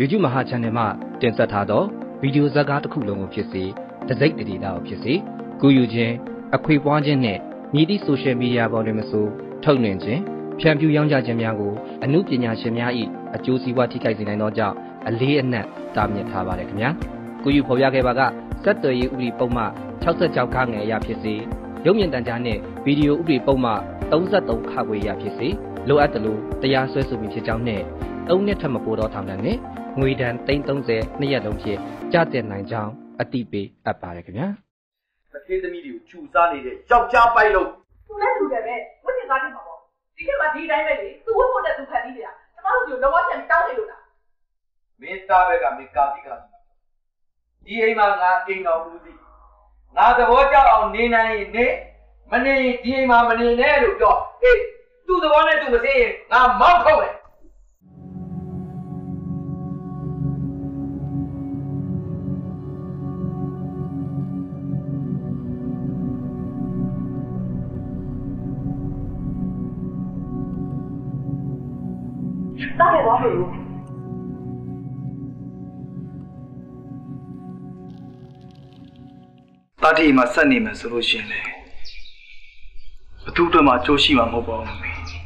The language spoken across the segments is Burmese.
YouTube မဟာ channel မှာတင်ဆက်ထားသောဗီဒီယိုဇာတ်ကားတစ်ခုလုံးကိုဖြစ်စေတစိမ့်တည်တာကိုဖြစ်စေကူးယူခြင်းအခွေပွားခြင်းနဲ့မြည်သည့် social media ပေါ်တွင်မဆိုထုတ်လွှင့်ခြင်းဖြန့်ဖြူးရောင်းချခြင်းများကိုအမှုပညာရှင်များ၏အကျိုးစီးပွားထိခိုက်စေနိုင်သောကြောင့်အလေးအနက်တားမြစ်ထားပါတယ်ခင်ဗျာကူးယူဖော်ပြခဲ့ပါကစက်သွယ်ရေးဥပဒေပုံမှန်66ခန်းငယ်အရာဖြစ်စေရုပ်မြင်သံကြားနှင့်ဗီဒီယိုဥပဒေပုံမှန်33ခါခွေအရာဖြစ်စေလိုအပ်သလိုတရားစွဲဆိုပြီးဖြစ်ကြောင်းနှင့်3နှစ်ထက်မပိုသောထောင်ဒဏ်နှင့်ငွေဒဏ်330နှစ်ရက်လုံးဖြင့်ကျတင်နိုင်ကြောင်းအတိပေးအပ်ပါတယ်ခင်ဗျာမထေးသမီးတွေကိုခြူစားနေတဲ့ယောက်ျားပိုက်လို့သူလည်းလူတယ်ပဲဝတ်တင်ကားတင်ပါပေါ့ဒီခေတ်မှာဒီတိုင်းပဲလေသူဝတ်ဖို့တဲ့သူဖန်ပြီးနေတာကျမတို့စီကိုလောကပြန်တောင်းနေလို့လားမင်းသားဘက်ကမင်းကာတိကဒီအိမ်မှာငါအိမ်တော်ဦးစီငါသဘောကျအောင်နေနိုင်ရင်နေမနေရင်ဒီအိမ်မှာမနေနဲ့လို့ပြောအေးသူ့သဘောနဲ့သူမစင်းရင်ငါမောက်ထုတ်မယ်တားရပါဘူးတာတိမှာဆက်နေမယ်ဆိုလို့ရှိရင်လေဘသူ့အတွက်မှကြိုးရှိမှာမဟုတ်ပါဘူး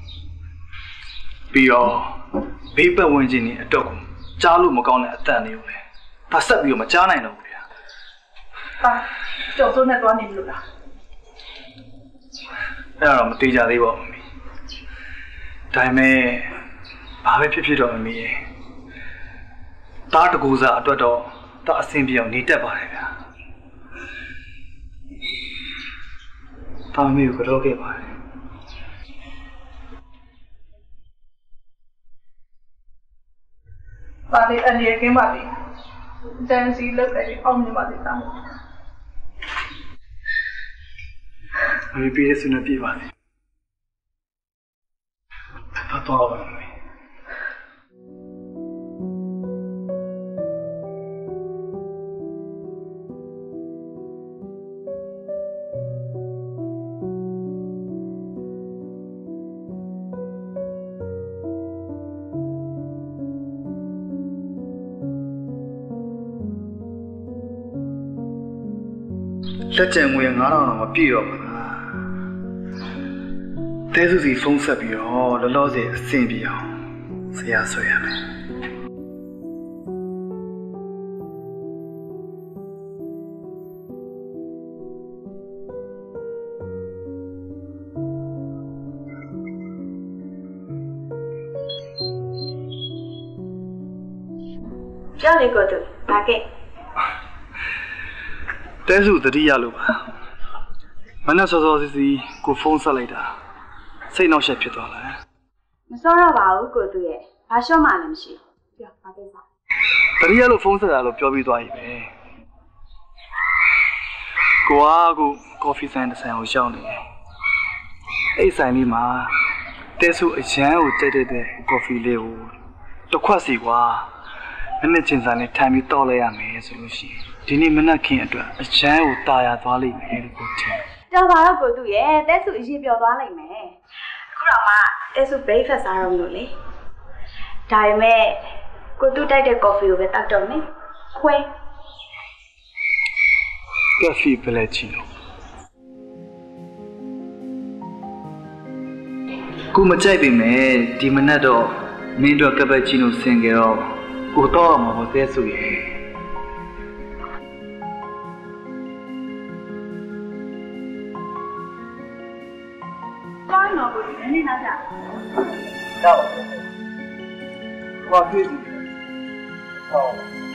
ပြီးတော့ဘေးပတ်ဝန်းကျင်နေအတွက်ကိုကြားလို့မကောင်းတဲ့အတန်တွေကိုလေဒါဆက်ပြီးတော့မကြားနိုင်တော့ဘူးဗျာတာကြောက်စိုးနဲ့တွားနေလို့လားအဲ့ဒါတော့မသေးကြသေးပါဘူးဒါပေမဲ့ဘာပဲဖြစ်ဖြစ်တော့မမီးတားတကူစားအတွက်တော့တားအဆင်ပြေအောင်နေတတ်ပါတယ်ဗျာတားမေကိုကြောက်ခဲ့ပါတယ်ပါလေအလျက်ကင်းပါလေတန်စီလောက်တယ်အောင်မြင်ပါစေတာမေပြေးရစနေပြေးပါလေတော့ပါမယ်လက်ကျန်ငွေ9000တော့မပြည့်တော့ဘူးတဲစုစီဖုန်းဆက်ပြီးတော့လောလောဆယ်အဆင်ပြေအောင်ဆရာဆွဲရမယ်ပြောလေကိုတူဒါကဲတဲစုတတိယလို့ပါမနက်စောစောစီစီကိုဖုန်းဆက်လိုက်တာစိတ်နှောက်ယှက်ဖြစ်သွားလားမစောတော့ပါဘူးကိုသူရဲ့ဘာလျှော့မှလည်းမရှိဘူးပြောဘာကိစ္စတတိယလို့ဖုန်းဆက်တာလို့ပြောပြီးသွားပြီပဲကိုကော်ဖီဆိုင်တစ်ဆိုင်ကိုရှောင်းနေတယ်အဲ့ဆိုင်လေးမှာတဲစုအရန်ကိုကြိုက်တဲ့ကော်ဖီလေးကိုတစ်ခွက်စီကွာမနက်ချင်းစာနဲ့ထိုင်ပြီးတောက်လိုက်ရမယ်ဆိုလို့ရှိရင်ဒီနေ့မနက်ခင်းအတွက်အရန်ကိုတာယာသွားလိမ့်မယ်လို့ကိုထင်တော်ပါတော့ကိုသူရဲ့တဲစုအရေးပြောသွားလိမ့်မယ်အခုတော့မှတဲစု breakfast စားတော့မလို့လေဒါပေမဲ့ကိုသူတိုက်တဲ့ coffee ကိုပဲတောက်တော့မယ်ခွဲ coffee ပဲလေချီလို့ကိုမကြိုက်ပေမဲ့ဒီမနက်တော့မင်းတို့ကပ်ပချီနိုဆင်ကြတော့ကိုတော့မှာမသေးဆိုရဲ့ကောင်းတော့ကိုနည်းနည်းနောက်ကြတော့ဘာတွေ့ပြီဟော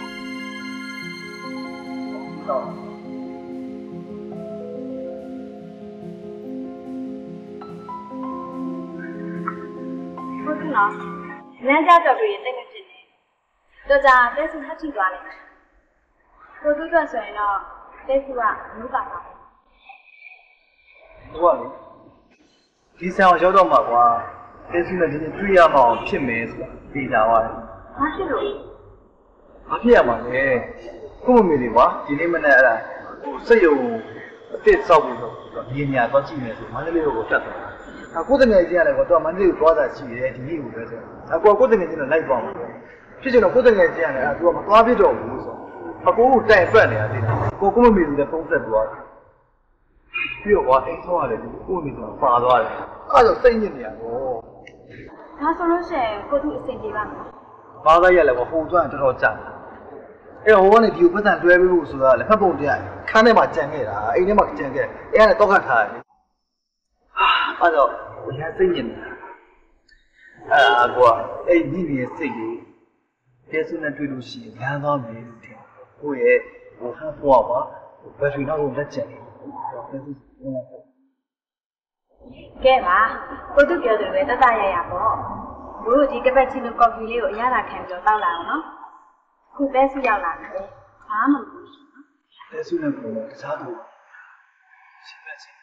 တော့ဟုတ်ကဲ့နော်လမ်းကြားကြော်တွေ့ရင်တိတ်မဖြစ်နဲ့တော့ကြာတဲစုဟတ်ထိသွားလိုက်ကိုသူ့အတွက်ဆိုရင်တော့တဲစုကမူးပါပါဟုတ်ပါလေဒီဆောင်ရောက်တော့မှာကွာတဲစုနဲ့ဒီနေ့တွေ့ရမအောင်ဖြစ်မယ်ဆိုတာသိကြပါလားဘာဖြစ်လို့ဘာဖြစ်ရမှာလဲကို့မမေလေးကွာဒီနေ့မနေ့အဲ့ဒါဟိုစိတ်ရုံအစ်စ်စောက်ပြီးတော့မြင်ညာသွားကြည့်မယ်ဆိုမန္တလေးကိုတက်သွားကိုတငယ်ချင်းရတယ်ကွာသူကမန္တလေးကိုသွားတာရှိတယ်ဒီနေ့ကိုပဲဆိုကိုတငယ်ချင်းတော့လိုက်သွားမှာဖြစ်ချင်တော့ကိုယ်တကယ်ကြည့်ရတယ်သူကမသွားဖြစ်တော့ဘူးဆိုအကိုကိုတိုင်ပတ်နေတာသိလားကိုမမေလူနဲ့ပုံဆက်သွားတယ်ပြီးတော့ကွာအိမ်ဆောရတယ်ကိုမိဆိုပါသွားတယ်အဲ့ဒါစိတ်ညစ်နေရတော့ဒါဆိုလို့ရှိရင်ကိုသူအဆင်ပြေပါမလားဘာသာရက်လဲကွာဟိုသွားရင်တော်တော်ကြာအဲ့တော့ဟိုကနေဒီကိုပတ်စံတွဲပေးဖို့ဆိုတာလေဖက်ပုံတရားခန်းထဲမှာကြံခဲ့တာအိမ်ထဲမှာကြံခဲ့အဲ့ဒါနဲ့တော့ခတ်ထားတယ်အဲ့တော့ဘယ်စိတ်ညစ်နေတာအဲ့ကွာအဲ့ဒီနေစိတ်ကြီးကျေးဇူးနဲ့တွေ့လို့ရှိရင်လမ်းသွားမယ်လို့ထင်ကိုရဲ့ဟိုဟာပေါ်ပါဘယ်လိုတော့လက်ချက်လဲကဲပါကိုသူပြောတယ်ပဲတတရရပေါ့ဘို့ဒီကပတ်ချီနိုကော်ဖီလေးကိုအရသာခံပြီးတော့တောက်လာအောင်နော်ခုတဲစုရောက်လာတယ်ဘာမှမလုပ်ဘူးနော်တဲစုနဲ့ကိုတခြားသူရှင်းပါစေ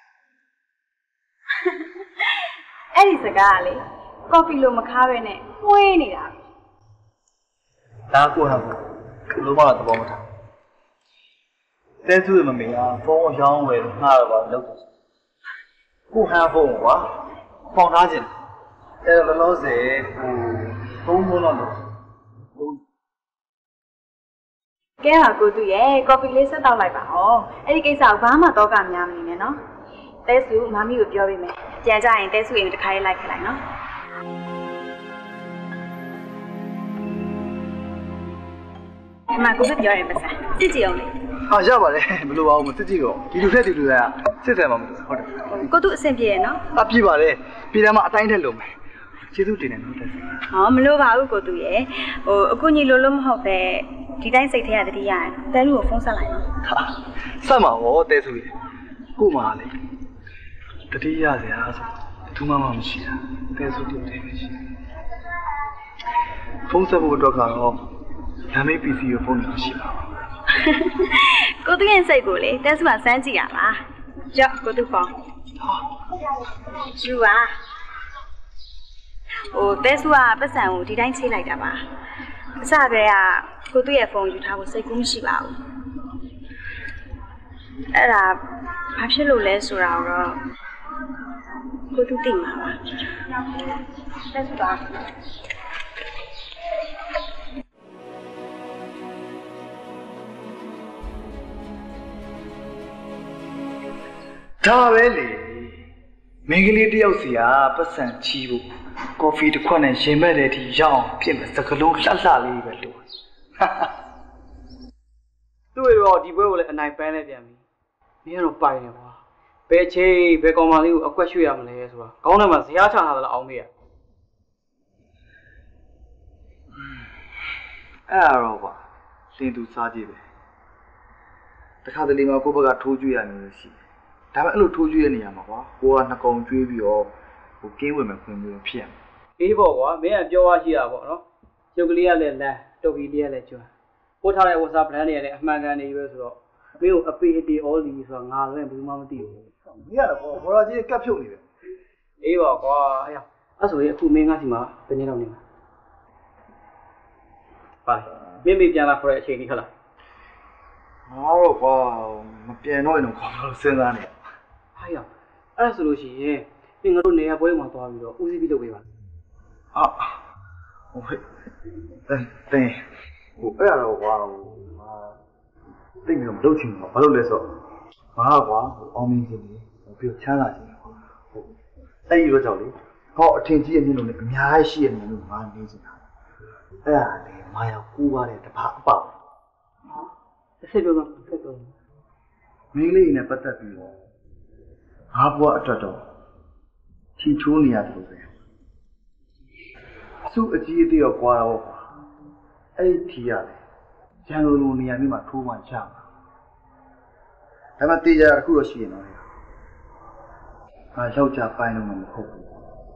အဲ့ဒီစကားကလေကော်ဖီလိုမခါပဲနဲ့မွေးနေတာဒါကိုဟာကိုလိုမှတော့သဘောမထားတဲစုမမေဟာဖုန်းရောင်းဝယ်ငှားတော့ပါလောက်တယ်ကိုဟန်ဖုန်းကွာပေါင်ထားခြင်းအဲ့တော့လောလောဆယ်ကိုသုံးဖို့တော့လို့ကဲပါကိုသူရဲ့ကော်ဖီလေးဆက်တောက်လိုက်ပါဟောအဲ့ဒီကိစ္စကိုဘာမှတော့ကများမနေနဲ့နော်တဲစုမမီကိုပြောပေးမယ်ပြန်ကြရင်တဲစုအိမ်တခါလေးလိုက်ခလိုက်နော်အမကိုသူပြောရင်ပတ်စံစစ်ကြည့်အောင်လေဟာရပါလေမလိုပါဘူးမစစ်ကြည့်တော့ဒီလိုနဲ့ဒီလိုကစစ်တယ်မှမလို့ဟုတ်တယ်ကိုသူအဆင်ပြေရနော်အပြည့်ပါလေပြည်တယ်မှာအတိုင်းထက်လုံးမယ်ကျေးဇူးတင်တယ်နော်တက်ဟောမလိုပါဘူးကိုသူရဲ့ဟိုအခုညီလိုလို့မဟုတ်ပဲဒီတိုင်းစိတ်ထဲရတတိယတဲလူကိုဖုန်းဆက်လိုက်နော်ဆက်မှာဟောတဲစုကြီးကိုမှလေတတိယစရာဆိုသူမှမရှိတာတဲစုတင်တယ်ပဲရှိဖုန်းဆက်ဖို့အတွက်ကတော့နာမည် PC ကိုဖုန်းမရှိပါဘူးကိုသူရဲ့စိတ်ကိုလေတဲစုကစမ်းကြည့်ရပါကြောက်ကိုသူဖုန်းယူပါဟိုတဲစုကပတ်စံကိုဒီတိုင်းချိလိုက်တာပါအစပဲကကိုသူရဲ့ဖုန်းယူထားဖို့စိတ်ကူးမရှိပါဘူးအဲ့ဒါဘာဖြစ်လို့လဲဆိုတာတော့ကိုသူသိမှာပါတဲစုပါဒါပဲလေမင်းကလေးတယောက်စီကပတ်စံချီဖို့ကော်ဖီတစ်ခွက်နဲ့ရင်မဲ့တဲ့အထိရောက်အောင်ဖြစ်မယ်စကလုံးလှလှလေးပဲလို့သူ့ရောဒီပွဲကိုလည်းအနိုင်ပန်းလဲပြန်ပြီမင်းကတော့ပိုင်နေကွာဘယ်ချိန်ဘယ်ကောင်မလေးကိုအကွက်ရွှေ့ရမလဲဆိုတာခေါင်းထဲမှာဇရားချထားသလားအောင်မေးရအဲ့ဒါတော့ကွာလင်းသူစားကြည့်ပဲတခါတလေမှာကိုယ့်ဘက်ကထိုးကျွေးရနေလို့ရှိဒါပေမဲ့အဲ့လိုထိုးကျွေးရနေရမှာကွာကိုကနှစ်ကောင်ကျွေးပြီးတော့ဟိုကင်းဝင်မယ်ခွင့်မျိုးဖြစ်ရမယ်အေးပေါ့ကွာမင်းကပြောရရှိတာပေါ့နော်ကျုပ်ကလေးကလည်းလမ်းတုတ်ကြီးလေးကလည်းကျွမ်းပို့ထားတဲ့ဝတ်စား brand တွေလည်းအမှန်ကန်နေပဲဆိုတော့မင်းကိုအပေအတီ all လီဆိုတာငါလည်းဘယ်မှမသိဘူးမင်းကတော့ဘော်ရာကြီးကပ်ဖြုတ်နေတယ်အေးပါကွာအဲ့ဆိုရင်အခုမင်းငါစီမှာဘယ်နည်းတော့နေမှာပါလေမင်းပြန်လာခေါ်တဲ့အချိန်ကြီးဟုတ်လားငါတော့ကွာမပြန်တော့ရင်တော့ခေါ်လို့စဉ်းစားနေဟာရအဲ့ဆိုလို့ရှိရင်မင်းငါတို့နေရာပွဲမှာသွားပြီးတော့ဦးစီးပြီးလုပ်ပေးပါဟိုတင်းဟိုအဲ့တော့ကွာတိတ်ပြီးတော့မလုပ်ချင်ဘူးဘာလို့လဲဆိုတော့ငါကွာအောင်မင်းကြီးလေးပြီးချမ်းသာခြင်းဟုတ်အဲ့ဒီတော့ကြောက်လေဟောအထင်ကြီးရဲ့မျက်လုံးနဲ့အများကြီးရှိရဲ့မျက်လုံးငါနေနေတာအဲ့ဒါလေမာယာကူးပါတယ်တပါအပေါက်တစ်ဆက်ပြောတော့ဆက်တော့မင်းလေးနဲ့ပတ်သက်ပြီးတော့ငါဘွားအတွက်တော့ထီချိုးနေရတယ်လို့ပဲအစုအကြီးအသေးတော့ကွာတော့အဲ့ဒီထီရတယ်ရန်ကုန်လိုနေရာမျိုးမှာထိုးမှချမှာဒါမှတေးကြအခုတော့ရှိရင်တော့ငါယောက်ျားပိုင်းလုံးမဟုတ်ဘူး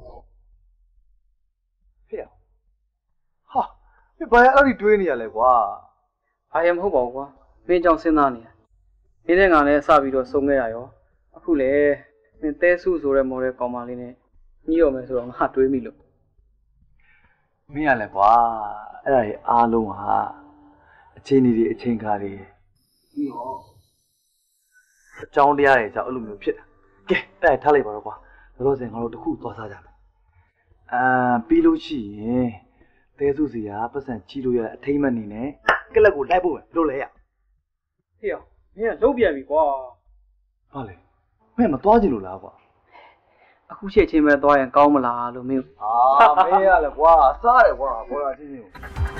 ဖေဟာဘာအဲ့ဒီတွေးနေရလဲကွာဘာရမဟုတ်ပါဘူးကွာမင်းကြောင့်စဉ်းစားနေရမင်းနဲ့ငါလည်းစပြီးတော့စုံခဲ့ရရောအခုလေမင်းတဲစုဆိုတဲ့မော်ဒယ်ကောင်မလေးနဲ့ညီတော်မယ်ဆိုတော့ငါတွေးမိလို့မင်းရလဲကွာအဲ့ဒါကြီးအားလုံးဟာအချိန်ကြီးအချိန်ခါတွေပြီးတော့အကြောင်းတရားတွေကြောင့်အဲ့လိုမျိုးဖြစ်တာကဲအဲ့ထားလိုက်ပါတော့ကွာလောလောဆယ်ငါတို့တခုသွားစားကြမယ်ပြီးလို့ရှိရင်တဲတဲစုစီကပတ်စံကြီးလို့ရအထိမ့်မနေနဲ့ကလပ်ကိုလိုက်ဖို့ပဲလို့လဲရဟေ့မင်းကလုံးပြန်ပြီကွာဘာလဲမင်းမသွားကြလို့လားကွာအခုချက်ချင်းပဲသွားရင်ကောင်းမလားလို့မင်းမင်းရလဲကွာစားတယ်ကွာဘောလာချင်းချင်း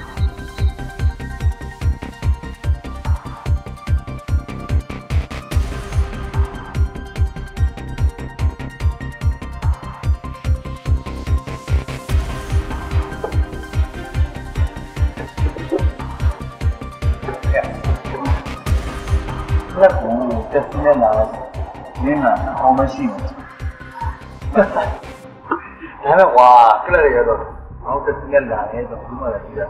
လက်ကိုတက်စီးနေလာနင်းလာအောင်မရှိဘူးဒါနဲ့ကွာကလရရတော့အောက်တက်စီးနေလာတယ်ဆိုဘူးမှလည်းကြည့်ရ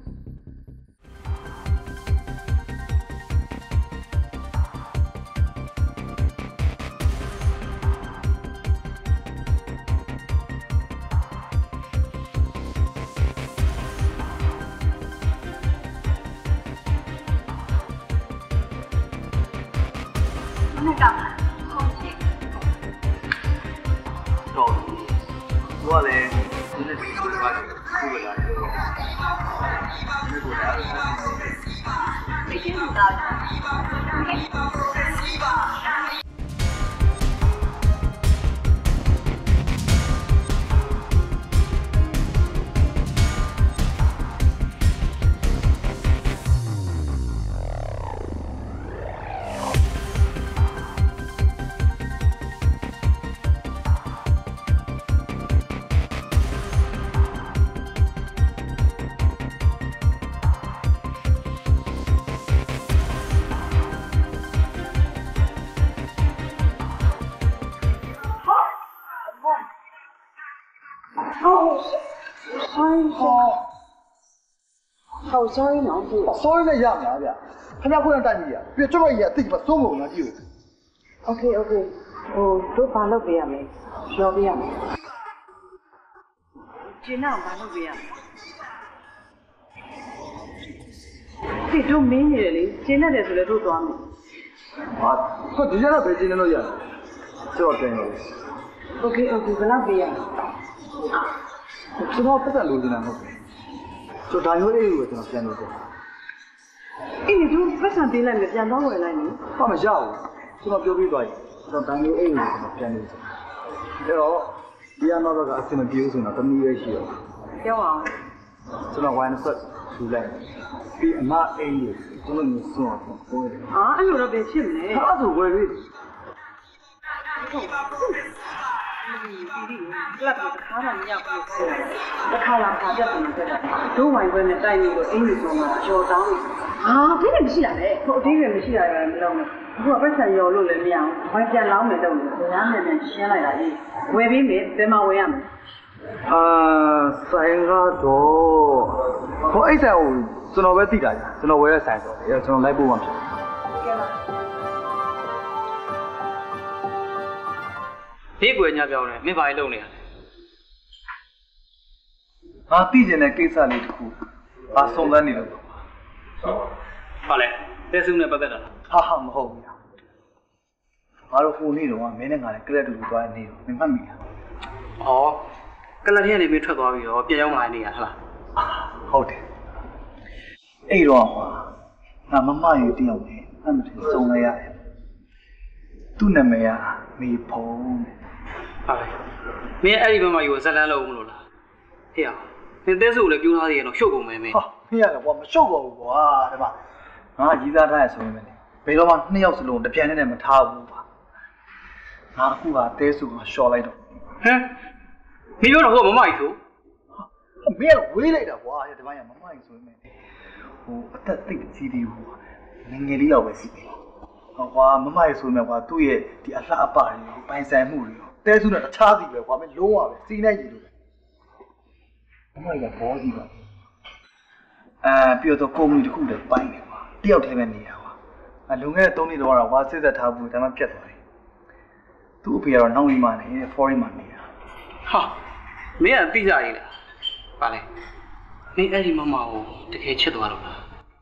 sorry နော် sorry နဲ့ရမလားဗျခင်ဗျာခုနတိုက်ပြီရပြကျွတ်လိုက်ရအသိကသုံးကုန်လားကြည့်ဦး okay တို့ဘာလုပ်ပေးရမလဲပြောပေးရမယ်ကျင်းအောင်ဘာလုပ်ပေးရမလဲဒီတို့မင်းနေတယ်လေကျင်းရတယ်ဆိုလည်းတို့သွားမယ်ဟာဒီရက်တော့ပဲကျင်းနေလို့ရတယ်ကျော်တယ် okay ဘယ်လောက်ပေးရမလဲကျွန်တော်ပတ်သက်လို့နေတာမဟုတ်ဘူးဆိုဒါမျိုးလေးကိုကျွန်တော်ပြန်လို့ပြောအေးတို့ပတ်စံပေးလိုက်မယ်ပြန်တော့ဝယ်လိုက်မယ်ဟာမရဘူးကျွန်တော်ပြောပြီးသွားပြီကျွန်တော်ဒါမျိုးအိမ်ကိုပြန်လို့ဆိုတော့ဒီအနောက်ကအစင်မပြေဘူးဆိုတော့တမီးရဲ့ရှိရောပြောအောင်ကျွန်တော်ဝိုင်းဆက်ထူလိုက်ပြီးအမအိမ်ကိုကျွန်တော်မျိုးစွန့်အောင်ကိုယ်အဲ့လိုတော့ပဲဖြစ်မလဲအဲ့ဒါဆိုဝယ်ပြီးကလပ်ကိုတစ်ခါမှမရောက်ဘူးတစ်ခါလာခါပြတ်တယ်ဆိုတော့ဒိုးဝိုင်ပွဲနဲ့တိုက်နေလို့အင်းကြီးဆုံးတော့ရော်တောင်းနေအသေးတယ်မရှိတာလေဟိုအသေးတယ်မရှိတာလည်းမလုပ်နဲ့အခုကပတ်စံရော်လို့လည်းမရအောင်ဝိုင်ပြန်လောင်းမယ်တော့လေဇာတ်နဲ့ရှင်းလိုက်တာကြီးဝယ်ပြီးမယ်ဘယ်မှာဝယ်ရမလဲဆိုင်ကတော့ဟိုအိတ်ဆိုင်ကိုကျွန်တော်ပဲသိတာကျွန်တော်ဝယ်တဲ့ဆိုင်ဆိုတော့ကျွန်တော်လိုက်ဖို့မှဖြစ်ဘေးကွယ်ညပြောင်းတယ်မင်းဘာကြီးလုပ်နေရလဲငါသိကျင်တဲ့ကိစ္စလေးတစ်ခုဘာစုံစမ်းနေလို့ဟာလေတဲစုနဲ့ပတ်သက်တာဟာမဟုတ်ဘူးငါတို့ဟိုနေ့တော့မင်းနဲ့ငါနဲ့ကရက်တူတူသွားနေတော့မင်းမှတ်မိလားကလပ်ထဲကနေမင်းထွက်သွားပြီးတော့ပြန်ရောက်လာနေရဟလားဟုတ်တယ်အဲ့တော့ငါမမယူတယောက်နဲ့အမှန်တည်းစုံလိုက်ရတယ်သူ့နာမည်ကမေဖုံးဟာလေမင်းအဲ့ဒီဘက်မှာယူဇက်လန်းလို့မလို့လားဟေ့အောင်မင်းတဲစုကိုလည်းပြောထားသေးရင်တော့ရှုပ်ကုန်မယ်မင်းဟာမင်းရတယ်ကွာမရှုပ်တော့ဘူးကွာဒီမှာငါကြီးစားထားရဆိုရင်ပဲလေဘယ်တော့မှနှစ်ယောက်စလုံးတပြိုင်တည်းနဲ့မထားဘူးကွာငါအခုကတဲစုကရှော့လိုက်တော့ဟမ်မင်းပြောတော့ဟိုမမကြီးဆိုမင်းကဝေးလိုက်တာကွာဒီမှာမမကြီးဆိုရင်ပဲဟိုအသက်သိကြီးသေးဘူးငငယ်လေးတော့ပဲရှိသေးတယ်ကွာမမကြီးဆိုရင်ကွာသူ့ရဲ့ဒီအလှအပတွေပိုင်ဆိုင်မှုတွေတဲစုနဲ့တခြားစီပဲကွာမင်းလုံးဝပဲစီးနိုင်ကြည့်လို့မမကြီးကဘောကြီးပါပြီးတော့ကုမ္ပဏီတစ်ခုတည်းပိုင်တယ်ကွာတယောက်တည်းပဲနေရကွာလုံခဲ့တဲ့3နှစ်တော့ကွာစစ်သက်ထားဘူးဒါမှပြတ်သွားတယ်သူ့အဖေကတော့နောက်ရီမှာနေforeign မှာနေတာဟာမင်းကသိကြရည်လားပါလေမင်းအဲ့ဒီမမကိုတကယ်ချစ်သွားတော့လား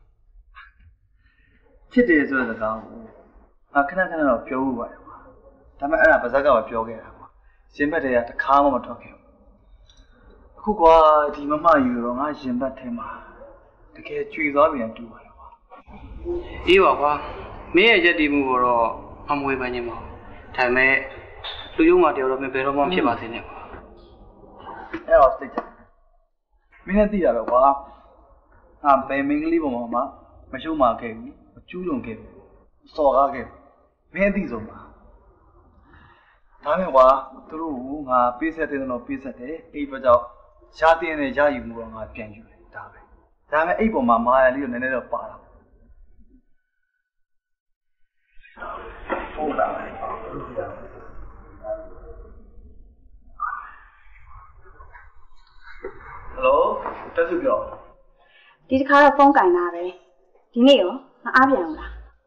ချစ်တယ်ဆိုတဲ့စကားကိုခဏတော့ပြောဖို့ပါတယ်ကွာဒါပေမဲ့အဲ့ဒါပါဇက်ကပဲပြောခဲ့တာကွာရှင်ဘက်တည်းကတခါမှမထွက်ခဲ့ဘူးအခုကွာဒီမမယူတော့ငါရင်ဘတ်ထဲမှာတကယ်ကြွေသွားပြန်တူပါတယ်ကွာအေးပါကွာမင်းရဲ့ရက်တည်မှုကိုတော့မမွေးပန်းခြင်းမဟုတ်ဒါပေမဲ့လူယုံမှာတယောက်တော့မင်းဘယ်တော့မှဖြစ်ပါစေနဲ့ကွာအဲ့တော့စိတ်ချမင်းလည်းသိရပဲကွာဘယ်မင်းကလေးပေါ်မှာမရှုံးမှာခဲ့ဘူးမကျူးလွန်ခဲ့ဘူးစော်ကားခဲ့မင်းသိဆုံးပါဒါမဲ့ကွာသူတို့ကငါပေးဆက်တဲ့တော့ပေးဆက်တယ်အဲ့အတွက်ကြောင့်ရှားတင်းနဲ့ရယူမှုတော့ငါပြန်ယူတယ်ဒါပဲဒါမဲ့အဲ့ပေါ်မှာမာယာလေးကိုနည်းနည်းတော့ပါတာဟုတ်လားဟယ်လိုတက်စုပြောဒီတစ်ခါတော့ဖုန်းကင်တာပဲဒီနေ့ရောမအားပြန်ဘူးလား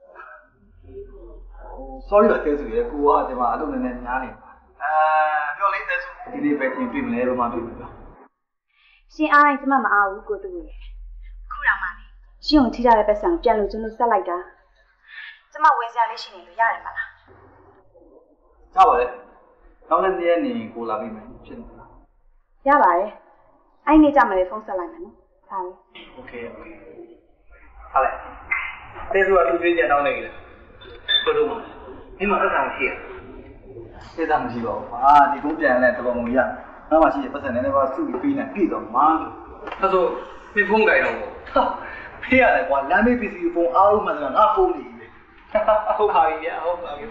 sorry ပါတက်စုရဲ့ကိုကဒီမှာအလုပ်နည်းနည်းများနေပါပြောလေးတက်စုဒီနေ့ပဲချင်းတွေ့မလဲဘာမှတွေ့မလို့ရှင်အားရင်ကျမမအားဘူးကိုတူရဲ့ခုတော့မှလေရှင်ကိုထိထားတဲ့ပတ်စံပြန်လို့ကျွန်တော်ဆက်လိုက်တာကျမဝင်စရာလေးရှိနေလို့ရတယ်မလားရပါလေနောက်နေ့နေ့နေကိုလာပြီမယ်ဖြစ်နေလားရပါတယ်အဲ့နေ့ကြမှာလေဖုန်းဆက်လိုက်မယ်နော်ဒါပဲโอเคဟာလေတက်စုကသူ့သေးကြတောင်းနေကြတယ်ဘယ်လိုမှဒီမှာသက်သာမရှိရသက်သာမရှိပါဘူးဟာဒီကုန်းပြန်လဲတော်တော်ငုံရနောက်မှရှိရပတ်စံနဲ့ပါစုပြီးပြီးနေပြည့်တော့မှာဒါဆိုမင်းဖုန်းကြိုင်တော့ဟာဖေးရတယ်ကွာလမ်းမေး PC ဖုန်းအားလုံးမှန်တယ်ငါဖုန်းနေပြီဟုတ်ပါပြီဗျာဟုတ်ပါပြီ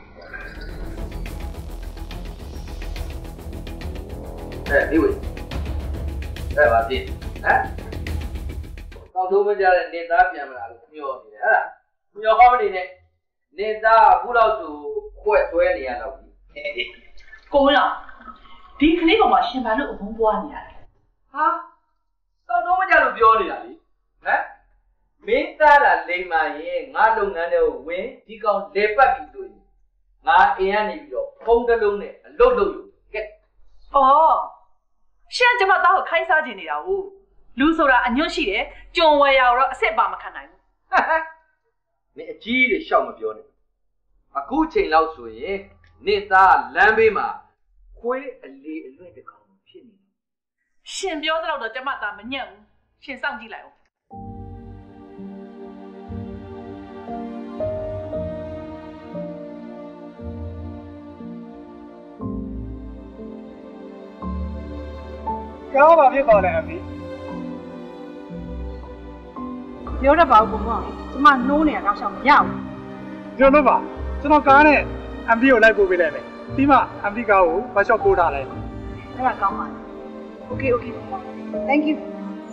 ဒီဝေးအဲ့ပါပြီဟမ်တောက်သုံးမကြတဲ့နေသားပြန်မလာလို့မျောနေတယ်ဟဲ့လားမျောကောင်းမနေနဲ့နေသားအခုတော့သူခွက်ဆွဲနေရတော့ပြီကိုဝင်အောင်ဒီကလေးကောင်မှရှင်ဘာလို့အမုန်းပွားနေရလဲဟာတောက်သုံးမကြလို့ပြောနေတာလေဟမ်မင်းသားတာလိမ္မာရင်ငါလုပ်ငန်းတွေကိုဝင်ဒီကောင်လေပတ်ပြီဆိုရင်ငါအိမ်ကနေပြီးတော့ဖုန်းတစ်လုံးနဲ့အလုပ်လုပ်ယူကဲအော်ရှင်ကျမသားကိုခိုင်းစားချင်နေတာဟုတ်လူဆိုတာအညွန့်ရှိတယ်ကြုံဝယ်ရတော့အစ်စ်ပါမခံနိုင်ဘူးမင်းအကြီးတွေရှောက်မပြောနဲ့အခုချိန်လောက်ဆိုရင်နေသားလမ်းဘေးမှာခွေးအလေအလွဲ့တကောင်ဖြစ်နေရှင်ပြောသလောက်တော့ကျမသားမညံ့ဘူးရှင်စောင့်ကြည့်လိုက်အောင်ကောင်းပါဖြစ်ပါလေအဖေပြောတတ်ပါဘူးကွာကျမနှိုးနေတာတော့ရှောင်မရဘူးပြောလို့ပါကျွန်တော်ကားနဲ့ MD ကိုလိုက်ပို့ပေးလိုက်မယ်ပြီးမှ MD ကားကိုဘာရှော့ပို့ထားလိုက်အဲ့ဒါကောင်းပါ Okay thank you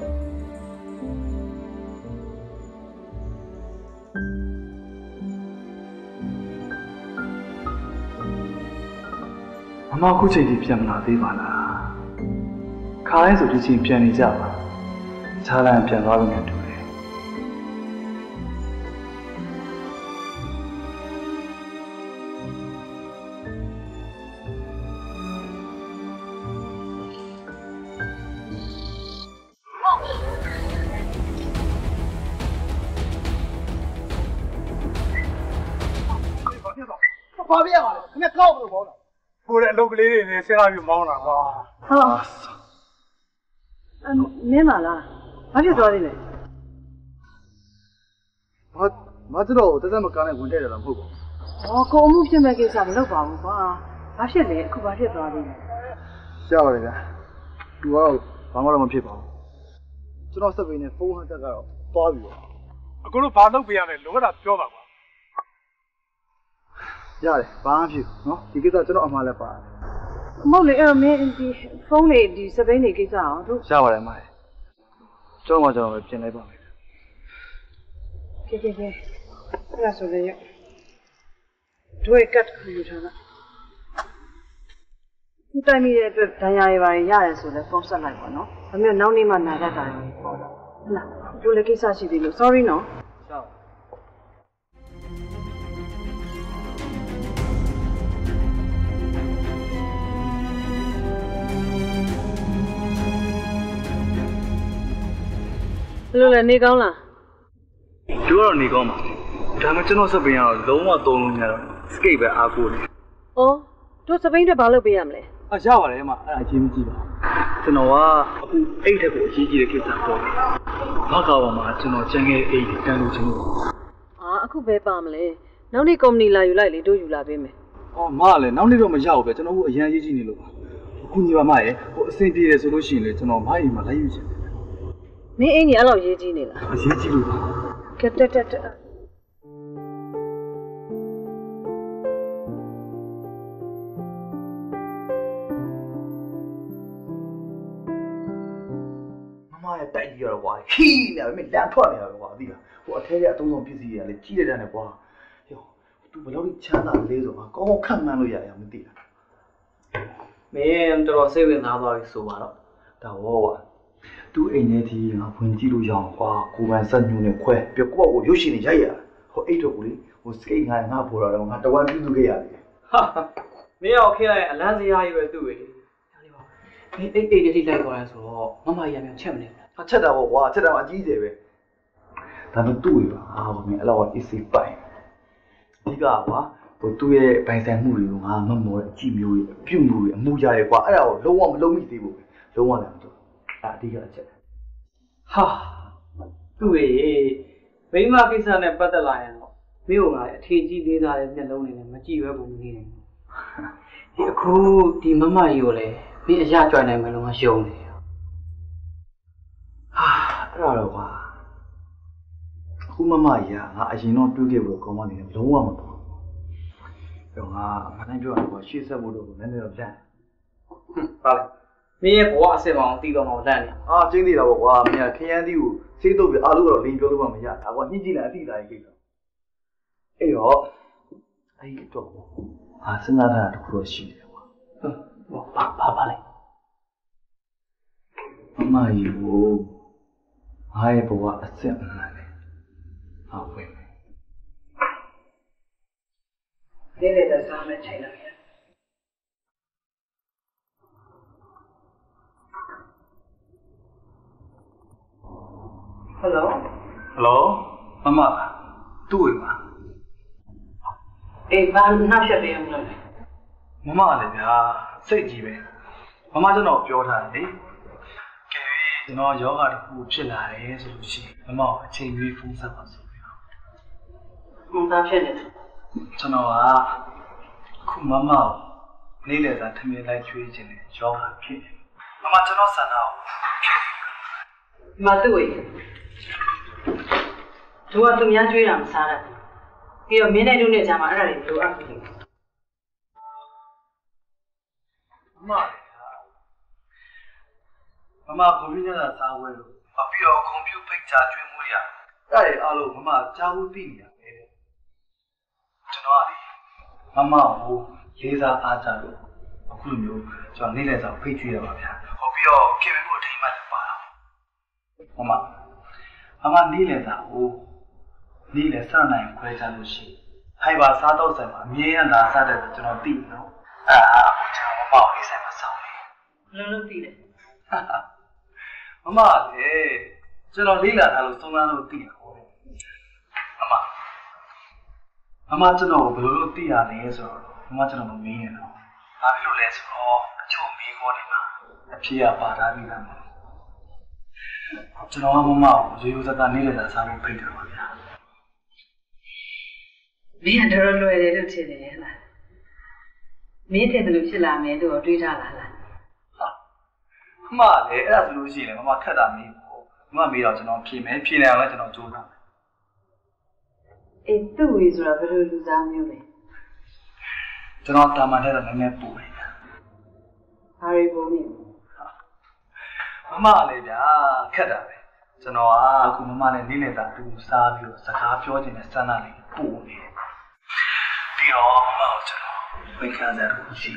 မမအခုချိန်ထိပြန်မလာသေးပါလားခါရဲဆိုဒီချိန်ပြန်နေကြပါခြားလမ်းပြန်သွားပြီနဲ့တူတယ်ဘာပြရမှာလဲခင်ဗျကောက်လို့ပေါ့လားကိုယ်ရဲ့အလုပ်ကလေးတွေနဲ့စဉ်းစားပြီးမောင်းတာကွာဟာမင်းမလားဘာဖြစ်သွားသေးလဲမကျွန်တော်တက်တက်မကားနဲ့ဝင်တဲ့တယ်လားမဟုတ်ပါဘူး။အော်ကိုအမှုဖြစ်မဲ့ကိစ္စမလုပ်ပါဘူးကွာ။ဘာဖြစ်လဲအခုဘာဖြစ်သွားသေးလဲ။ရှားပါတယ်ဗျာ။သူကတော့ဘာမှတော့မဖြစ်ပါဘူး။ကျွန်တော်စက်ပင်းနဲ့ဖုန်းဟန်တက်ကတော့သွားပြီပေါ့။အခုတော့ဘာလုပ်ပြရလဲလောကတာပြောပါကွာ။ရတယ်ဘာမှဖြစ်နော်ဒီကိစ္စကျွန်တော်အမှားလည်းပါတယ်။မဟုတ်လေအဲ့မင်းဒီဖုန်းလေးဒီစက်ပင်းလေးကိစ္စအောင်တို့ရှားပါတယ်အမ။ကျွန်တော်ပဲပြင်လိုက်ပါမယ်။ကဲအဲ့ဒါဆိုလေတို့ကတ်ခူထားတာဒီတိုင်းမိတဲ့အတွက်ဒဏ်ရာတွေပါရတယ်ဆိုလဲပုံဆက်လိုက်ပါနော်ဒါမျိုးနောက်နေ့မှနာတတ်တာလေပေါ့လားဟုတ်လားတို့လည်းကိစ္စရှိသေးလို့ sorry နော်ဘယ်လိုလဲနေကောင်းလားသူကတော့နေကောင်းပါဒါမှကျွန်တော်စပင်းကတော့လုံးဝသုံးလို့မရတော့ skate ပဲအားကိုးနေ။အော်တို့စပိန်တွေဘာလုပ်ပေးရမလဲရပါတယ်မအဲ့ဒါအချင်းမကြည့်ပါကျွန်တော်ကအခုအိတ်တက်ကိုအကြီးကြီးတဲ့ကိစ္စပေါ့ဘာကပါမှာကျွန်တော်ကျန်ခဲ့အိတ်တန်းလို့ကျွန်တော်အခုပဲပါမလဲနောက်နေ့ကုမ္ပဏီလာယူလိုက်လေတို့ယူလာပေးမယ်မလည်းနောက်နေ့တော့မရဘူးပဲကျွန်တော်ကအရန်ရေးကြည့်နေလို့ပါအခုညီပါမရဲ့အဆင်ပြေတယ်ဆိုလို့ရှိရင်လေကျွန်တော်မအိမ်မှာလိုက်ယူချင်တယ်မင်းအင်းကြီးအဲ့လိုရေးကြည့်နေလားရေးကြည့်လို့ပါကဲတက်တိုက်ကြီးရတော့ကွာခီးနေပြီလမ်းထွက်နေရတော့ကွာသိလားဟိုအထဲကအသုံးဆောင်ပစ္စည်းတွေကလည်းကြီးတဲ့တန်းနဲ့ကွာဟေ့သူဘယ်လောက်ချမ်းသာလဲဆိုတော့ကောင်းခန့်မှန်းလို့ရရမသိလားမင်းတော်တော်စိတ်ဝင်စားသွားပြီဆိုပါတော့ဒါဟောကွာသူ့အိမ်ထဲကြီးငါဝင်ကြည့်လို့ရအောင်ကွာကိုပန်ဆက်ညွန့်နဲ့ခွဲပြကိုယ့်ကိုရုပ်ရှင်နေရိုက်ရဟိုအိတ်တော့ကိုလေဟိုစကိတ်ငါပေါ်လာတော့ငါတဝမ်းပြုစုခဲ့ရတယ်ဟာမင်းရောက်ခင်းလိုက်အလန်းစရာကြီးပဲသူ့ပဲမင်းအိတ်တိလိုက်သွားလဲဆိုတော့မမကြီးကမြန်ချက်မနေချက်တာပေါ့ကွာချက်တာမှအကြီးကျယ်ပဲဒါနဲ့သူ့ရပါမင်းအဲ့လောက်အစ်စီပိုင်အဓိကကွာဟိုသူ့ရဲ့ပိုင်ဆိုင်မှုတွေကိုငါမမောတဲ့အကြည့်မျိုးတွေအပြုတ်မှုတွေအမှုကြရဲကွာအဲ့ဒါကိုလုံးဝမလုံးမိသေးဘူးလုံးဝလည်းမတော်အဲ့အဓိကအချက်ဟာသူ့ရဲ့မိမကိစ္စနဲ့ပတ်သက်လာရင်တော့မင်းကငါအထင်ကြီးလေးစားတဲ့မျက်လုံးတွေနဲ့မကြည့်ရဲဘူးနေတယ်ဒီအခုဒီမမကြီးကိုလည်းမင်းအရကြွနိုင်မယ်လို့ငါရှုံးတယ်အဲ့တော့ကွာအခုမမကြီးကငါအရင်တော့တွေးခဲ့လို့ကောင်းမနေတယ်လုံးဝမပေါ့တော့ငါမနိုင်ပြောရတော့ရှေ့ဆက်ဖို့တော့နည်းနည်းတော့လန့်ပါလေမင်းရဲ့ဘဝအစစ်အောင်တီးတော့မှလန့်နေကျင်းသေးတာပေါ့ကွာမင်းကခရမ်းသီးကိုစေးတော့ပြီးအားလုံးကတော့လိန်ပြောလို့မှမရဒါကွာညှစ်ကြည့်လိုက်အတိအသားကြီးကိစ္စအဲ့တော့အဲ့ဒီတော့စဉ်းစားထားတာတခုတော့ရှိတယ်ကွာပါလေမမကြီးကိုငါရဲ့ဘဝအစစ်အမှန်နဲ့ဝင်မယ်လေးလေးသက်စားမဲ့ချိန်လိုက်ဟယ်လိုမမသူ့အိမ်မှာအေးဘာနောက်ဆက်ပေးအောင်လုပ်လဲမမလည်းဗျာစိတ်ကြီးပဲမမကျွန်တော်ပြောထားတယ်လေကျွန်တော်ယောဂတစ်ခုဖြစ်လာတယ်ဆိုလို့ရှိရင်မမအချိန်ကြီးဖုန်းဆက်ပါဆိုပြီးတော့ဘာဖြစ်လဲကျွန်တော်ကခုမမနေ့လည်စာထမင်းလိုက်ကျွေးခြင်းနဲ့ယောဂဖြစ်တယ်မမကျွန်တော်ဆန္ဒကိုမတူရဲ့သူကသူများကျွေးတာမစားတတ်ပြီးတော့မင်းနဲ့တို့နဲ့ကြားမှာအဲ့ဒါတွေလိုအပ်တယ်မမကွန်ပျူတာစားဝဲလို့ပြီးတော့ကွန်ပျူပိတ်ချကျွေးမှုရအဲ့ဒါတွေအားလုံးမမကြားဖို့သိနေရပဲကျွန်တော်ကမမကိုလေးစားအားကြလို့အခုလိုမျိုးကျွန်တော်နေ့လည်စာဖိတ်ကျွေးရပါဗျာဟုတ်ပြီးတော့ခင်ဗျကိုအထိမ်းမှလည်းပါတော့မမနေ့လည်စာကိုနေ့လည်စနိုင်ခွဲကြလို့ရှိဟိုင်ဘာစားတော့ဆိုင်မှာအမြဲတမ်းလာစားတယ်ကျွန်တော်သိနော်အခုကျွန်တော်မမကိုအိမ်ဆိုင်မှာစောင့်နေလုံးသိတယ်မမလည်းကျွန်တော်လေးလာထားလို့သုံးသားလို့သိရဟောမမကျွန်တော်ဘယ်လိုလုပ်သိရလဲဆိုတော့မမကျွန်တော်မမေးရင်တော့ဘာဖြစ်လို့လဲဆိုတော့အချို့မေးခေါ်နေမှာအဖြေကပါထားပြီးသားမှာကျွန်တော်ကမမကိုရိုးရိုးသားသားနေလေသာစားဖို့ဖိတ်တယ်ပါဗျာမင်းကတော်တော်လွယ်တယ်လို့ထင်တယ်လားမင်းတဲ့ဘယ်လိုဖြစ်လာမယ်လို့တွေးထားလားမလည်းအဲ့ဒါဆိုလို့ရှိရင်မမခက်တာမေးပေါ့မမမေးတော့ကျွန်တော်ဖြေမယ်ဖြေနေအောင်လည်းကျွန်တော်ကြိုးစားမယ်အေးသူ့ဝေဆိုတာဘယ်လိုလူစားမျိုးလဲကျွန်တော်တာမန်တဲ့တော့နည်းနည်းပူတယ်ဗျာဘာတွေပုံနေမမလည်းဗျာခက်တာပဲကျွန်တော်ကအခုမမနဲ့နေ့လည်စာတူစားပြီးတော့စကားပြောချင်တဲ့စမ်းသပ်လေးပူနေတယ်ပြီးတော့မမကိုကျွန်တော်ဝင်ခံစားလို့ရှိ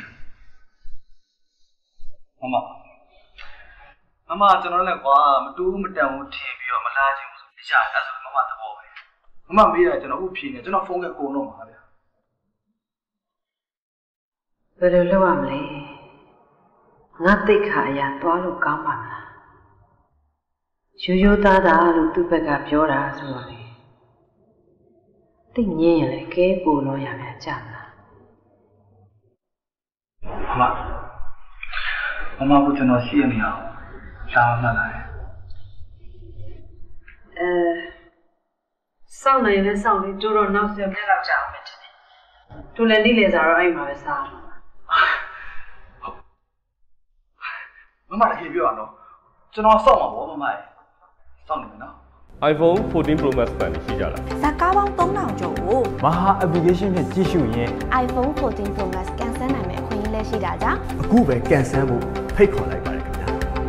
မမကျွန်တော်လည်းကွာမတူးမတန်ဘူးထင်ပြီးတော့မလာခြင်းဘူးဆိုရအဲ့ဆိုမမသဘောပဲမမမေးတာကျွန်တော်အခုဖြေနေကျွန်တော်ဖုန်းကကုန်တော့မှာဗျာဘယ်လိုလုပ်ရမလဲငါတိတ်ခါအရာသွားလို့ကောင်းပါမလားရိုးရိုးသားသားလို့သူ့ဘက်ကပြောတာဆိုတော့လေတိတ်ငင်းရင်လည်းကဲပူလို့ရမယ်ကြာမလားမမကကျွန်တော်ရှိရနေအောင်ရှာမှတ်လာတယ်စောင့်နေလဲစောင့်နေတို့တော့နောက်ဆက်မျက်လောက်ကြာအောင်မယ်သူလည်းနေ့လည်စားတော့အဲ့မှာပဲစားတော့မတကယ်ပြောရအောင်ကျွန်တော်စောင့်မှာပေါ့မမရဲ့စောင့်နေမယ်နော် iPhone 14 Pro Max 版ရှိကြလားဇာကားပေါင်း3000ကျော်ကိုမဟာ application ဖြင့်ကြည့်ရှုရင် iPhone 14 Pro Max ကန်ဆယ်နိုင်မယ့်အခွင့်အရေးလည်းရှိတာကြောင့်အခုပဲကန်ဆယ်ဖို့ဖိတ်ခေါ်လိုက်ပါတယ်ခင်ဗျာ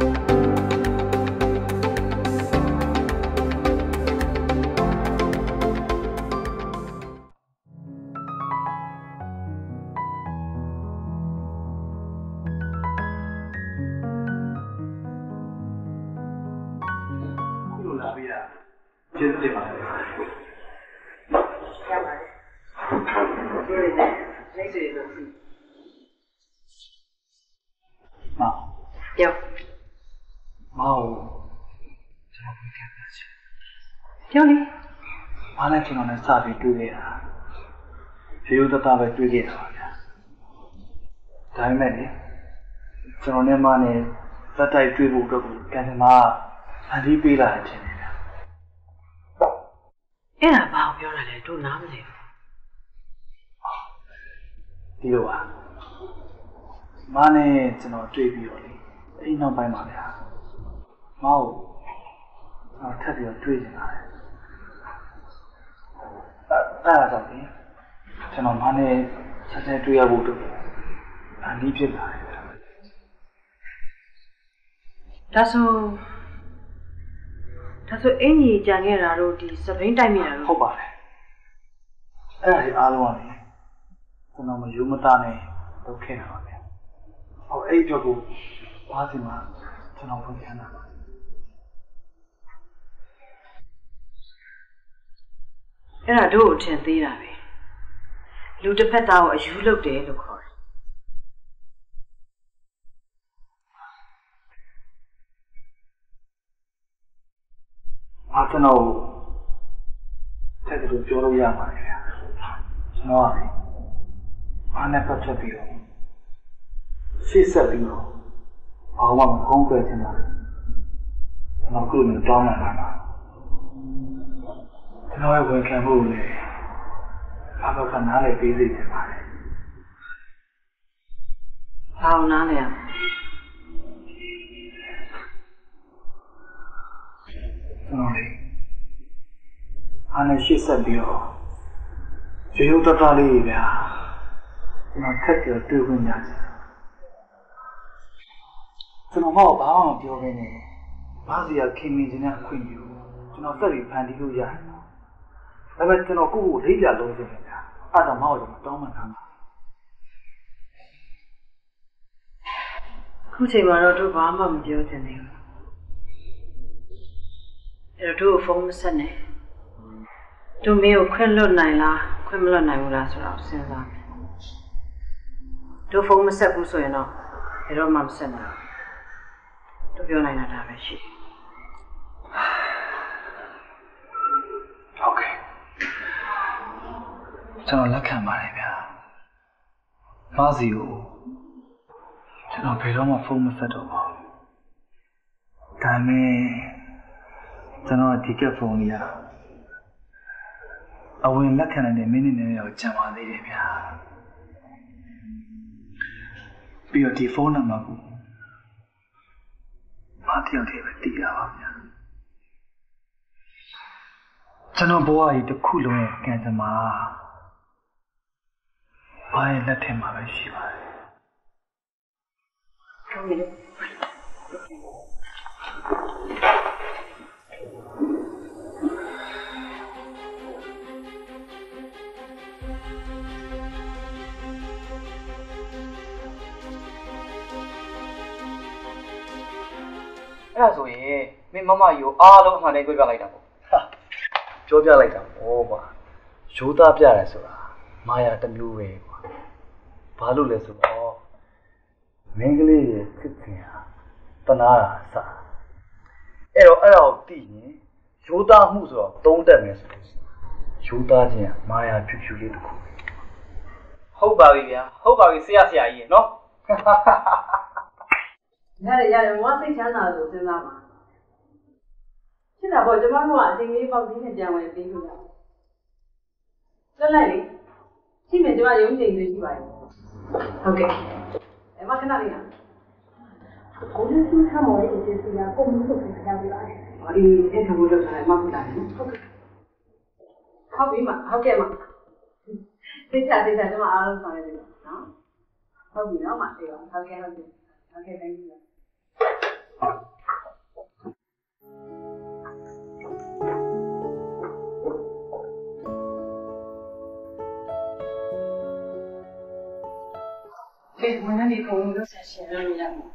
ကျေးဇူးတင်ပါတယ်ရပါတယ်ဒီနေ့လက်စီလို့မောင်ကျွန်တော်ပြန်ပြန်ချင်ပြောလေဘာလဲကျွန်တော်နဲ့စပြီးတွေ့ခဲ့တာရေရိုးသားပဲတွေ့ခဲ့တာပါဗျာဒါပေမဲ့လေကျွန်တော်နဲ့မနဲ့စက်တိုက်တွေ့ဖို့အတွက်ကန်စမာဖန်တီးပေးလာတယ်ထင်တယ်အဲ့ဒါဘာကိုပြောရလဲတို့နားမလဲဒီလိုပါမနဲ့ကျွန်တော်တွေ့ပြီးတော့လေအဲ့ဒီနောက်ပိုင်းမှာဗျာမောင်ကျွန်တော်ထပ်ပြီးတော့တွေ့နေတာလေအဲ့ဒါကြောင့်ကျွန်တော်မနဲ့ဆက်ဆက်တွေ့ရဖို့အတွက်အန်ဒီဖြစ်လာတယ်ဒါဆိုအင်ကြီးကြံခဲ့တာတို့ဒီစပိန်တိုက်မိတာတို့ဟုတ်ပါတယ်အဲ့ဒါဒီအားလုံးကလေကျွန်တော်မယူမသားနဲ့လုပ်ခဲ့တာပါဗျာဟောအဲ့ဒီတော့ကိုဘာစီမှာကျွန်တော်ဖွင့်ပြတာပါအဲ့ဒါတို့ကိုထင်သေးတာပဲလူတစ်ဖက်သားကိုအယူလုပ်တယ်လို့ခေါ်တယ်ကျွန်တော်တက်တူပြောလို့ရပါတယ်ဗျာကျွန်တော်ကအားနဲ့ပတ်သက်ပြီးတော့ရှေ့ဆက်ပြီးတော့ဘာမှမခုံးကွယ်ချင်တာကျွန်တော်ခုလိုတောင်းနေတာပါကျွန်တော်ရဲ့ဝန်ခံမှုကိုလည်းဘာလို့ကနားလေပေးစေချင်ပါလဲဟောင်းနားလေကျွန်တော်လေအားနဲ့ရှေ့ဆက်ပြီးတော့ရေရိုးတတလေးဗျာကျွန်တော်ထက်ပြီးတွေ့ခွင့်ရချင်ကျွန်တော်ဘာမှမပြောဘဲနဲ့ဘာစီရခင်မင်းချင်းနဲ့အခွင့်အရေးကျွန်တော်စက်ပြီးဖန်တီးလို့ရတယ်ဒါပေမဲ့ကျွန်တော်ကိုယ့်ကိုလေးပြလုံးချင်တယ်ဗျာအဲ့ဒါမှတော့ကျွန်တော်တောင်းမှန်းထားမှာခုချိန်မှာတော့တို့ဘာမှမပြောချင်သေးဘူးအဲ့တော့တို့ဖုန်းမဆက်နဲ့တို့မင်းကိုခွင့်လွတ်နိုင်လားခွင့်မလွတ်နိုင်ဘူးလားဆိုတော့စဉ်းစားမယ်တို့ဖုန်းမဆက်ဘူးဆိုရင်တော့ဘယ်တော့မှမဆက်နိုင်ဘူးတို့ပြောနိုင်တာဒါပဲရှိဟုတ်ကဲ့ကျွန်တော်လက်ခံပါတယ်ဗျာမားစီကိုကျွန်တော်ဘယ်တော့မှဖုန်းမဆက်တော့ပါဘူးဒါနဲ့ကျွန်တော်ဒီကက်ဖုန်းကြီးအဝင်လက်ခံနိုင်တဲ့မိနစ်နဲ့တော့ကြံပါသေးတယ်ဗျာပြီးတော့ဒီဖုန်းနံပါတ်ကိုမတယောက်တည်းပဲတည်ရပါဗျာကျွန်တော်ဘဝကြီးတစ်ခုလုံးရဲ့ကံကြမ္မာဘာရဲ့လက်ထဲမှာပဲရှိပါတယ်ဟုတ်ပြီအဲ့ဒါဆိုရင်မင်းမမကြီးကိုအားလုံးအမှန်တည်းပြောပြလိုက်တာပေါ့ပြောပြလိုက်တာဟောပါရိုးသားပြရဲဆိုတာမာယာတစ်မျိုးပဲကွာဘာလို့လဲဆိုတော့မင်းကလေးရဲ့ဖြစ်ချင်ဟာတနာတာစအဲ့တော့အဲ့ဒါကိုသိရင်ရိုးသားမှုဆိုတော့သုံးတက်မယ်ဆိုလို့ရိုးသားခြင်းကမာယာဖြူဖြူလေးတစ်ခုဟုတ်ပါပြီဗျာဟုတ်ပါပြီဆရာကြီးနော်ရတယ်ငါစိတ်ချမ်းသာလို့စဉ်းစားပါဖြစ်တာပေါ့ကျမတို့ကအချိန်လေးပေါက်သေးနဲ့ပြန်ဝင်ပြီးလို့ရတယ်လွတ်လိုက်လေရှိမယ်ကျမရုံးချိန်လေးရှိပါရဲ့ဟုတ်ကဲ့မခဏလေးဟာကိုလေးသူထားမော်လေးကျေးဇူးရကိုမျိုးထုတ်ပြီးကြားပြပါတယ်ဟောဒီအဲ့ဒါကိုလုပ်ထားတယ်မဟုတ်လားနော်ဟုတ်ကဲ့ဟုတ်ပြီမဟုတ်ကဲ့မသိချကျမအားလုံးဆောင်ရပြီနော်ဟုတ်ပြီနော်မသိပါဟုတ်ကဲ့thank you ဝင်နေပုံလို့ဆက်ရှင်းလို့ရတယ်။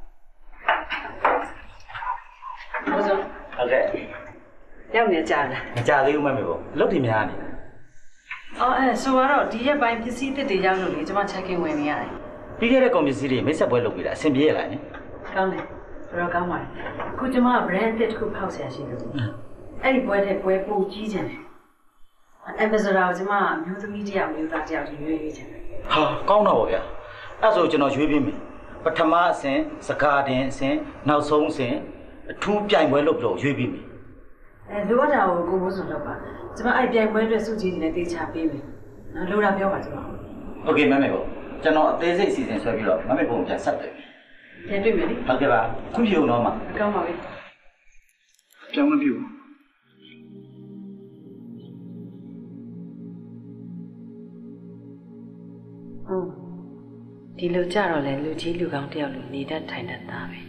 ဟုတ်ဆို။ဟုတ်ကဲ့။ရောက်နေကြလား။မကြသေးဘူးမမေပေါ့။လုတ်တင်များနေတယ်။အော်ဆိုတော့ဒီရက်ပိုင်းပစ္စည်းသစ်တွေရောက်လို့လေကျွန်မ check-in ဝင်နေရတယ်။ပြီးခဲ့တဲ့ကုန်ပစ္စည်းတွေမိတ်ဆက်ပွဲလုပ်ပြီးတာအဆင်ပြေရလားနိ။ကောင်းတယ်။တော်တော်ကောင်းပါတယ်။အခုကျွန်မ brand တစ်ခုဖောက်ဆရာရှိလို့။အဲ့ဒီပွဲတဲ့ပွဲပိုကြီးချင်တယ်။ ambassador ကိုကျွန်မမျိုးသမီးတယောက်မျိုးသားတယောက်ရွေးချင်တယ်။ဟာကောင်းတော့ဗျာ။အဲ့ဆိုကျွန်တော်ရွေးပေးမယ်ပထမအဆင့်စကားတင်အဆင့်နောက်ဆုံးအဆင့်အထူးပြိုင်ပွဲလုပ်လို့ရွေးပေးမယ်လိုအပ်တာကိုကိုမိုးစုံလုပ်ပါကျွန်မအဲ့ပြိုင်ပွဲအတွက်စုကြီးနေတေးချပေးမယ်နော်လိုတာပြောပါကျွန်တော်โอเคမမေပေါ့ကျွန်တော်အသေးစိတ်စီစဉ်ဆွဲပြီးတော့မမေပုံပြန်ဆက်တယ်ပြန်တွေ့မယ်လေဟုတ်ကဲ့ပါခုပြုံတော့မှာကောင်းပါပြီပြောင်းမပြုဒီလိုကြတော့လေလူကြီးလူကောင်းတယောက်လိုနေတတ်ထိုင်တတ်တာပဲ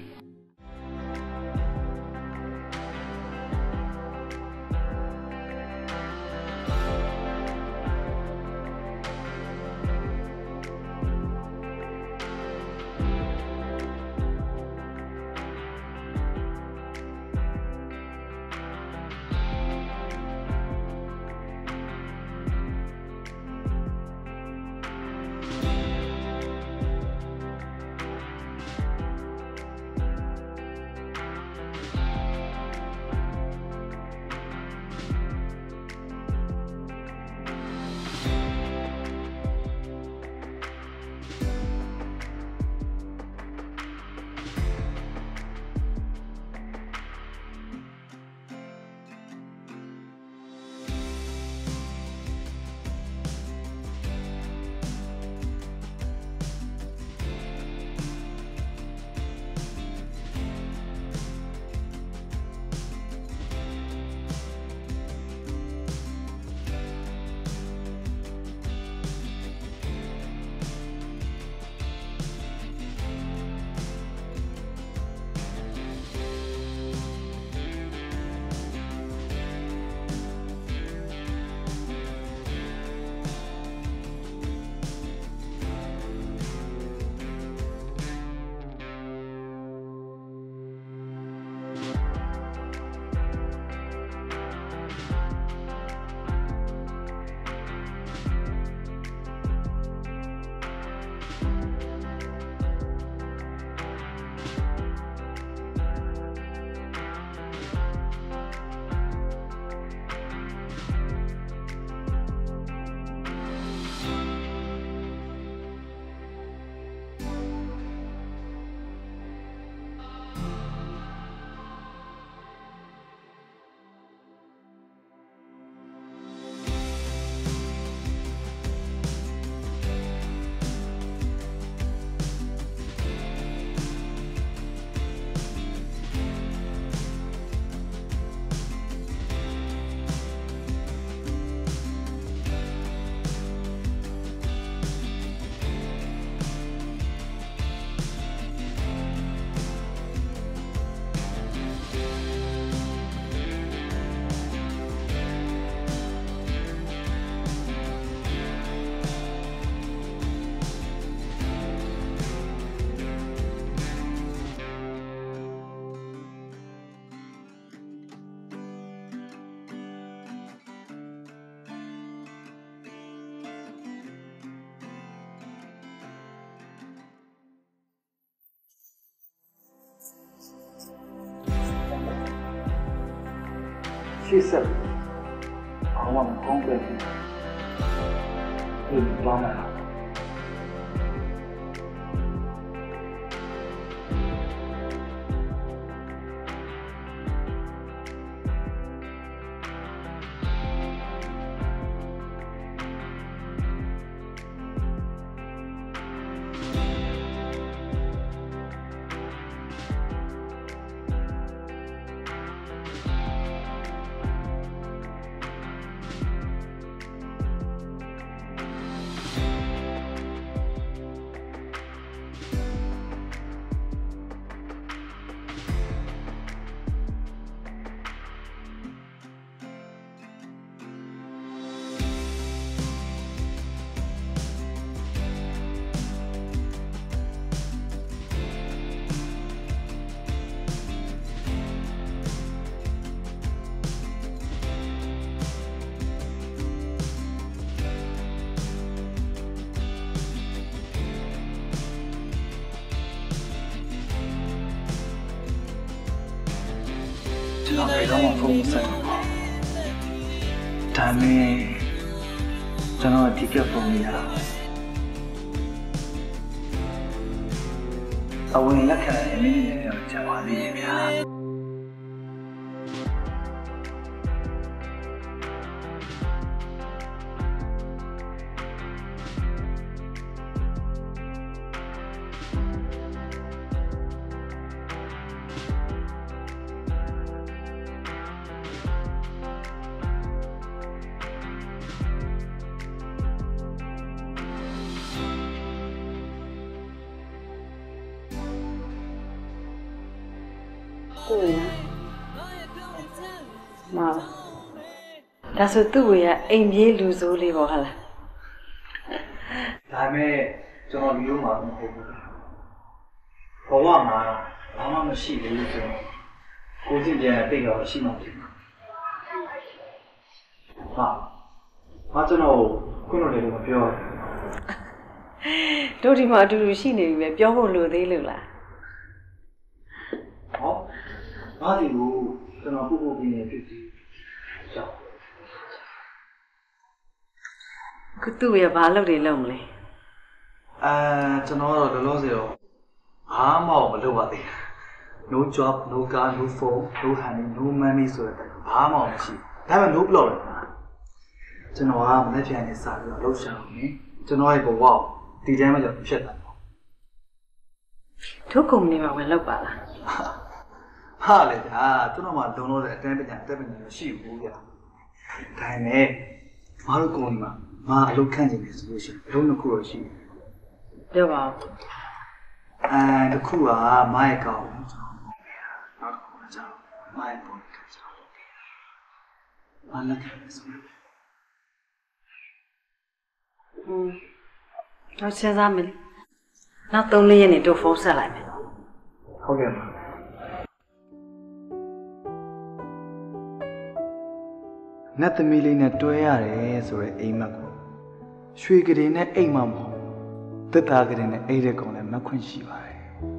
ရှေ့ဆက်ဘာမှမကောင်းပဲဒီဘာမှဘယ်တော့မှဖုန်းမဆက်ဘူးဒါနဲ့ကျွန်တော်ဒီကဖုန်းလေးရအဝင်လက်ခံအနည်းငယ်တော့ကြာပါသေးရဲ့ဗျာကိုရမဒါဆိုသူ့ဝေကအိမ်ပြေးလူဆိုးလေးပေါ့ဟာလားဒါမဲ့ကျွန်တော်ဒီလိုမှမဟုတ်ဘူးဘဝမှာဘာမှမရှိသေးဘူးဆိုတော့ကိုယ်စီပြန်တိတ်တော့ရှိမှဖြစ်မှာဟာကျွန်တော်ခုနလေးကမပြောရဘူးတို့ဒီမှာအတူတူရှိနေပြီပဲပြောဖို့လိုသေးလို့လားဟောငါဒီကိုကျွန်တော်ပို့ပြနေဖြစ်စီကြောက်ခုသူ့ရဲ့ဘာလုပ်တယ်လုပ်မလဲကျွန်တော်တော့လောလောဆယ်တော့ဘာမှမလုပ်ပါသေးဘူး no job no car no phone no honey no money ဆိုတဲ့ဘာမှမရှိဒါပေမဲ့ no blog ကျွန်တော်ကမနေ့ပြန်နေစားပြီးတော့လှုပ်ရှားအောင်နေကျွန်တော်ရဲ့ဘဝကိုဒီတိုင်းမှကြောင့်ဖြစ်တာပေါ့တို့ကုမ္ပဏီမှာဝင်လောက်ပါလားဟာလေဗျာကျွန်တော်မှလုံလို့တဲ့အတန်းပညာမရှိဘူးဗျာဒါနဲ့မတို့ကုမ္ပဏီမှာငါအလုပ်ခန့်နေတယ်ဆိုလို့ရှိရင်အလုပ်နှစ်ခုတော့ရှိတယ်ပြောပါဦးတစ်ခုကမိုက်ကောင်နောက်တစ်ခုကကျတော့မိုက်ပေါ်ကကျတော့ဘာလဲဆိုတော့တော့စဉ်းစားမယ်နောက်3-4ရက်နေတို့ဖုန်းဆက်လိုက်မယ်ဟုတ်ကဲ့ပါနတ်သမီးလေးနဲ့တွဲရတယ်ဆိုရဲအိမ်မက်ကိုရွှေကလေးနဲ့အိမ်မမဟုတ်သက်သားကလေးနဲ့အိမ်တဲ့ကောင်လည်းမခွင့်ရှိပါတယ်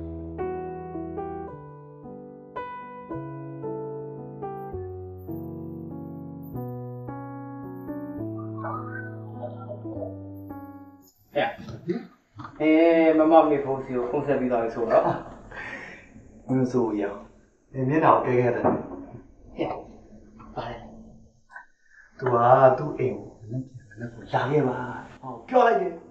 မမမေဖုန်းစီကိုဖုန်းဆက်ပြီးသွားပြီဆိုတော့မင်းဆိုရအောင်မျက်နှာကိုကဲခဲ့တယ်ဟဲ့ပါလေသူကသူ့အိမ်ကိုလက်ကိုလာခဲ့ပါဟောပြောလိုက်တယ်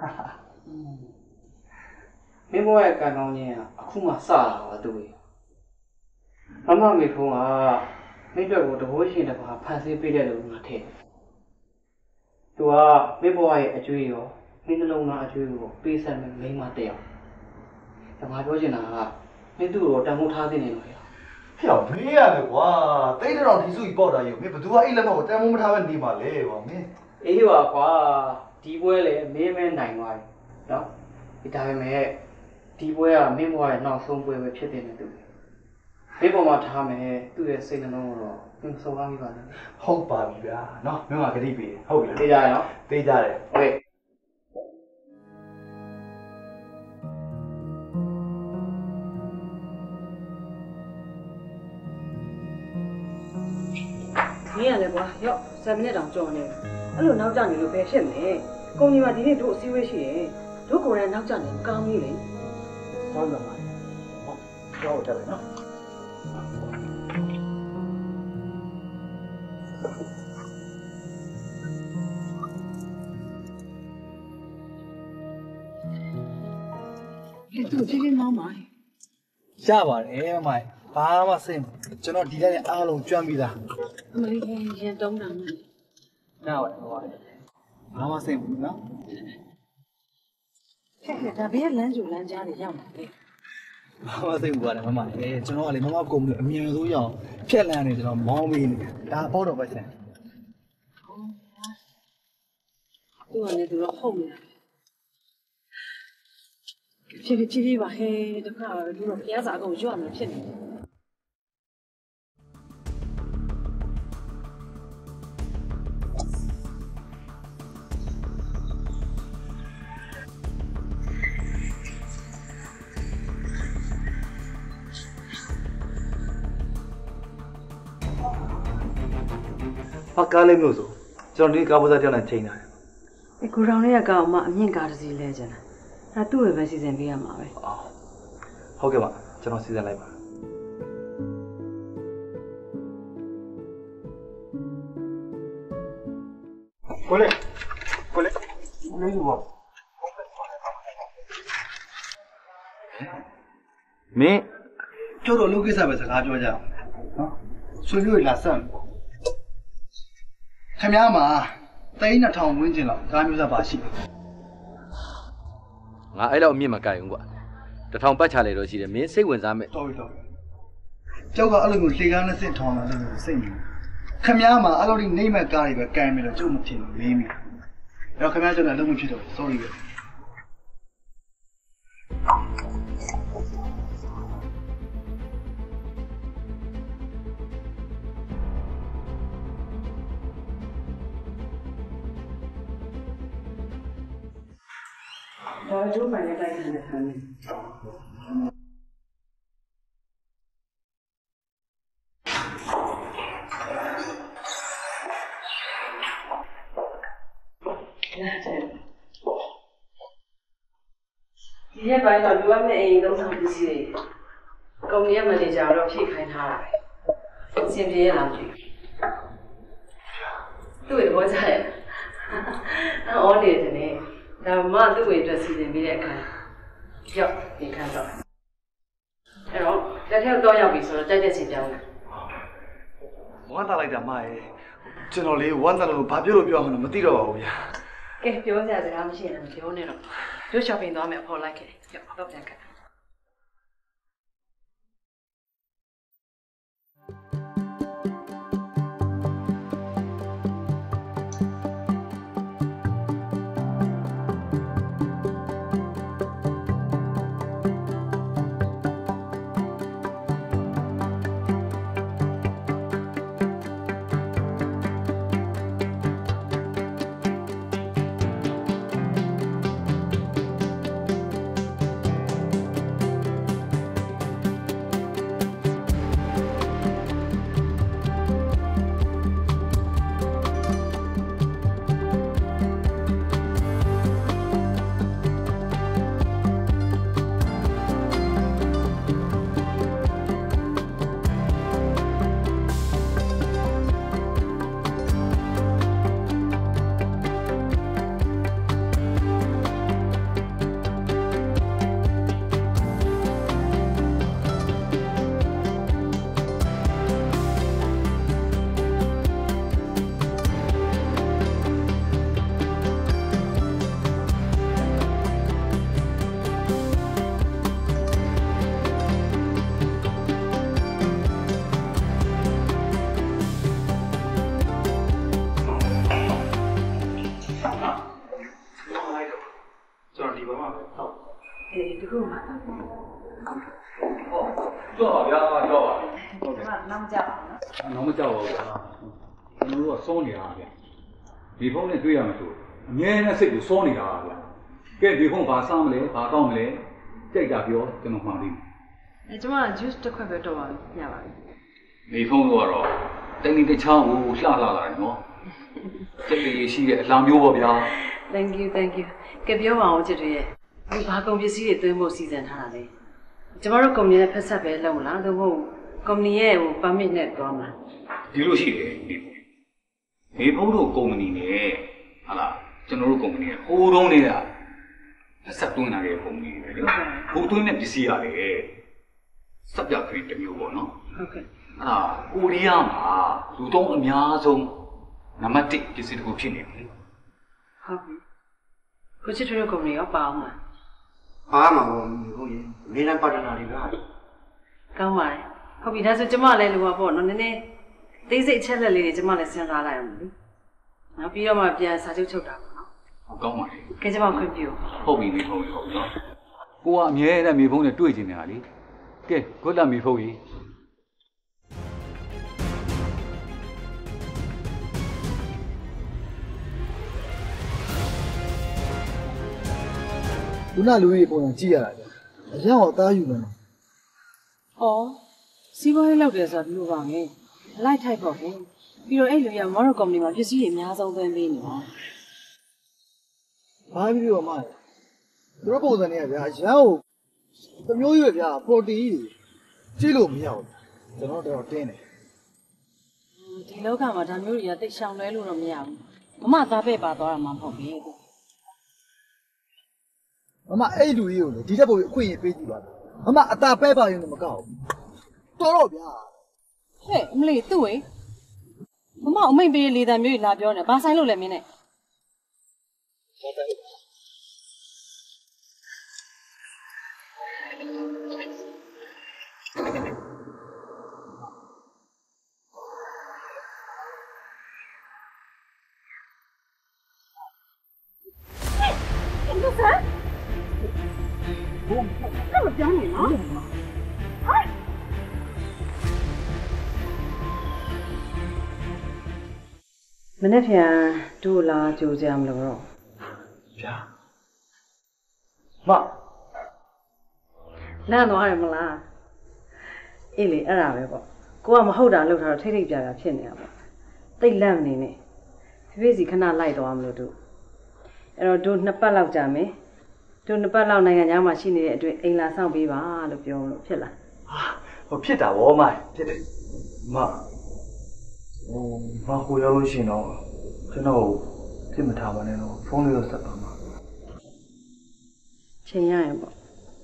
မင်းဘဝရဲ့ကံကောင်းခြင်းကအခုမှစလာပါသူ့ရဲ့မမမေဖုန်းကမင်းတို့ကိုတဘိုးရှင်တစ်ပါးဖန်ဆင်းပေးတယ်လို့ငါထင်သူကမင်းဘဝရဲ့အကျွေးရောမင်းနှလုံးသားအကျွေးကိုပေးဆက်မယ်မိန်းမတယောက်ငါပြောချင်တာကမင်းသူ့ကိုတန်ဖိုးထားသင့်တယ်လို့ပြောဟဲ့မင်းရတယ်ကွာတိတ်တော်ဒီစုကြီးပေါက်တာယူမင်းဘသူကအဲ့လက်မကိုတန်ဖိုးမထားပဲနေပါလေကွာမင်းအေးပါကွာဒီပွဲလေမင်းမဲနိုင်သွားပြီနော်ဒါပေမဲ့ဒီပွဲကမင်းဘဝရဲ့နောက်ဆုံးပွဲပဲဖြစ်တယ်နဲ့သူမင်းပေါ်မှာထားမယ်သူ့ရဲ့စိတ်နှလုံးကိုတော့မင်းဆုံးကားမိပါနဲ့ဟုတ်ပါပြီဗျာနော်မင်းကဂတိပေးဟုတ်ပြီလားသိကြရနော်သိကြတယ်โอเคမင်းရလေကွာရော့7မိနစ်တောင်ကြော်နေအဲ့လိုနောက်ကျနေလို့ပဲဖြစ်မယ်ကုမ္ပဏီမှာဒီနေ့တို့အစည်းအဝေးရှိတယ်တို့ကိုယ်တိုင်နောက်ကျနေကောင်းကြီးလေဟုတ်ပါပါဟုတ်ကြောက်တယ်နော်ဒီသူကြည့်ကြည့်မောင်းပါရပါတယ်မမိုင်ဘာမှစိတ်ကျွန်တော်ဒီတိုင်းအားလုံးကျွမ်းပြီးသားအမလေးရင်တုံးတာနဲ့နားပါတယ်ဘာမှစိတ်ဘူးနော်ဟဲ့ဒါဘေးကလမ်းကြိုလမ်းကြားတွေရောက်နေတယ်ဘာမှစိတ်ဘူးပါတယ်မမကျွန်တော်ကလေမမကုမ္ပဏီအမြင်ဆုံးရအောင်ဖြက်လန်းနေကျွန်တော်မောင်းပေးနေဒါပေါ့တော့ပဲဆန်သူကလည်းသူတော့ဟုတ်နေတာဖြည်းပါဟဲ့တခါသူတော့ဘုရားစာအကုန်ရွတ်မှဖြစ်နေတယ်ဟဘာကားလေးမျိုးဆိုကျွန်တော်ဒီကားပေါ်စားတယောက်နဲ့ချိန်တာကိုရောင်လေးကကောင်မအမြင့်ကားတစ်စီးလဲကျင်တာဒါသူ့ရဲ့ပဲစီစဉ်ပေးရမှာပဲဟုတ်ကဲ့ပါကျွန်တော်စီစဉ်လိုက်ပါကိုလေးလေးဘောမင်းကျတော့လူကိစ္စပဲစကားပြောကြအောင်နော်ဆွေမျိုးတွေလာစမ်းခင်ဗျားမှာ3000ဝန်းကျင်လောက်ကားမျိုးစားပါရှိတယ်ငါအဲ့လောက်အမြင့်မကြိုက်ဘူးကွာ1000ပတ်ချလေတော့ရှိတယ်မင်းစိတ်ဝင်စားမဲ့တော်ပြီကျောက်ကအဲ့လိုမျိုးလှေကားနဲ့စစ်ထောင်လာလို့စိတ်နေခင်ဗျားမှာအဲ့လိုနေမဲ့ကားတွေပဲကမ်းပြီးတော့ကျုပ်မဖြစ်ဘူးမင်းမီတော့ခင်ဗျားကျတော့လုံးမဖြစ်တော့ sorry ပဲဒါကျိုးမှန်တဲ့တိုက်ခံတဲ့ဆန်းနေဒီရက်ပိုင်းတော့လူအပ်နဲ့အိမ်သုံးဆောင်ပစ္စည်းတွေကုမ္ပဏီရဲ့မန်နေဂျာတော့ဖြည့်ခိုင်းထားတာပဲအဆင်ပြေရလားမသိဘူးသူ့ရဲ့ဘောကြရဲ့အော်နေတယ်နေဒါမှသူ့ရဲ့အတွက်စီစဉ်ပေးတဲ့အခါရောက်ဒီခါတော့အဲ့တော့လက်ထက်တော့ရောက်ပြီဆိုတော့ကြိုက်တဲ့ချိန်ပြောင်းတယ်ဝမ်းသာလိုက်တာမရဲ့ကျွန်တော်လေးဝမ်းသာလို့ဘာပြောလို့ပြောမှန်းမသိတော့ပါဘူးဗျာကဲပြောစရာစကားမရှိရင်လည်းပြောနေတော့တို့ shopping သွားမယ်အဖော်လိုက်ခဲ့ရောက်တော့ပြန်ခဲ့ဒီခုမှကြောက်ပါဗျာကြောက်ပါဟုတ်ကဲ့နောက်မကြောက်အောင်နော်နောက်မကြောက်ပါဘူးဗျာကျွန်တော်တို့ကစောနေတာဗျာဒီဖုန်းနဲ့တွေ့ရမှာဆိုအငြင်းနဲ့စိတ်ကိုစောနေတာဗျာကဲဒီဖုန်းဘာစားမလဲဘာကောင်းမလဲကြိုက်တာပြောကျွန်တော်မှန်ပြီကျွန်မ juice တစ်ခွက်ပဲတော့ပါပြီညပါပြီဒီဖုန်းကတော့တနည်းတစ်ချောင်းကိုလှလာတယ်နော်ကြက်လေးရှိတဲ့အလားမျိုးပေါ့ဗျာ thank you ကဲပြောပါအောင်ချစ်တွေရဲ့ဒီဘာကုန်ပစ္စည်းတွေသွင်းဖို့စီစဉ်ထားတာလေကျမတို့ကုမ္ပဏီနဲ့ဖက်ဆက်ပဲလုပ်လားသို့မဟုတ်ကုမ္ပဏီရဲ့permit နဲ့တွားမှာဒီလိုရှိတယ်ဒီဖုန်းတို့ကုမ္ပဏီနဲ့ဟာလားကျွန်တော်တို့ကုမ္ပဏီကဟိုးတုံးနေတာဖက်ဆက်သွင်းလာတဲ့ကုမ္ပဏီတွေလေဟိုသွင်းတဲ့ပစ္စည်းရတယ်စက်ပြခရီးတစ်မျိုးပေါ့နော်ဟုတ်ကဲ့အဲ့ဒါကိုရီးယားမှာလူသုံးအများဆုံးနံပါတ်1ပစ္စည်းတစ်ခုဖြစ်နေပြီဟုတ်ပြီကိုချစ်တို့ကုမ္ပဏီရောပါအောင်လားပါမှာပေါ့ဟုတ်ရဲ့နေလန်ပါတနာတွေကကောင်းပါလေဟုတ်ပြီဒါဆိုကျမလည်းလိုပါပေါ့နော်နည်းနည်းသေးစိတ်ချက်လက်လေးတွေကျမလည်းစဉ်းစားလိုက်အောင်လေနောက်ပြီးတော့မှပြန်စာချုပ်ချုပ်တာပေါ့နော်ဟုတ်ကောင်းပါလေကဲကျမခွင့်ပြုဟုတ်ပြီမိဖုန်းဟုတ်ပြီနော်ကိုကအမြဲတမ်းမိဖုန်းနဲ့တွေ့ကျင်နေတာလေကဲဂုတ်လမိဖုန်းကြီးခုနလူကြီးပုံစံကြည့်ရတာကြာအရင်ကအသားယူမယ်ဩစီးပွားရေးလောက်တယ်ဆိုတာဒီလိုပါမယ်လိုက်ထိုက်ပေါ့ခင်ပြီးတော့အဲ့လူရမော်ရကုမ္ပဏီမှာပစ္စည်းတွေအများဆုံးသွင်းပေးနေတာဘာဖြစ်လို့မလဲသူတို့ပုံစံတွေကဗျာရန်ကိုတစ်မျိုးရွယ်ဗျာပရိုတီင်းကြီးကြည့်လို့မရဘူးကျွန်တော်တော့တင်းတယ်ဒီလောကမှာဒါမျိုးတွေကတိတ်ရှောင်လွဲလို့တော့မရဘူးမမသားပဲ့ပါသွားတာမှမဟုတ်ဘူးမမအဲ့လူကြီးကိုလေဒီတက်ပုံကြီးအခွင့်အရေးပေးကြည့်ပါမမအတာပဲပါရင်လည်းမကောက်ဘူးတော်တော့ဗျာဟဲ့အမလေးသူ့ဝေမမအမိန်ပေးလေတံမျိုးကြီးလာပြောနေဘာဆိုင်လို့လဲမင်းနဲ့ မနေ့ဖြန်တို့လာကြိုးကြမလို့တော့ဗျာမနားသွားရမလားအေးလေအဲ့ဒါပဲပေါ့ကိုကမဟုတ်တာလုပ်ထားတော့ထိတ်ထိတ်ပြာဖြစ်နေတာပေါ့တိတ်လန့်နေနေဖေဖေစီခဏလိုက်သွားမလို့တို့အဲ့တော့တို့2ပတ်လောက်ကြာမယ်တို့2ပတ်လောက်နိုင်ငံသားမှာရှိနေတဲ့အတွက်အိမ်လာဆောင်ပေးပါလို့ပြောလို့ဖြစ်လားဟိုဖြစ်တာဗောမဖြစ်တယ်မမကိုရောက်လို့ရှိရင်တော့ကျွန်တော်ဖြစ်မထားပါနဲ့တော့ဖုန်းလေးတော့ဆက်ပါမှာချိန်ရရင်ပေါ့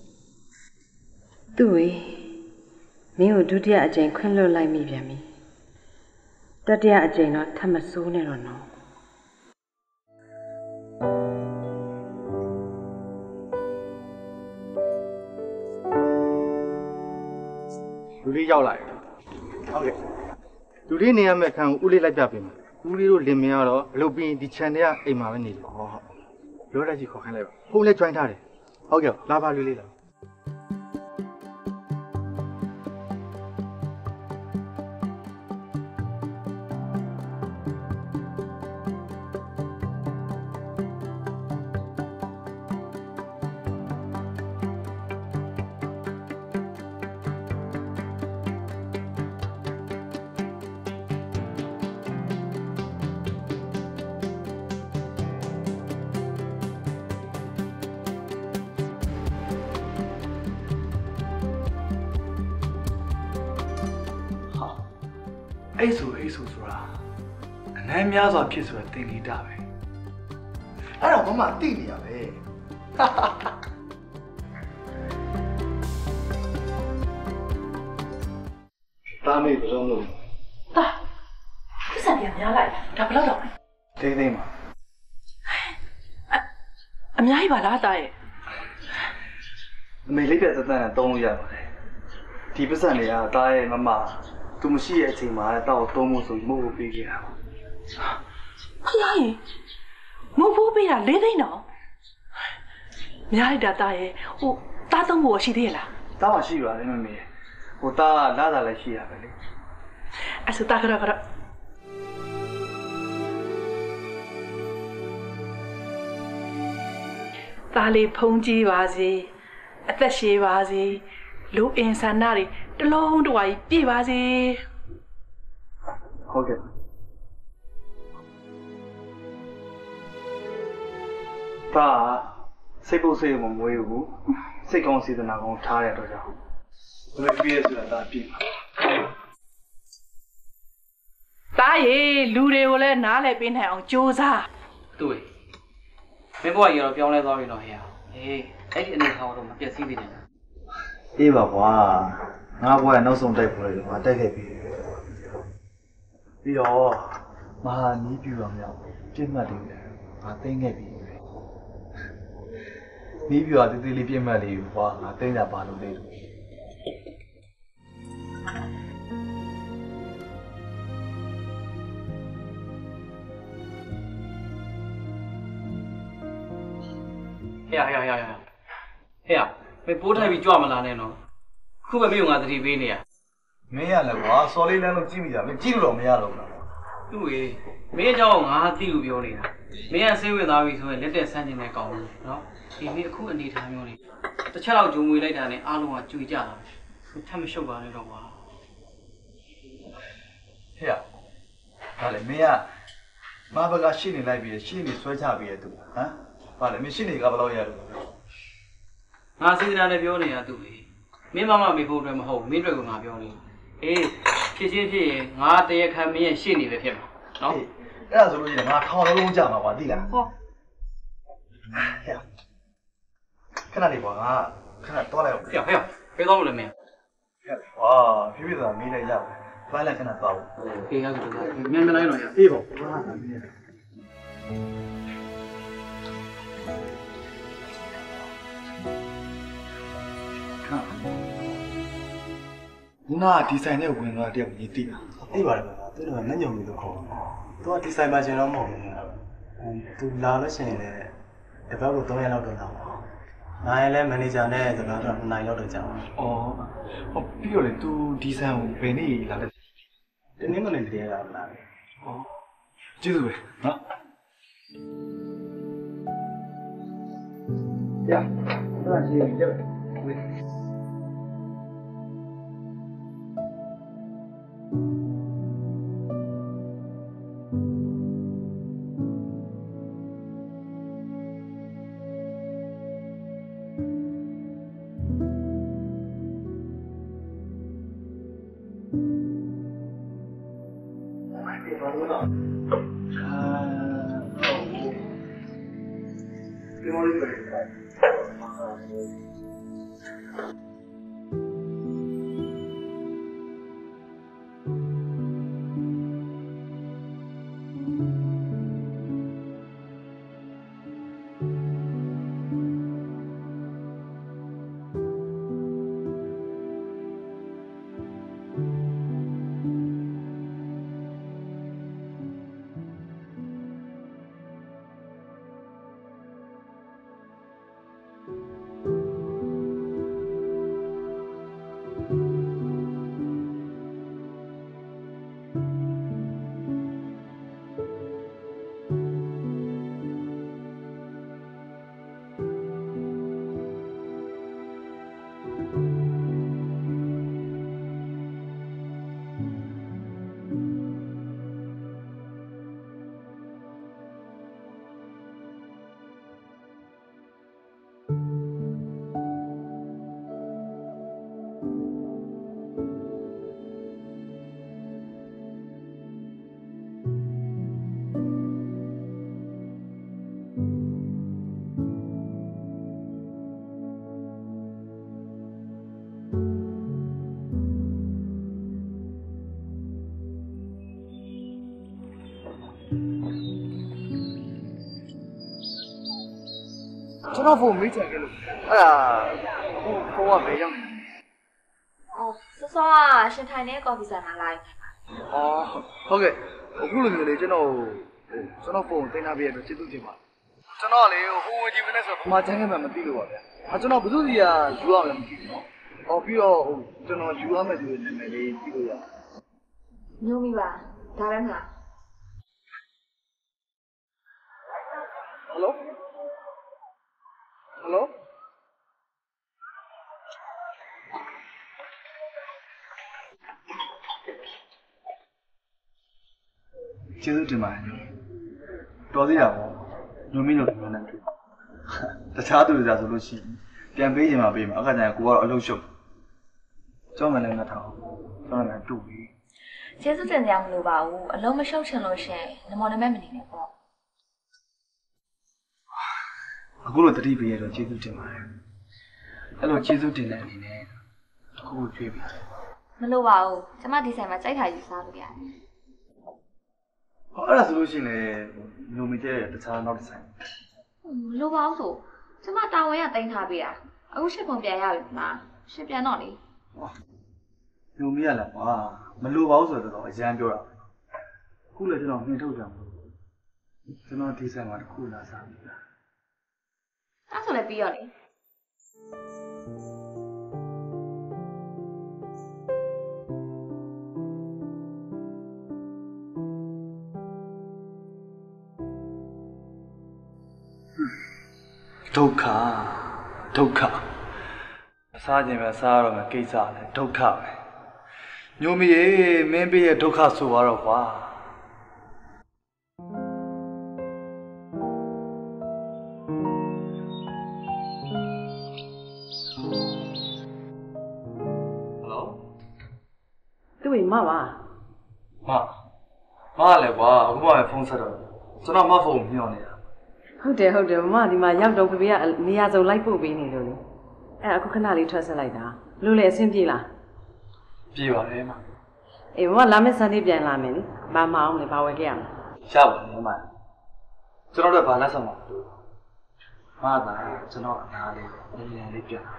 သူ့ဝေမင်းကိုဒုတိယအကြိမ်ခွင့်လွှတ်လိုက်မိပြန်ပြီတတိယအကြိမ်တော့ထပ်မစိုးနဲ့တော့နော်လူလေးရောက်လာတယ်ဟုတ်ကဲ့လူလေးနေရမယ့်အခန်းကိုဦးလေးလိုက်ပြပေးမယ်ဦးလေးတို့လင်မယားတော့အလုပ်ပြီးဒီ channel ကအိမ်မှာပဲနေတယ်ဟုတ်လောတက်ကြီးခေါ်ခိုင်းလိုက်ပါဖုန်းလေး join ထားတယ်ဟုတ်ကဲ့လာပါလူလေးလာအဲ့ဆိုဆိုတာအနမ်းများစွာဖြစ်ဆိုတဲ့သင်္ကေတပဲအဲ့တော့မမသိနေရပဲတာမေဘယ်လိုလုပ်တာခက်စံပြန်များလိုက်ဒါဘယ်လောက်တော့တိတ်တိတ်မှာအများကြီးပါလားတာရဲ့အမေလေးပြသက်သက်နဲ့တုံးလို့ရပါတယ်ဒီပတ်စံတွေကတာရဲ့မမသူမရှိရဲ့အချိန်မှာတော့သုံးဖို့ဆိုမို့ဖို့ပေးခဲ့တာပါခရိုင်းမို့ဖို့ပေးတာ4သိန်းတော့များလိုက်တာတာရဲ့ဟိုတားသုံးဖို့ရှိသေးရဲ့လားတားမှရှိပါတယ်မမေဟိုတားလာတာလည်းရှိရပဲလေအဲ့ဆိုတာကတော့တားလေးဖုံးကြည့်ပါစေအသက်ရှည်ပါစေလူအင်ဆန္ဒတွေတလုံးတဝါကြီးပြည့်ပါစေဟုတ်ကဲ့ပါစိတ်ပုတ်စိတ်မမွေးဘူးစိတ်ကောင်းစေတနာကောင်းထားတဲ့အတွက်ကြောင့်ဘယ်ပြည့်ဆိုတာဒါပြည့်ပါတားရေလူတွေကိုလည်းနားလည်ပေးနိုင်အောင်ကြိုးစားသူ့မင်းဘဝကြီးတော့ပြောင်းလဲသွားပြီတော့ဟဲ့အေးအဲ့ဒီအနေထားတော့မပြည့်စည်သေးတယ်အေးပါကွာငါဘွားနောက်ဆုံးတိုက်ပွဲလေငါတိုက်ခဲ့ပြီပြီးတော့မဟာနီးပြူတော်မြောက်ပြည့်မှတ်တယ်ငါသိမ်းခဲ့ပြီနီးပြူကတေးသေးလေးပြည့်မှတ်လေးကွာငါသိမ်းတာပါလို့လေဟဲ့မင်းပိုးထိုက်ပြီးကြွမလာနဲ့နော်ခုပဲမြို့ငါသတိပေးနေရမင်းရလဲကွာစော်လေးလမ်းလို့ကြည့်မိတာမင်းကြည့်လို့တော့မရတော့ဘူးလားသူ့ရေမင်းအကြောင်းငါသိလို့ပြောနေတာမင်းကဆေးဝင်သွားပြီဆိုရင်လက်တက်ဆန်းကျင်တဲ့ကောင်လို့နော်ဒီနေ့အခုအနေထားမျိုးလေးတစ်ချက်လောက်ဂျုံမွေလိုက်တာနဲ့အားလုံးကကြွေကြတာထပ်မရှုပ်ပါနဲ့တော့ကွာဟဲ့ဟာလေမင်းကမဘကရှင်းနေလိုက်ပြီးရှင်းနေဆွဲချပြီးရတူဟမ်ဟာလေမင်းရှင်းနေကဘယ်လောက်ရလို့ငါစေတနာနဲ့ပြောနေတာသူလေမင်းမမမေဖို့အတွက်မဟုတ်မင်းတွေကငါပြောနေအေးဖြစ်ချင်းဖြစ်ရင်ငါတရားခံမင်းရဲ့ရှင်းနေပဲဖြစ်မှာနော်အဲ့ဒါဆိုလို့ရှိရင်ငါထောင်လုံးကြာမှာကွာသိလားဟောခဏလေးကွာငါခဏတော့လိုက်အောင်ဟဲ့ဖေးတော့မလို့မင်းဝါဖြည်းဖြည်းသာမေးလိုက်ရအောင်ဘာလဲခဏတော့ဖေးရကူတော့မြန်မြန်လိုက်တော့ရအေးပေါ့ခုနဒီဇိုင်းနဲ့ဝင်သွားတဲ့ညီတိလားသိပါတယ်ဗျာသူတို့ကလက်ညုံမျိုးလို့ခေါ်တယ်သူကဒီဇိုင်းမှာရှင်တော့မဟုတ်ဘူးသူလာလို့ရှိရင်လည်းတပတ်ကို3ရက်လောက်တော့လာပါနိုင်လည်းမန်နေဂျာနဲ့စကားတော့2နိုင်လောက်တော့ကြာပါဟုတ်ပြီးတော့လေသူဒီဇိုင်းကိုဘယ်နေ့လာလဲဒီနေ့မနေ့တည်းလာလာကျေးဇူးပဲနော်ရအဲ့ဒါရှိရင်ကြည့်ဝေးကျွန်တော်ဖုန်းမေးချင်ခဲ့လို့အဲ့ဒါဖုန်းကဘယ်ရောက်နေလဲစောစောကရှင်ထိုင်တဲ့ကော်ဖီဆိုင်မှာလာရင်ဟုတ်ကဲ့အခုလိုမျိုးလေကျွန်တော်ဖုန်းတင်ထားပြရတော့ကျေးဇူးတင်ပါတယ်ကျွန်တော်လေဟိုဝင်ကြည့်မနေဆိုဘာချမ်းခဲ့မှမသိလို့ပါဗျာကျွန်တော်ဘယ်သူစီကယူရမယ်မသိဘူးပြီးတော့ကျွန်တော်ယူရမယ်ဆိုတဲ့နာမည်လေးသိလို့ရမျိုးမိပါဒါပဲမလားဟယ်လိုကျေးဇူးတင်ပါတယ်တော်သေးတာပေါ့ညိုမင်းတို့လည်းနဲ့တွေ့တခြားသူတွေဆိုလို့ရှိရင်ပြန်ပေးရင်မှပေးမှာအခါကျရင်ကိုကတော့အလုပ်ရှုပ်ကျောင်းမှလည်းမထောင်ကျောင်းလည်းတူပြီကျေးဇူးတင်ကြမလို့ပါဘူးအလုံးမရှုပ်ချင်လို့ရှင်နမောနမဲမနေနဲ့ပေါ့အခုလိုတတိပေးရတော့ကျေးဇူးတင်ပါတယ်အဲ့လိုကျေးဇူးတင်တဲ့အနေနဲ့တစ်ခုခုကြွေးပြီမလို့ပါဘူးကျမဒီဆိုင်မှာကြိုက်တာယူစားလို့ရတယ်အဲ့ဒါဆိုလို့ရှိရင်လေညိုမကျဲတခြားနောက်တစ်ဆိုင်မလို့ပါဘူးဆိုကျမတာဝန်ရတင်ထားပေးတာအခုရှစ်ပုံပြန်ရပြီမလားရှစ်ပြန်တော့လေညိုမရလားကွာမလို့ပါဘူးဆိုတော့အရန်ပြောတာခုလည်းကျွန်တော်နှင်ထုတ်ကြမှာကျွန်တော်ဒီဆိုင်မှာတစ်ခုလာစားပြီလားအဲ့ဆိုလည်းပြီးရောလေဒုက္ခစားခြင်းပဲစားရမယ်ကိစ္စလည်းဒုက္ခပဲညိုမီရေမင်းပေးရဲ့ဒုက္ခဆိုတော့ကွာ妈妈。 妈来吧，我妈风湿了，这那妈风不要呢。 ဟုတ်တယ်မမဒီမှာရောက်တော့ဖေဖေကနေရာစုံလိုက်ပို့ပေးနေလို့လေအဲ့အခုခဏလေးထွက်ဆက်လိုက်တာလို့လေအဆင်ပြေလားပြေပါတယ်မအေးမမလာမယ့်စနေပြန်လာမယ်လေဘာမအောင်လေဘာဝယ်ခဲ့ရမလဲရပါတယ်မကျွန်တော်တို့ဘာလက်ဆောင်ပါလို့မသာကျွန်တော်အနာလေးနည်းနည်းလေးပြန်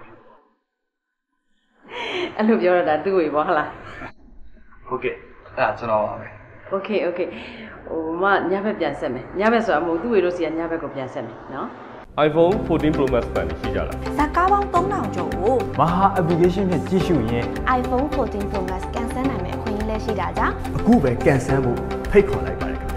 အဲ့လိုပြောရတာသူ့ဝေပေါ့ဟုတ်လားဟုတ်ကဲ့အဲ့ဒါကျွန်တော်ပါပဲโอเคဟိုမညဘက်ပြန်ဆက်မယ်ညဘက်ဆိုတာမဟုတ်သူ့ဝေတို့စီကညဘက်ကိုပြန်ဆက်မယ်နော် iPhone 14 Pro Max 版ရှိကြလားဇာကားပေါင်း3000ကျော်ကိုမဟာ application နဲ့ကြည့်ရှုရင် iPhone 14 Pro Max ကန်ဆယ်နိုင်မယ့်အခွင့်အရေးလည်းရှိတာကြောင့်အခုပဲကန်ဆယ်ဖို့ဖိတ်ခေါ်လိုက်ပါတယ်ခင်ဗျာ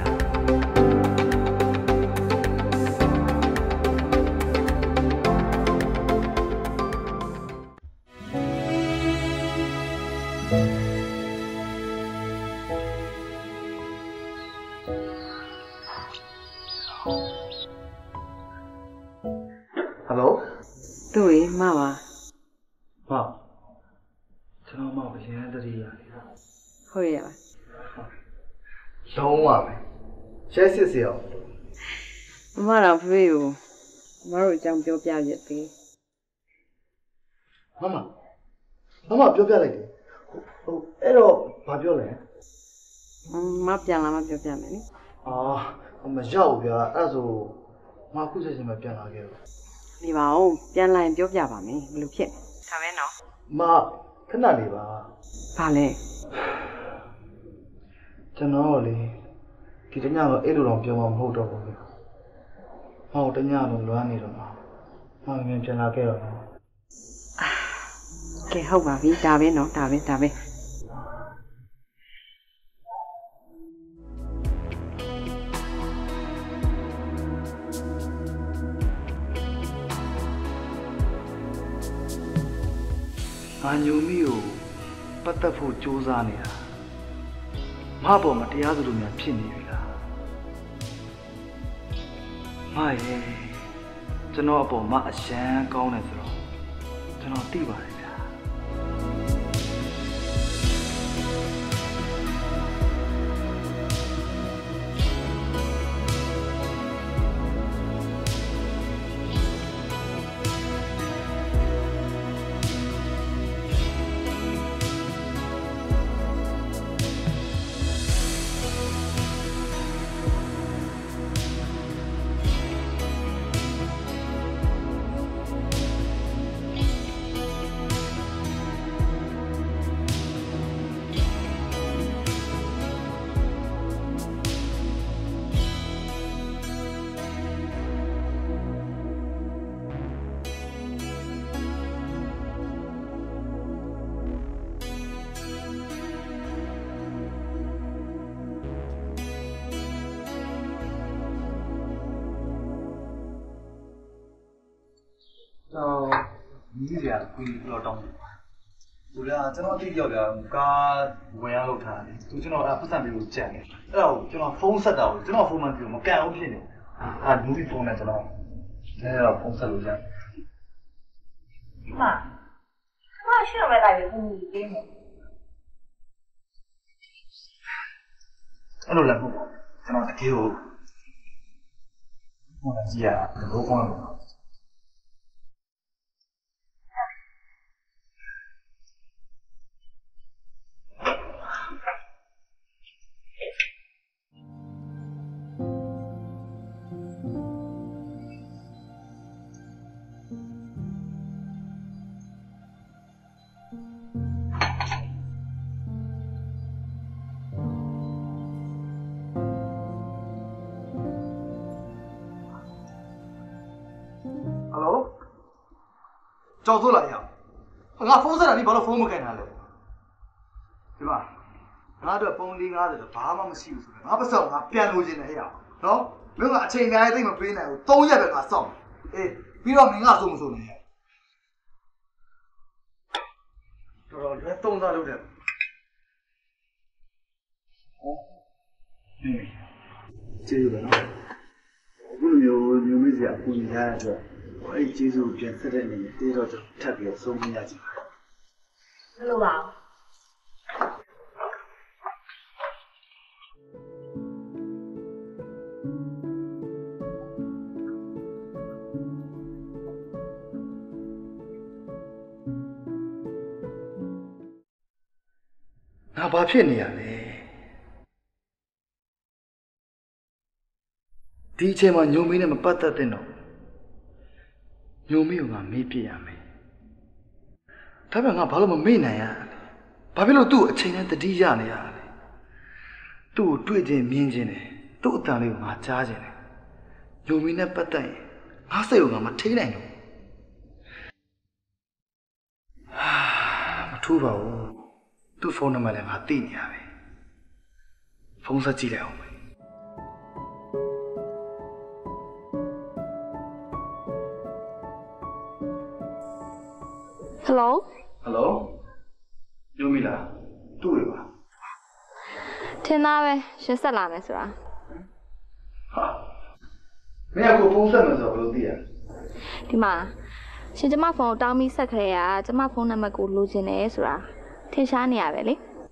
သူ့ဝေမပါကျွန်တော်မှအရင်တည်းရတယ်ဟုတ်ရပါလုံးပါပဲရှဲစစ်စီအောင်မမတော့ဖေဖေကိုမတို့အကြောင်းပြောပြရသေးမပြောပြလိုက်တယ်ဟုတ်အဲ့တော့ဘာပြောလဲမပြန်လာမပြောပြမယ်လေမရောက်ဗျာအဲ့ဆိုမခုချက်ချင်းပဲပြန်လာခဲ့တော့နေပါဦးပြန်လာရင်ပြောပြပါမယ်ဘယ်လိုဖြစ်လဲဒါပဲနော်မခဏနေပါဘာလဲကျွန်တော်လေဒီတညတော့အဲ့လိုတော့ပြောမှာမဟုတ်တော့ဘူးဗျဟောတညတော့လွမ်းနေတော့မှာမြန်ပြန်လာခဲ့တော့ကဲဟုတ်ပါပြီဒါပဲနော်ဒါပဲငါညုံမိကိုပတ်သက်ဖို့ကြိုးစားနေတာမပေါ်မှာတရားသူတို့များဖြစ်နေပြီလားမရဲ့ကျွန်တော်အပေါ်မှာအရှမ်းကောင်းတယ်ဆိုတော့ကျွန်တော်သိပါတယ်ဗျာမိစရာခွေးတော့တောင်းတယ်။ဟိုလားကျွန်တော်အတိပြောပြကားဝင်ရလောက်ထားတယ်။သူကျွန်တော်ပတ်စံပြီးလို့ကြံတယ်။အဲ့ဒါကိုကျွန်တော်ဖုန်းဆက်တာကိုကျွန်တော်ဖုန်းမှပြီးတော့မကန်အောင်ဖြစ်နေ။လူကြီးဖုန်းနဲ့ကျွန်တော်အဲ့တော့ဖုန်းဆက်လို့ရတယ်။ရှိရမယ်လိုက်ပြီးဦးကြီးပေးမယ်အဲ့လိုလည်းမဟုတ်ပါဘူးကျွန်တော်တကယ်ကိုဟိုလည်းကြည့်ရတော့ကောင်းတယ်ကြောက်စိုးလာရအောင်ငါဖုန်းဆက်တာဒီဘာလို့ဖုန်းမကန်တာလဲဒီမှာငါတို့ပုံလေး90တော့ဘာမှမရှိဘူးဆိုတော့ငါပတ်စောငါပြန်လို့ခြင်းနဲ့ဟဲ့အောင်နော်မင်းကအချိန်အများကြီးသိမပေးနိုင်ဘူး3ရက်ပဲငါစောင့်အေးပြီးတော့မင်းကဆုံးမဆုံးနေတော်တော်လည်း3စားလုပ်တယ်ဟုတ်ကျေးဇူးပဲနော်အခုလိုမျိုးမိစရာအကူညီရတဲ့အတွက်အဲ့ဒီကျေးဇူးပြန်ဆက်တဲ့အနေနဲ့တေးတော့ထပ်ပြီးဆုံးမရကြဘူးဘယ်လိုပါဘာဖြစ်နေရလဲဒီအချိန်မှာညုံမင်းနဲ့မပတ်သက်တဲ့တော့ညုံမင်းကမေးပြရမယ်ဒါပေမဲ့ငါဘာလို့မမေ့နိုင်ရလဲဘာဖြစ်လို့သူ့အချိန်နဲ့တတိရနေရလဲသူ့ကိုတွေ့ချင်းမြင်ချင်းတယ်သူ့အတန်လေးကိုငါကြားချင်းတယ်ညုံမင်းနဲ့ပတ်သက်ရင်ငါစိတ်ကိုငါမထိနိုင်ဘူးမထူးပါဘူးသူ့ဖုန်းနံပါတ်လည်းငါသိနေရပဲဖုန်းဆက်ကြည့်လိုက်အောင်ဟယ်လိုညိုမီလားသူ့ရပါထင်သားပဲရှင်းဆက်လာမယ်ဆိုတာဟာမင်းကဖုန်းဆက်မယ်ဆိုတော့ဘယ်လိုသိရလဲဒီမှာရှင်ကျမဖုန်းကိုတောင်းပြီးဆက်ခဲ့ရကျမဖုန်းနံပါတ်ကိုလိုချင်တယ်ဆိုတာထင်ရှားနေရပဲလေ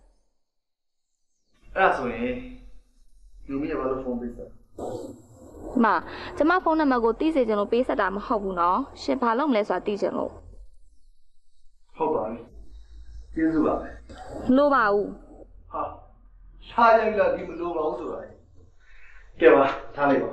အဲ့ဒါဆိုရင်ညိုမီကဘာလို့ဖုန်းပေးဆက်ဒီမှာကျမဖုန်းနံပါတ်ကိုသိစေချင်လို့ပေးဆက်တာမဟုတ်ဘူးနော်ရှင်ဘာလုပ်မလဲဆိုတာသိချင်လို့ဟုတ်ပါပြီကျေးဇူးပါပဲမလိုပါဘူးဟာရှားရိုက်လာဒီမလိုပါဘူးဆိုတာကဲပါထားလိုက်ပါ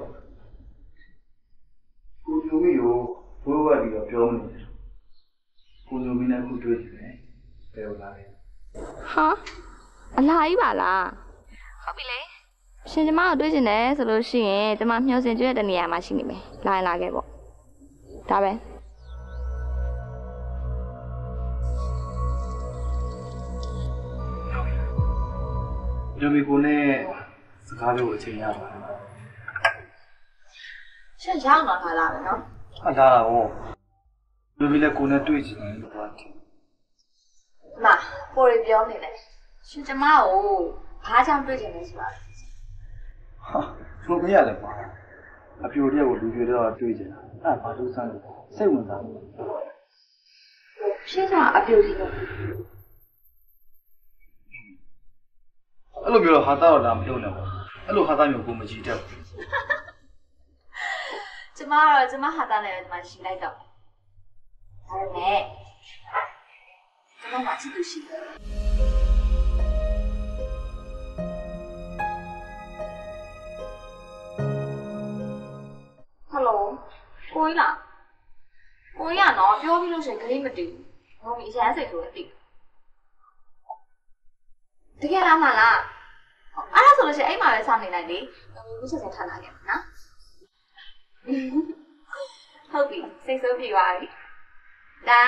ကိုညိုမီကိုဘိုးဘွားပြီးတော့ပြောမနေဘူးကိုညိုမီနဲ့အခုတွေ့ကြတယ်ဘယ်လိုလာလဲဟာအလားကြီးပါလားဟုတ်ပြီလေရှင်ကျမကိုတွေ့ချင်တယ်ဆိုလို့ရှိရင်ကျမမျှော်စင်ကျွေးတဲ့နေရာမှာရှိနေမယ်လာရင်လာခဲ့ပေါ့ဒါပဲညမီကိုနဲ့စကားပြောအချိန်ရပါတယ်ရှင်ရောက်တော့လာပဲနော်ဟာလာတာဗောညမီလည်းကိုနဲ့တွေ့ချင်တယ်လို့ပြောတယ်မပေါ်ရပြောနေတယ်ရှင်ကျမကိုဘာကြောင့်တွေ့ချင်လဲဆိုတာဟာသူမရလဲကွာအပြိုတယောက်ကိုလူပြိုတော့တွေ့ချင်တာအဲ့ဘာလို့စမ်းလဲစိတ်ဝင်စားတယ်ရှင်ကအပြိုကြီးတော့အဲ့လိုမျိုးဟာတာတော့လာမလုပ်နဲ့ပေါ့အဲ့လိုဟာတာမျိုးကိုမကြည့်တတ်ဘူးကျမကတော့ကျမဟာတာနဲ့ကျမရှင်းလိုက်တော့ဒါပေမဲ့ကျမကချစ်သူရှိတယ်ဟယ်လိုကိုကြီးလားကိုကြီးကနော်ပြောပြီးလို့ရှိရင်ခရီးမတူဘူးငုံပြီးအရန်စိတ်ဆိုတဲ့အတိတကယ်လားမလားအဲ့ဒါဆိုလို့ရှိရင်အိမ်မှာပဲစောင့်နေလိုက်လေဘူးချက်ချက်ထားလာခဲ့နော်ဟုတ်ပြီစိတ်ဆိုးပြေပါပြီဒါ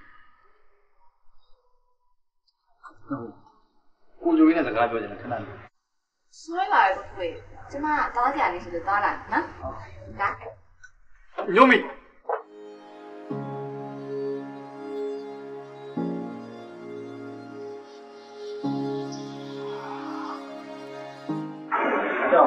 ကိုဂျိုရင်းနဲ့စကားပြောကြတယ်ခဏလေးဆွဲပါပဲကိုတွေ့ကျမကတားကြရလေးဆိုတော့တားလိုက်နော်ဒါညိုမီကြောက်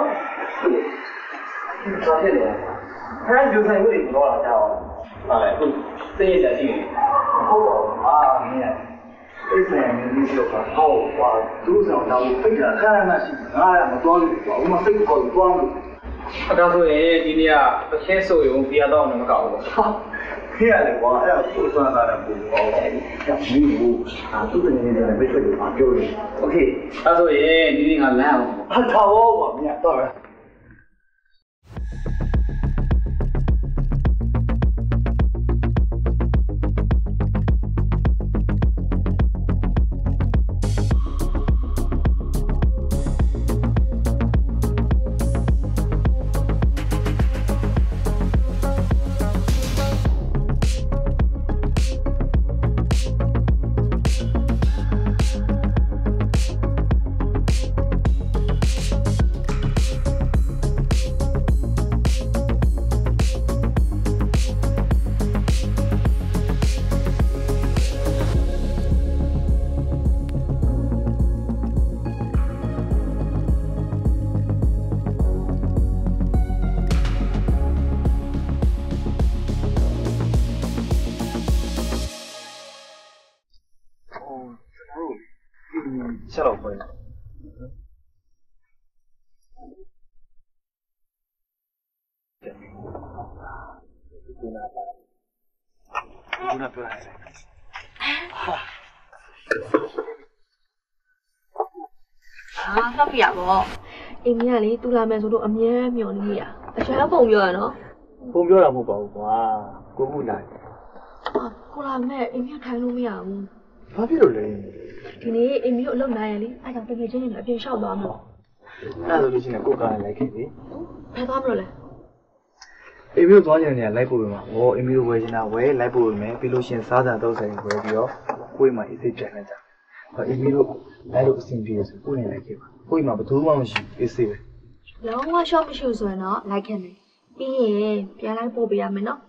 ဘာဖြစ်လဲခဏဂျိုဆိုင်ကိုတော့လာကြအောင်ဟာလေအခုသိရချင်ရှိနေဟုတ်ပါဘူးအာမင်းအဲ့ဆိုင်မျိုးကြီးပြောပါဟုတ်ပါသူ့ဆောင်တော့ဖိတ်တာခဏရှိငါရမတော်ဘူးကွာဥမာစိတ်ကိုသွားလို့အဲ့ဒါဆိုရင်ဒီနေ့ကတစ်ချင်းဆိုရုံပြတော့လည်းမကောက်ဘူးဟာခေရတယ်ကွာအဲ့ဒါကိုစွမ်းစားတာပုံပေါ့ကြောက်မင်းကိုသူ့တနေနေနဲ့မိတ်ဆွေတွေမှာပြောနေโอเคအဲ့ဆိုရင်ဒီနေ့ကလမ်းအောင်အထားဘောကွာမြတ်တော့ဆက်တော့ပြန်ဒီနာပြောရတယ်ဟာ啊，那不要不？အိမ်ကြီးကလေတူလာမယ်ဆိုလို့အမြဲမျောနေမိတာအရှာပုံပြောရနော်ပုံပြောတာမဟုတ်ပါဘူးကွာကိုခုလာကိုလာမဲ့အိမ်ကြီးထိုင်လို့မရဘူးဘာဖြစ်လို့လဲဒီနေ့အိမ်ကြီးကိုအလုပ်နိုင်ရလေအဲ့ဒါတကယ်ချင်းနေအပြင်လျှောက်သွားမှာအဲ့လိုလို့ရှိရင်ကိုကားလိုက်ခဲ့ပြီဘယ်သွားမလို့လဲအိမ်မျိုးသွားကြတဲ့နေရာလိုက်ပို့ပေးမှာဟောအိမ်မျိုးဝယ်ချင်တာဝယ်လိုက်ပို့ပေးမယ်ပြီးလို့ရှိရင်စားစံသုံးဆိုင်ဝယ်ပြီးတော့ကိုယ်မှအေးစိတ်ပြန်လိုက်ကြဟောအိမ်မျိုးလိုက်လို့အဆင်ပြေဆိုကိုယ်နေလိုက်ခဲ့ပါကိုယ်မှဘယ်သူမှမရှိအေးစိတ်ပဲလုံးဝရှော့မရှိဘူးဆိုရင်တော့လိုက်ခဲ့မယ်ပြီးရင်ပြန်လိုက်ပို့ပေးရမယ်နော်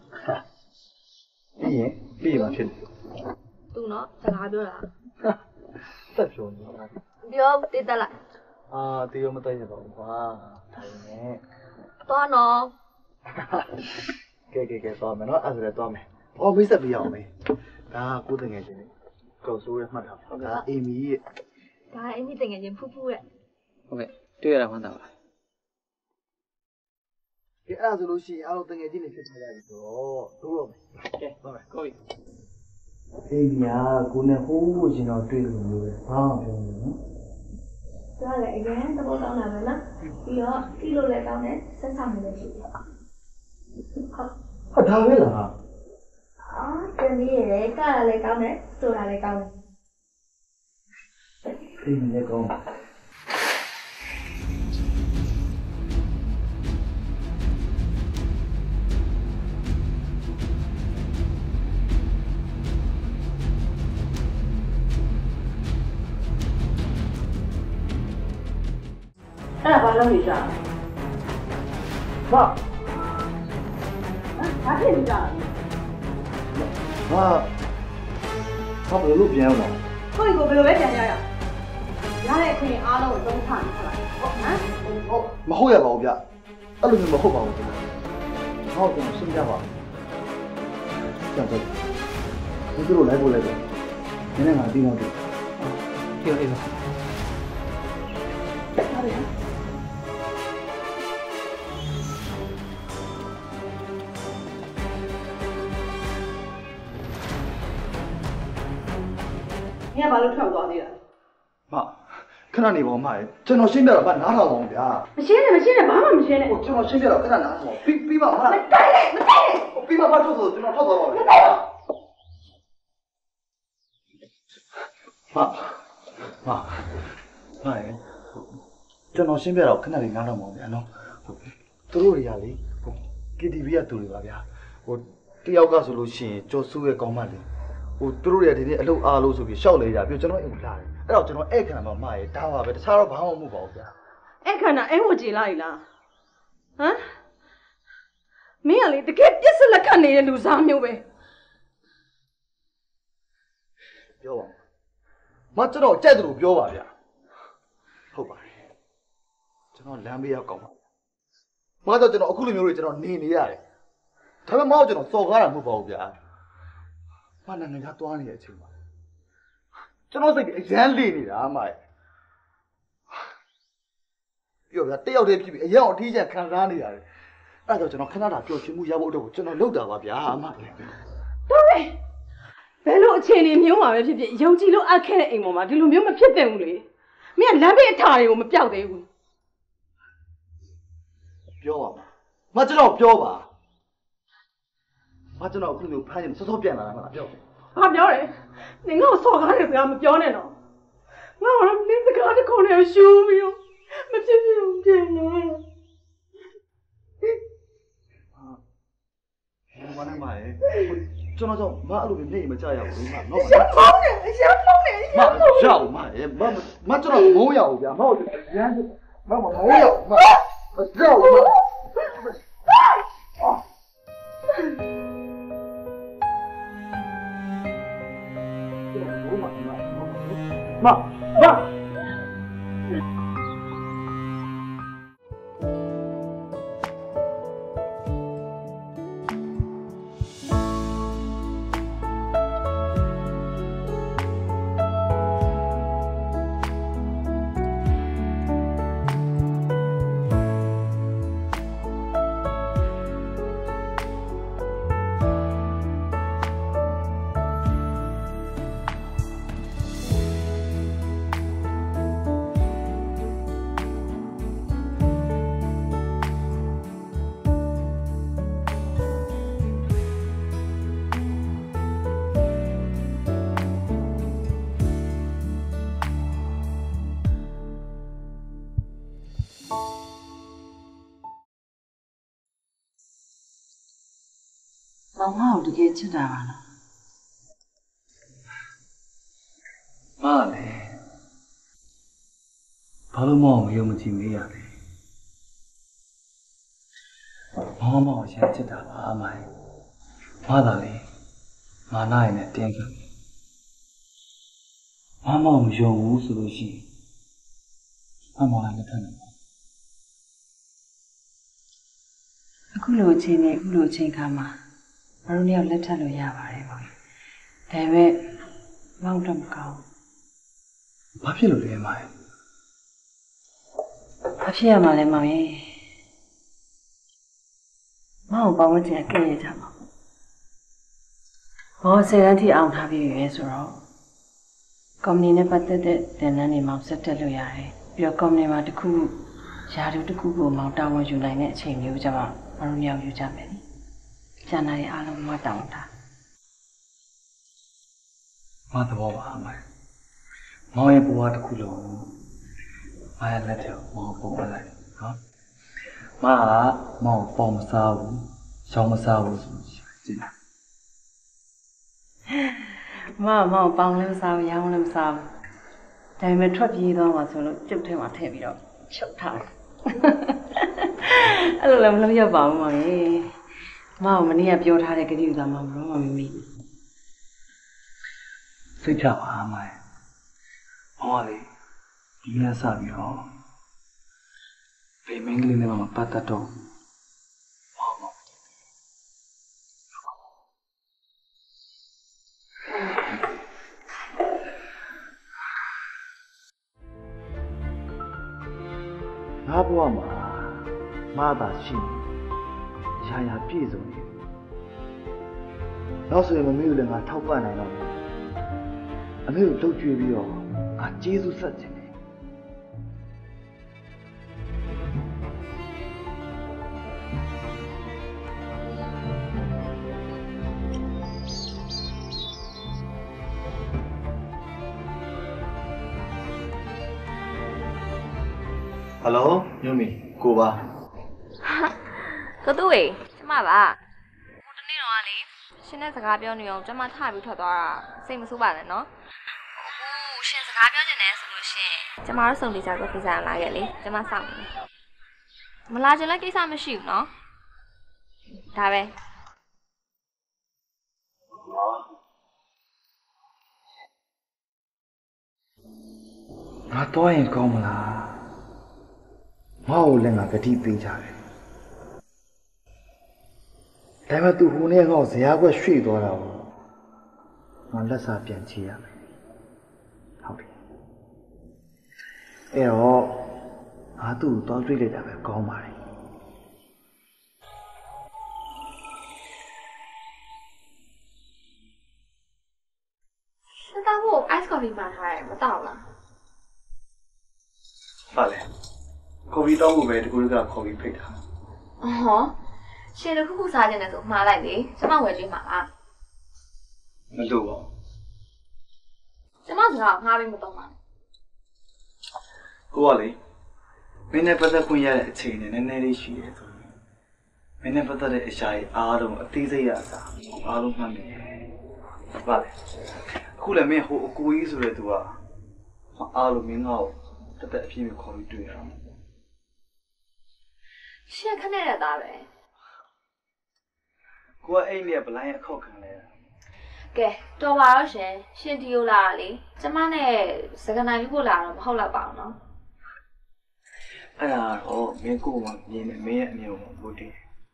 ပြီးရင်မှဖြစ်တယ်သူနော်စကားပြောတာတက်ပြောနေတာပြောတည်တက်လိုက်တေးရောမတက်ရပါဘူးကွာထိုင်နေသွားနော်ကဲသွားမယ်နော်အဲ့ဒါလည်းသွားမယ်အော်မိတ်ဆက်ပြရအောင်မေဒါကကိုယ်တငယ်ချင်းကောက်ဆိုးရမှတ်တာဒါအေမီရဲ့ဒါအေမီတငယ်ချင်းဖူးဖူးရဲ့ဟုတ်ကဲ့တွေ့ရတာမှန်းတာပါကဲအဲ့ဒါဆိုလို့ရှိရင်အားလုံးတငယ်ချင်းတွေဖြစ်ထားကြပြီဆိုတော့တို့တော့မယ်ကဲသွားမယ်ကိုကြီးအေးညာကိုနဲ့ဟိုးရှင်တော့တွေ့လို့မျိုးပဲဘာမှပြောနေနော်ဒါလည်းအရင်သဘောကောင်းတာပဲနော်ပြီးတော့ပြီးလို့လည်းကောင်းတယ်ဆက်ဆံမှုလည်းရှိတယ်ဟာဒါပဲလားတနည်းရယ်ကလည်းကောင်းတယ်ဆိုတာလည်းကောင်းတယ်အေးလည်းကောင်းအဲ့ဒါဘာလုပ်နေကြလဲဘာဖြစ်နေကြလဲဘာဘယ်လိုပြန်အောင်ကိုယ့်ကိုဘယ်လိုပဲပြန်ရရတဲ့အခွင့်အားလုံးကိုသုံးချနေခါလိုက်ဟုတ်နော်မဟုတ်ရပါဘူးဗျအဲ့လိုမျိုးမဟုတ်ပါဘူးဟောကျွန်တော်ရှင်းပြပါကြောက်တယ်ဒီလိုလိုက်ဖို့လိုက်တယ်နည်းနည်းငါပြီးတော့တယ်ပြောအေးပါ你也把这ထွက်သွားသေးတာမခဏနေပါဦးမရဲ့ကျွန်တော်ရှင်းပြတော့ဗာနားထောင်ပါဦးဗျာမရှင်းနဲ့ဘာမှမရှင်းနဲ့ဟိုကျွန်တော်ရှင်းပြတော့ခဏနားထောင်ပြီးပါမလားမတိုက်နဲ့ပြီးပါဘာထုတ်ဆိုကျွန်တော်ထွက်သွားပါဦးမရဲ့ကျွန်တော်ရှင်းပြတော့ခဏလေးနားထောင်ပါဦးဗျာနော်သူတို့တွေကလေKTV ကသူတွေပါဗျာဟိုတယောက်ကဆိုလို့ရှိရင်ကျော်စုရဲ့ကောင်းမလေးဟိုသူတို့တွေဒီနေ့အလုပ်အားလို့ဆိုပြီးရှောက်လေကြပြီးကျွန်တော်အိမ်လာတယ်အဲ့တော့ကျွန်တော်ဧည့်ခံမှာမရဲ့ဒါပါပဲတခြားတော့ဘာမှမဟုတ်ပါဘူးဗျာဧည့်ခံတာအိမ်ဝကြည်လိုက်လားဟမ်မင်းကလေတကယ်ပြစ်စလက်ခတ်နေတဲ့လူစားမျိုးပဲပြောပါမကျွန်တော်ကြိုက်တယ်လို့ပြောပါဗျာဟုတ်ပါတယ်ကျွန်တော်လမ်းဘေးရောက်ကောင်းပါမတော့ကျွန်တော်အခုလိုမျိုးတွေကျွန်တော်နေရတယ်ဒါပေမဲ့မဟုတ်ကျွန်တော်စော်ကားတာမဟုတ်ပါဘူးဗျာမနိုင်ငံကသွားနေတဲ့အချိန်မှာကျွန်တော်စိတ်အရန်လေးနေတာအမရဲ့ပြောဗျာတယောက်တည်းဖြစ်ပြီးအရင်အထီးကျန်ခံစားနေရတယ်အဲ့ဒါကျွန်တော်ခဏတာပျော်ရွှင်မှုရဖို့အတွက်ကိုကျွန်တော်လုပ်တာပါဗျာအမရဲ့တော်ပဲဘယ်လိုအခြေအနေမျိုးမှာပဲဖြစ်ဖြစ်ယုံကြည်လို့အပ်ခဲ့တဲ့အိမ်ပေါ်မှာဒီလိုမျိုးမဖြစ်သင့်ဘူးလေမင်းကလမ်းဘေးအထာတွေကိုမပြောက်သေးဘူးပြောပါမကျွန်တော်ပြောပါမကျွန်တော်အခုလိုဖမ်းရင်စောစောပြန်လာတာမလားပြောဘာပြောလဲနင်ကစော်ကားတဲ့စကားမပြောနဲ့တော့ငါကတော့နင်စကားတစ်ခုနဲ့ရှူးပြီးမဖြစ်ပြန်လာဘာနဲ့မရဲ့ကျွန်တော်မအဲ့လိုနေမကြရဘူးမနော်ရဖောင်းနေမရောက်မရဲ့မကျွန်တော်မုန်းရဘူးဗျာမဟုတ်ရမ်းမမုန်းရမကြောက်မမောင်မကိုတကယ်ချစ်တာပါလားမလည်းဘာလို့မောင်မယုံမကြည်မေးရလဲမောင်ကိုရမ်းချစ်တာပါမိုင်မသာလေမာနရည်နဲ့တင်းခံမောင်မယုံဘူးဆိုလို့ရှိရင်မောင်လည်းလက်ထပ်နေပါအခုလိုအချိန်နဲ့အခုလိုအချိန်ခါမှာမတို့နှစ်ယောက်လက်ထပ်လို့ရပါတယ်ပေါ့ဒါပေမဲ့မောင်တော့မကောင်းဘူးဘာဖြစ်လို့လဲမိုင်ဘာဖြစ်ရမှာလဲမောင်ရဲ့မောင်ပေါင်းချင်ကဲ့ရကြမှာဘောဆယ်တန်းထိအောင်ထားပြီးပြီပဲဆိုတော့ကုမ္ပဏီနဲ့ပတ်သက်တဲ့တင်နန်းတွေမောင်ဆက်တက်လို့ရတယ်ပြီးတော့ကုမ္ပဏီမှာတစ်ခုယာတူတစ်ခုကိုမောင်တာဝန်ယူနိုင်တဲ့အချိန်မျိုးကြမှာမတို့နှစ်ယောက်ယူကြမယ်နိကျန်တဲ့အားလုံးမတောင်းတာမသဘောပါမိုင်မောင်ရဲ့ဘဝတစ်ခုလုံးမရဲ့လက်ထဲမောင်ပုံလိုက်နော်မကမောင်ပေါ်မစားဘူးရှောင်းမစားဘူးဆိုကြည့်မောင်ပေါင်းလည်းမစားဘူးရောင်းလည်းမစားဘူးဒါပေမဲ့ထွက်ပြေးသွားမှာဆိုလို့ကျုပ်ထဲမှာထည့်ပြီးတော့ချုပ်ထားတယ်အဲ့လိုလည်းမလုပ်ရပါဘူးမောင်ရေမောင်မနေ့ကပြောထားတဲ့ကြည့်ဥသားမောင်တော့မမီစိတ်ချပါမိုင်ဟောလေဒီနေ့စပြီးတော့ဗိမင်းကလေးနဲ့မှပတ်သက်တော့ငါဘဝမှာမသာရှိနေရာပြည့်စုံနေနောက်ဆိုရင်မမေကိုလည်းငါထောက်ပံ့နိုင်တော့မယ်အမေကိုလှုပ်ကြွေးပြီးတော့ငါကျေးဇူးဆက်ခြင်းတယ်ဟယ်လိုညမီကိုပါကတူဝေကျမပါဟိုတနေ့တော့ကလေရှင်နဲ့စကားပြောနေအောင်ကျမထပြီးထွက်သွားတာစိတ်မဆိုးပါနဲ့နော်အခုရှင်စကားပြောနေတယ်ဆိုလို့ရှင်ကျမတို့စုံလေးစားကိုဖိစားလာခဲ့လေကျမစောင့်နေမလာချင်လည်းကိစ္စမရှိဘူးနော်ဒါပဲငါတော့ရင်ကောင်းမလားငါ့ကိုလည်းငါဂတိပေးကြတယ်ဒါပေမဲ့သူဟိုနေ့ငါ့ကိုဇရာခွက်ရွှေ့သွားတာကိုငါလက်စာပြန်ချရမယ်ဟုတ်ပြီအဲ့တော့ငါသူ့ကိုတောင်းတွေ့လိုက်တာပဲကောင်းပါတယ်စတာဖို့ ice coffee မှာထားတယ်မတောက်လားပါလေကော်ဖီတောင်းဖို့ပဲတကူကကော်ဖီဖိတ်တာဟောရှင်တခုခုစားခြင်းနဲ့ဆိုမှားလိုက်လေကျမဝယ်ကြည့်မှာလားမလို့ပါကျမစကားငှားပြီးမတော့မှာကိုကလေမင်းနဲ့ပတ်သက်ခွင့်ရတဲ့အချိန်နဲ့နည်းနည်းလေးရှိရဲဆိုရင်မင်းနဲ့ပတ်သက်တဲ့အရာကြီးအားလုံးအသေးစိတ်ရတာအားလုံးမှတ်နေပါလေအခုလည်းမင်းဟိုအကိုကြီးဆိုတဲ့သူကအားလုံးမင်းငါ့ကိုတက်အပြည့်ခေါ်ပြီးတွေ့ရအောင်ရှင်ခနဲ့ရတာပဲကိုကအဲ့နဲ့ဗလိုင်းအခောက်ခံလဲကဲတော်ပါတော့ရှင်ဒီကိုလာတာလေကျမနဲ့စကနိုင်ဖို့လာတော့မဟုတ်တော့ပါဘူးနော်အဲ့ဒါတော့မင်းကိုမှမြင်နေမင်းရဲ့အမြင်ကိုဘုတည်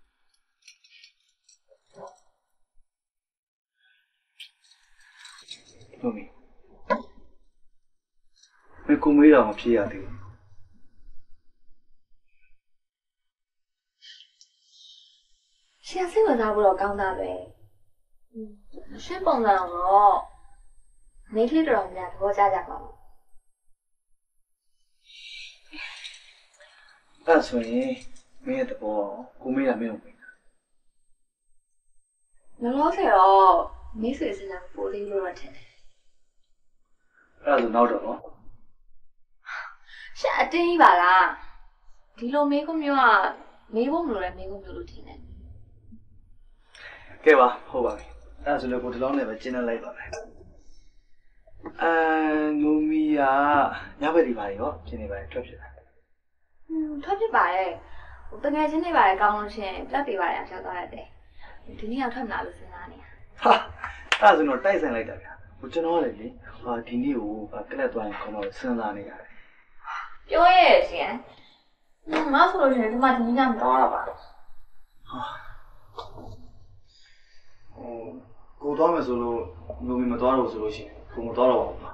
ဟုတ်ပြီမင်းကိုမေးတော့မဖြစ်ရသေးဘူးရှင်စိတ်ဝင်စားဖို့တော့ကောင်းတာပဲရှင်ပုံစံတော့မိကလေးတော်များသဘောကျကြပါဘူးအဲ့ဆိုရင်မင်းရဲ့သဘောကိုမေးတာမင်းကိုမေးတာလောလောဆယ်တော့မိတ်ဆွေစင်တာပိုလေးလို့တော့ထင်တယ်အဲ့ဒါဆိုနောက်တော့ရှင်အတင်းကြီးပါလားဒီလိုမေးခွန်းမျိုးကမေးဖို့မလိုတဲ့မေးခွန်းမျိုးလို့ထင်တယ်ကဲပါဟုတ်ပါပြီအဲ့ဒါဆိုလည်းကိုဒီလောက်နဲ့ပဲကျင်းနေလိုက်ပါမယ်ငုံမီကညဘက်ဒီပါရောဖြစ်နေပါတယ်ထွက်ဖြစ်တာထွက်ဖြစ်ပါရဲ့တကယ်ချင်းနေပါလေကောင်းလို့ရှင်ပြတ်ပေးပါလေအဖြောက်သွားရတယ်ဒီနေ့ရောက်ထွက်မလာလို့စဉ်းစားနေတာဟာအဲ့ဒါဆိုတော့တိုက်ဆိုင်လိုက်တာဗျာဟိုကျွန်တော်လည်းလေဒီနေ့ကိုကလပ်သွားရင်ခေါင်းတော့စဉ်းစားနေရတယ်ပြောရဲ့ရှင်မဆိုလို့ရှင်ဒီမှာဒီနေ့ကမတော်တော့ပါဟာကိုသွားမယ်ဆိုလို့ငုံမီမသွားတော့ဆိုလို့ရှိရင်ကိုမသွားတော့ပါ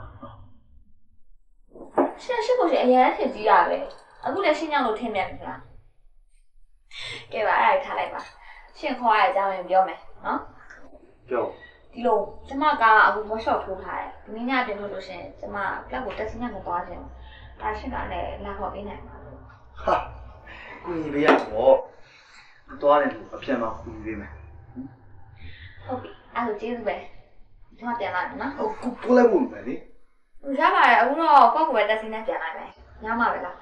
ဘူးရှင်ရှိဖို့ရှင်အရင်ထင်ကြည့်ရပဲအခုလည်းရှင်းညောင်းလို့ထင်မြန်ပြီလားကဲပါအဲ့ဒါထားလိုက်ပါရှင်ခေါ်ရတဲ့အကြောင်းရင်ပြောမယ်နော်ပြောဒီလိုကျမကအခု workshop ထိုးထားတယ်ဒီနေ့ညပြင်လို့ရှင်ကျမကလပ်ကိုတက်စညမသွားခြင်းဒါရှင်ကလည်းလာခေါ်ပေးနိုင်ပါဟာကိုကြီးပေးရတော့သွားတယ်အပြန်မှာကိုကြီးပေးမယ်ဟုတ်ပြီအဲ့ဒါကျေးဇူးပဲကျမပြန်လာမယ်နော်ဟုတ်ကိုလည်းဘူးမယ်လေရပါတယ်အခုတော့ကောက်ကိုပဲတက်စနဲ့ပြန်လာမယ်ညမှာပဲလား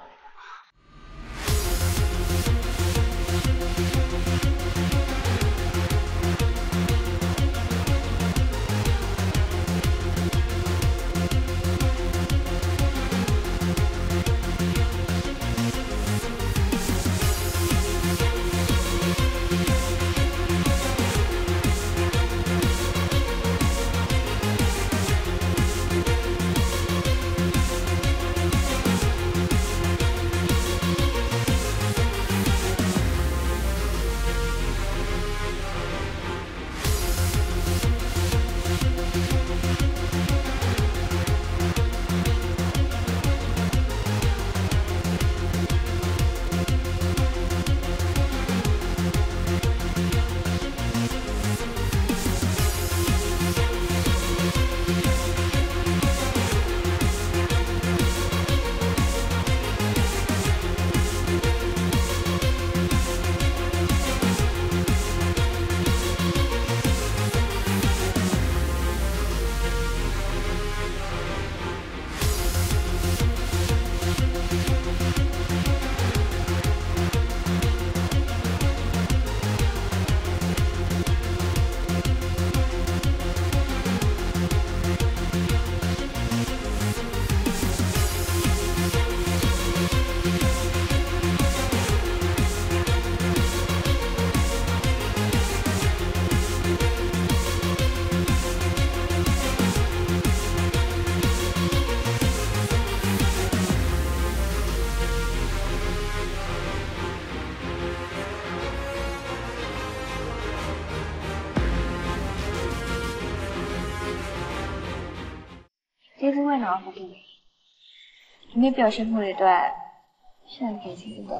ကျေးဇူးပဲနော်ဟုတ်ပြီဒီနေ့ပျော်ရွှင်မှုတွေအတွက်ရှန်ကျေးဇူးတော့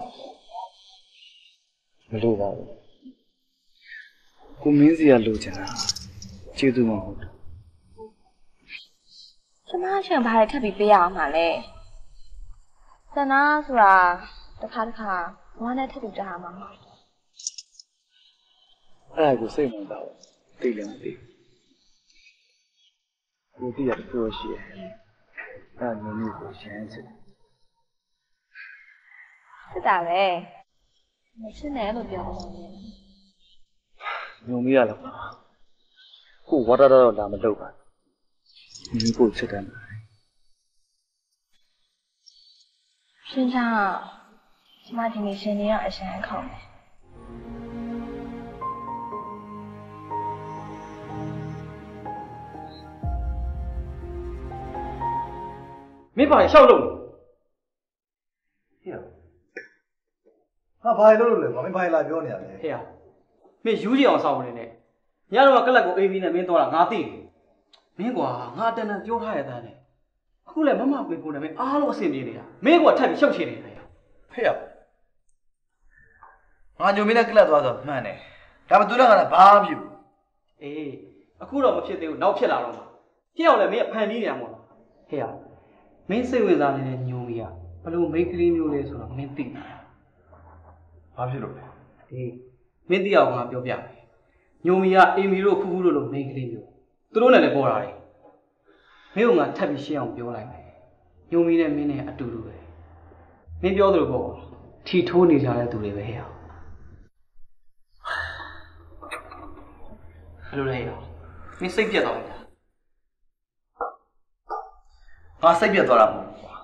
မလို့ပါဘူးကိုမင်းစီကလိုချင်တာကျေးဇူးမဟုတ်ဘူးကျမရှင်ဘာလဲထပ်ပြီးပေးရအောင်မှာလဲသနာဆိုတာတစ်ခါဝမ်းနဲ့ထပ်ပြီးတာမှာအဲ့ဒါကိုစိတ်ဝင်စားဘူးသိလည်းမသိဘူးကိုတိရပြောရှိတယ်အဲ့ဒါမျိုးကိုရှင်းစစ်စစ်တာပဲမရှင်းနဲ့လို့ပြောတယ်ညုံမရလားကိုဝါတာတော့လာမလုပ်ပါဘူးကိုစစ်တယ်ရှင်းချာကျမဒီနေ့ရှင်နေရအရှမ်းခေါင်းတယ်မင်းဘာရှောက်လို့လဲဟေ့ဟာဘာလို့လဲကွာမင်းဘာလာပြောနေရလဲဟေ့မင်းယူကြည့်အောင်စောင့်နေနဲ့ညတော့ကလပ်ကိုအိမ်ပြီးနဲ့မင်းသွားတာငါသိတယ်မင်းကွာငါတန်တန်ပြောထားရတဲ့နဲ့အခုလည်းမမပေးဖို့နဲ့မင်းအားလုံးအဆင်ပြေနေတာမင်းကွာထပ်ပြီးရှောက်ချင်နေတာဟေ့ငါညိုမင်းနဲ့ကလပ်သွားဆိုမှန်တယ်ဒါမှသူလည်းငါလည်းဘာမှမဖြစ်ဘူးအေးအခုတော့မဖြစ်သေးဘူးနောက်ဖြစ်လာတော့မှာဖြစ်အောင်လည်းမင်းကဖန်ပြီးနေရမှာဟေ့မင်းစိတ်ဝင်စားနေတဲ့ညုံကြီးကဘလို့မိတ်ကလေးမျိုးလဲဆိုတော့မင်းသိတာဘာဖြစ်လို့လဲအေးမင်းသိအောင်ငါပြောပြမယ်ညုံကြီးကအေမီတို့ဖူးဖူးတို့လိုမိတ်ကလေးမျိုးသူတို့နဲ့လည်းပေါ်လာတယ်မင်းကငါထပ်ပြီးရှင်းအောင်ပြောလိုက်မယ်ညုံကြီးနဲ့မင်းနဲ့အတူတူပဲမင်းပြောသလိုပေါ့ထီထိုးနေကြတဲ့သူတွေပဲဟဲ့လိုလဲရမင်းစိတ်ပြတ်သွားပြီလားငါစိတ်ပြတ်သွားတာမဟုတ်ဘူးကွာ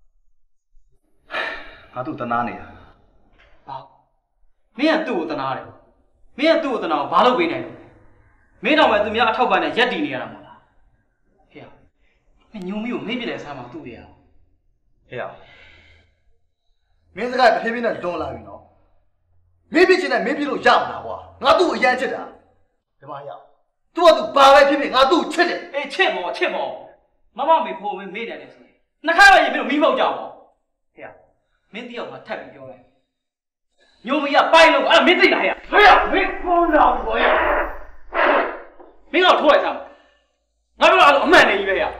ငါသူ့တနာနေတာဘာမင်းကသူ့ကိုတနာတယ်မင်းကသူ့ကိုတနာကိုဘာလုပ်ပေးနိုင်လဲမင်းတော့မှသူများအထောက်ပံ့နဲ့ရက်တည်နေရတာမဟုတ်လားဟေ့မင်းညုံမီကိုမေ့ပြလဲစားမှသူ့ရအောင်ဟေ့အောင်မင်းစကားတဖြည်းဖြည်းနဲ့တွန်းလာပြီနော်မင်းပြချင်တဲ့မင်းပြလို့ရမှာကွာငါသူ့ကိုအရန်ချစ်တာဒီမှာရအောင်သူ့ကသူဘာပဲဖြစ်ဖြစ်ငါသူ့ကိုချစ်တယ်အေးချစ်မောမမမေဖို့မေ့တယ်လေဆိုရင်နှစ်ခါပဲရင်မင်းတို့မီးမောက်ကြပါဟေ့မင်းတယောက်မှထပ်ပြီးပြောလိုက်ညုံမီကပိုင်လို့အဲ့ဒါမင်းသိလားဟေ့မင်းဖုန်းတော်ကိုရမင်းကထိုးလိုက်စမ်းငါပြောတာအမှန်နေကြီးပဲဟေ့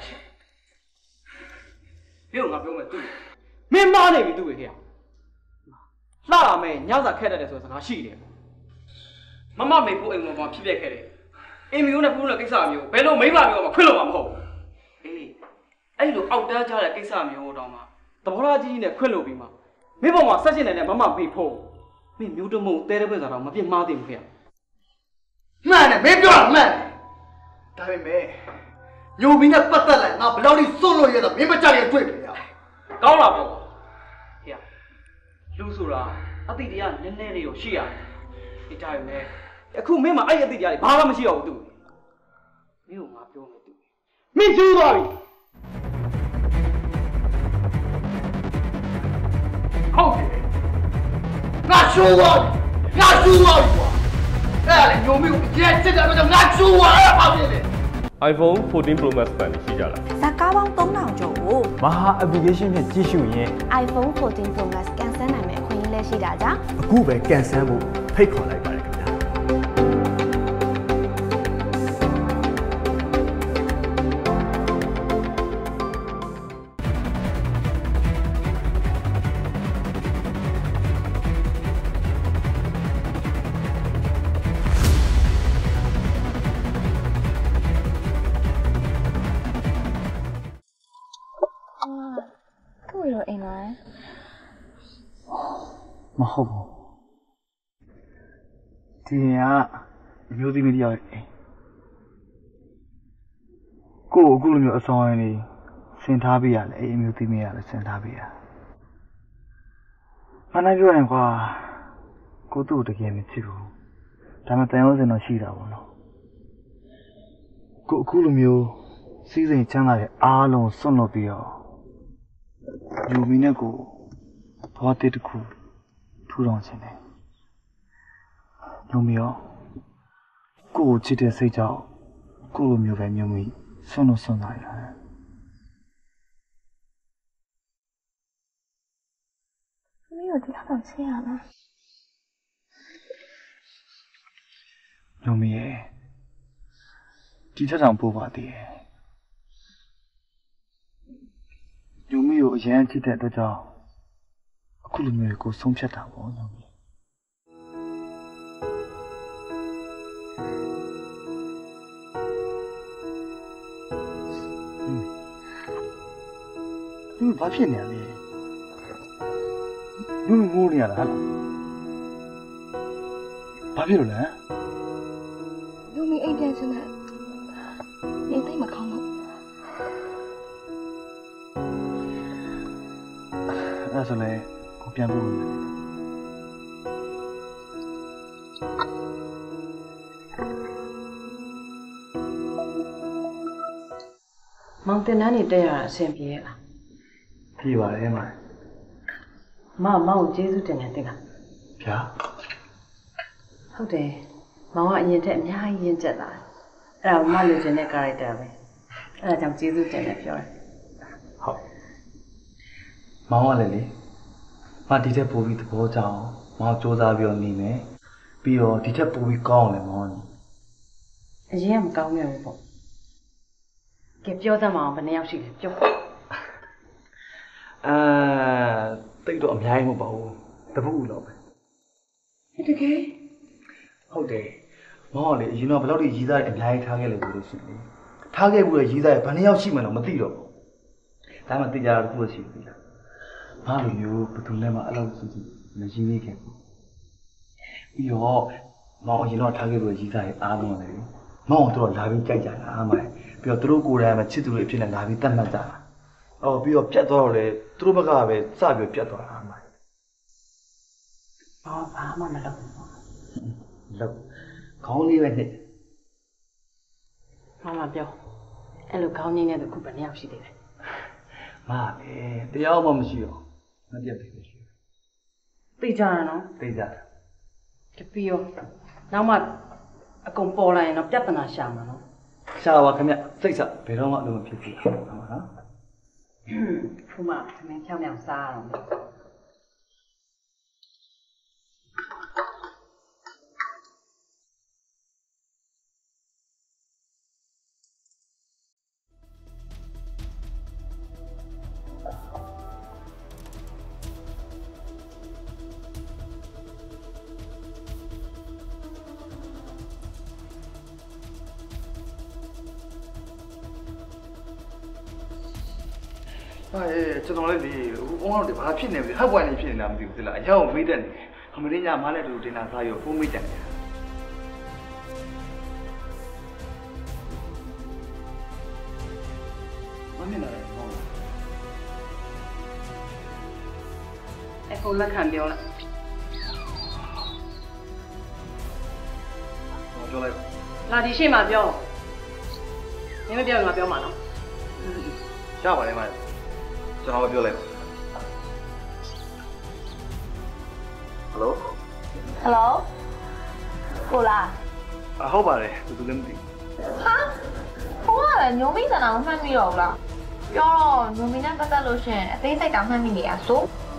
မင်းကငါပြောမယ်သူမင်းမားနေပြီသူ့ဟေ့လှလာမယ်ညစာခက်တတ်တယ်ဆိုစကားရှိတယ်မမမေဖို့အိမ်မှာဖြစ်ပျက်ခဲ့တယ်အိမ်မျိုးနဲ့ဖုန်းနဲ့ကိစ္စမျိုးဘယ်လိုမိမမျိုးမှခွင့်လို့မှာမဟုတ်ဘူးအေးအဲ့လိုအောက်တန်းကြတဲ့ကိစ္စမျိုးတောင်မှသဘောထားကြီးနဲ့ခွင့်လို့ပြီးမှမင်းပေါ်မှာဆက်ရှင်နေတဲ့မမမေဖို့မင်းမျိုးတမုံတဲတဲ့ဘက်ဆိုတော့မပြစ်မှားသေးဘူးခင်ဗျမှန်တယ်မင်းပြောတာမှန်တယ်ဒါပေမဲ့ညိုမီနဲ့ပတ်သက်လိုက်ငါဘယ်လောက်ထိစွန့်လို့ရတော့မင်းမကြရတွေ့ပြီကောင်းလာပြောဟေ့လူဆိုတာအတိတရားနည်းနည်းလေးကိုရှိရတယ်ဒီတိုင်းပဲအခုမင်းမှာအဲ့အတိတရားတွေဘာမှမရှိတော့ဘူးသူမင်းကငါပြောမယ်သူမင်းကျူးသွားပြီဟုတ်တယ်ငါကျူးသွားပြီကွာအဲ့ဒါလေညိုမီကိုရဲစစ်တယ်တော့ငါကျူးသွားတာပါဖြစ်တယ် iPhone 14 Pro Max 版ရှိကြလားဇာကားပေါင်း3000ကျော်ကိုမဟာ application နဲ့ကြည့်ရှုရင် iPhone 14 Pro Max ကန်ဆယ်နိုင်မယ့်အခွင့်အရေးလည်းရှိတာကြောင့်အခုပဲကန်ဆယ်ဖို့ဖိတ်ခေါ်လိုက်ပါတယ်ခင်ဗျာမဟုတ်ဘူးဒီကအမျိုးသမီးတယောက်ရဲ့ကိုအခုလိုမျိုးအဆောင်ရင်းလေးဆင်ထားပေးရလေအမျိုးသမီးရလည်းဆင်ထားပေးရမနိုင်ပြောရင်ကွာကိုသူ့တကယ်မချစ်ဘူးဒါမှတန်ရုံးစင်တော့ရှိတာပေါ့နော်ကိုအခုလိုမျိုးစီးစိမ်ချမ်းသာတဲ့အားလုံးစွန့်လွတ်ပြီးတော့ယူမီနဲ့ကိုဘာတစ်တခုထူထောင်ခြင်းနဲ့ညုံမီရောကိုချစ်တဲ့စိတ်ကြောင့်ကိုလိုမျိုးပဲညုံမီစွန့်လို့စွန့်လာရတယ်မင်းတို့ဒီလောက်တော့ချင်ရလားညုံမီရဲ့ဒီထက်တောင်ပို့ပါသေးတယ်ညုံမီကိုအရန်ချစ်တဲ့အတွက်ကြောင့်အခုလိုမျိုးကိုဆုံးဖြတ်တာပေါ့ညုံမီ你们把骗年的，你们屋里来了，把骗了嘞？ 有没一点真的，你对么看吗？ 那时候嘞，我变不回来。 မောင်တင်တန်းနေတက်ရတာအဆင်ပြေလားပြေပါတယ်မမောင်ကိုကျေးဇူးတင်တယ်သိလားဗျာဟုတ်တယ်မောင်ကအရင်ထက်အများကြီးရင့်ကျက်လာတယ်အဲ့ဒါမလိုချင်တဲ့ character ပဲအဲ့ဒါကြောင့်ကျေးဇူးတင်တယ်ပြောတယ်ဟုတ်မောင်ကလည်းလေမဒီထက်ပိုပြီးသဘောကျအောင်မောင်စူးစမ်းပြီးတော့နေမယ်ပြီးတော့ဒီထက်ပိုပြီးကောင်းအောင်လည်းမောင်အရင်ကမကောင်းခဲ့ဘူးပေါ့ကဲပြောသမ်းမအောင်ဘယ်နှစ်ယောက်ရှိလဲပြောတိတ်တော့အများကြီးမဟုတ်ပါဘူးတပုတ်လောက်ပဲတကယ်ဟုတ်တယ်မောင်ကလေအရင်တော့ဘယ်လောက်ထိရီးသားအများကြီးထားခဲ့လဲလို့ရှိတယ်ထားခဲ့ဘူးလေရီးသားဘယ်နှစ်ယောက်ရှိမှတော့မသိတော့ဘူးဒါမှသိကြတာတခုရှိပြီလားဘာလိုမျိုးဘယ်သူလဲမှအဲ့လောက်စုစုမရင်းနေခဲ့ဘူးပြီးတော့မောင်အရင်တော့ထားခဲ့လို့ရီးသားရဲ့အားလုံးလည်းမောင်တို့လာပြီးကြိုက်ကြတာအမိုင်ပြီးတော့သူတို့ကိုယ်တိုင်မှာချစ်သူတွေဖြစ်နေလာပြီးတတ်မှတ်ကြတာအော်ပြီးတော့ပြတ်သွားတော့လေသူတို့ဘက်ကပဲစပြီးပြတ်သွားတာအမိုင်ဘာမှမလုပ်ဘူးလောက်ခေါင်းလေးပဲနဲ့မမပြောအဲ့လိုခေါင်းကြီးနဲ့တခုဘယ်နှစ်ယောက်ရှိသေးလဲမာပဲတရားမှမရှိတော့မပြတ်သေးဘူးသိကြရနော်သိကြတယ်တပီရောနောက်မှအကုန်ပေါ်လာရင်တော့ပြဿနာရှာမှာနော်ရှာပါခင်ဗျစိတ်ဆက်ဘယ်တော့မှအလုံးမဖြစ်ဘူးဟုတ်ပါနော်ဖူမသမင်းဖြောင်းဖြောင်းစားရအောင်ကျွန်တော်လည်းဒီဟိုအောင်တော့ဘာဖြစ်နေလဲဟပ်ပွိုင်းနေဖြစ်နေတာမသိဘူးသလားအရောက်မေးတတ်နေခမင်းညမားနဲ့တူတင်တာစားရောဖုန်းမေးတတ်နေတာမမင်းလာတယ်ဟုတ်လားအခုလက်ခံပြောလိုက်ပြောလိုက်လာဒီရှေ့မှာပြောမင်းမပြောရင်ငါပြောမှာနော်ရပါတယ်မကျွန်တော်ပြောလိုက်ပါဟယ်လိုဟယ်လိုကိုလားဟုတ်ပါတယ်သူလည်းမသိဟာဟိုကလည်းညိုမိစံအောင်မှတ်မိတော့ဘူးလားပြောတော့ညိုမိနဲ့ပတ်သက်လို့ရှင်အသေးစိတ်တောင်မှတ်မိနေရဆို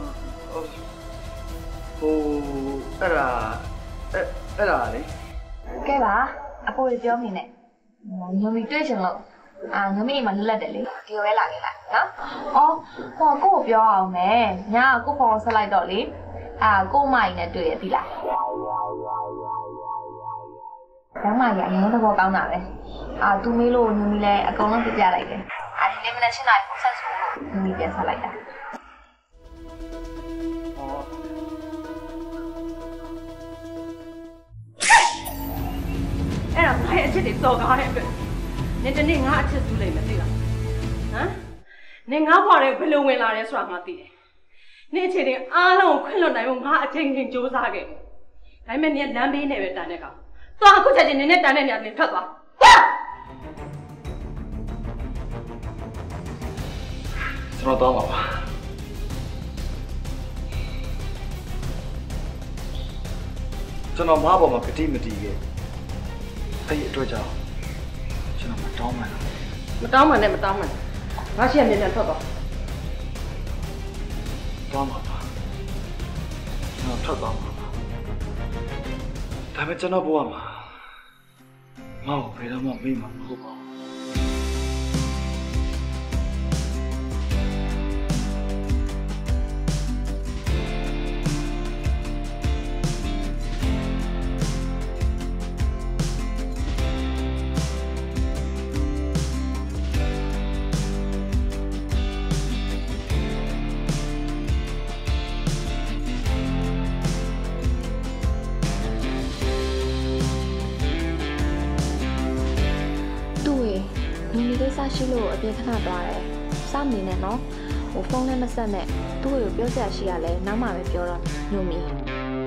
ဟိုအဲ့ဒါလေကဲပါအဖိုးပြောမိနဲ့ညိုမိတွေ့ချင်လို့ညမီးမလက်တယ်လေဒီလိုပဲလာခဲ့လိုက်နော်ဟောကိုပြောအောင်မယ်ညာကိုဖော်ဆက်လိုက်တော့လေကိုမိုင်နဲ့တွေ့ရပြီလားကျမကြီးအရင်တော့ကောင်းတာပဲသူမေးလို့ညမီးလည်းအကုန်လုံးပြပြလိုက်တယ်ဒီနေ့မနေ့ရှင်းလိုက်ပုံဆက်ဆိုလို့ညမီးပြန်ဆက်လိုက်တာအဲ့ဒါဘာအချစ်တွေစော်ကားတဲ့အတွက်နင်တနေ့ငါအချစ်စုလိုက်မသိလားဟမ်နင်ငါဖော်တဲ့ဘယ်လိုဝင်လာလဲဆိုတာငါသိတယ်နင်အခြေတင်အားလုံးကိုခွင့်လွှတ်နိုင်ဖို့ငါအချိန်ချင်းစူးစမ်းခဲ့ဒါပေမဲ့နင်လမ်းဘေးနဲ့ပဲတန်တဲ့ကောင်သွားအခုချက်ချင်းနင်နဲ့တန်တဲ့နေရာနင်ထွက်သွားကျွန်တော်တော့ပါကျွန်တော်မပေါ်မှာဂတိမတီးခဲ့အဲ့ဒီအတွက်ကြောင့်ကျွန်တော်မတောင်းမှန်းနဲ့ငါရှိရမြန်ထွက်သွားတောင်းပါပါကျွန်တော်ထွက်သွားမှာပါဒါပေမဲ့ကျွန်တော်ဘဝမှာငါ့ကိုဘယ်တော့မှမေ့မှာမဟုတ်ပါဘူးရှိလို့အပြင်ခဏသွားတယ်။စောင့်နေနဲ့နော်။ဖုန်းလည်းမဆက်နဲ့။သူ့ကိုပြောစရာရှိရလဲနောက်မှပဲပြောတော့ညိုမီ။